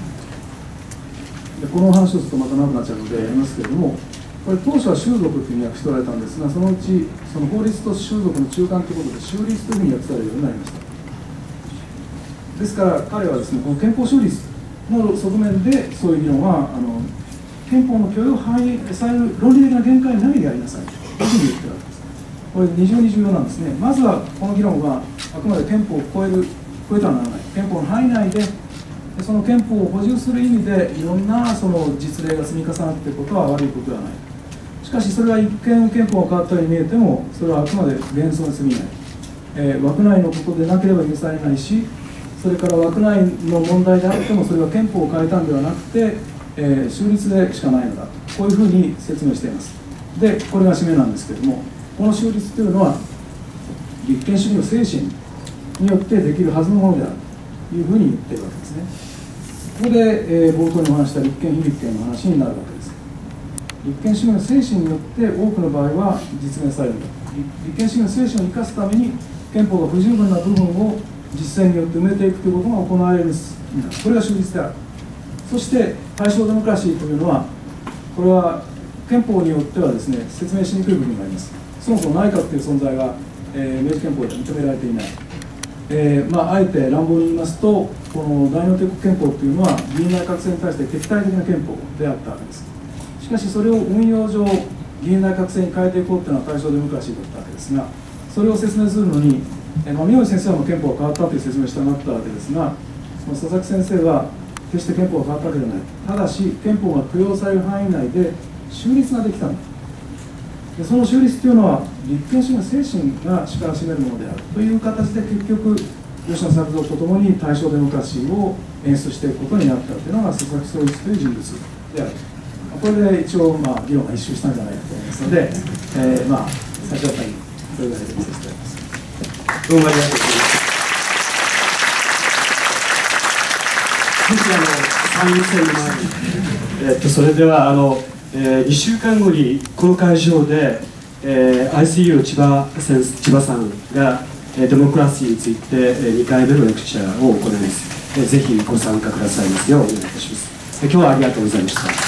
でこの話をするとまた長くなっちゃうのでやりますけれども、これ当初は習俗というふうに訳しておられたんですが、そのうちその法律と習俗の中間ということで修律というふうに訳されるようになりました。ですから彼はですね、この憲法修律の側面でそういう議論はあの憲法の許容範囲される論理的な限界内でやりなさいというふうに言ってるわけです。これ二重に重要なんですね。まずはこの議論はあくまで憲法を超える超えてはならない、憲法の範囲内でその憲法を補充する意味でいろんなその実例が積み重なっていることは悪いことではない。しかしそれは一見憲法が変わったように見えても、それはあくまで幻想に過ぎない、えー、枠内のことでなければ許されないし、それから枠内の問題であってもそれは憲法を変えたんではなくて、えー、修律でしかないのだと、こういうふうに説明しています。でこれが締めなんですけれども、この修律というのは立憲主義の精神によってできるはずのものであるというふうに言っているわけですね。ここで、えー、冒頭にお話した立憲非立憲の話になるわけです。立憲主義の精神によって多くの場合は実現されるんだ。立憲主義の精神を生かすために憲法が不十分な部分を実践によって埋めていくということが行われるんだ。これが修律である。そして大正デモクラシーというのは、これは憲法によってはですね、説明しにくい部分があります。そもそも内閣という存在が、えー、明治憲法で認められていない。えーまあ、あえて乱暴に言いますと、この大日本帝国憲法というのは議院内閣制に対して敵対的な憲法であったわけです。しかしそれを運用上議院内閣制に変えていこうというのは大正デモクラシーだったわけですが、それを説明するのに、えーまあ、宮内先生はもう憲法が変わったという説明をしたがったわけですが、佐々木先生は決して憲法が変わったわけではない。ただし憲法が許容される範囲内で修律ができたんだ。でその修律というのは立憲主義の精神が力を占めるものであるという形で、結局吉野作造とともに大正デモクラシーを演出していくことになったというのが佐々木宗一という人物であるこれで一応、まあ、議論が一周したんじゃないかと思いますので、えーまあ、最初はこれぐらいで見させていただきます。 どうもありがとうございます。ぜひあの参院選の前に、えっと、それではあの、えー、にしゅうかんごにこの会場で、えー、アイシーユー の千葉先生千葉さんが、えー、デモクラシーについて、えー、にかいめのレクチャーを行います。えー、ぜひご参加くださいますようお願いいたします。えー、今日はありがとうございました。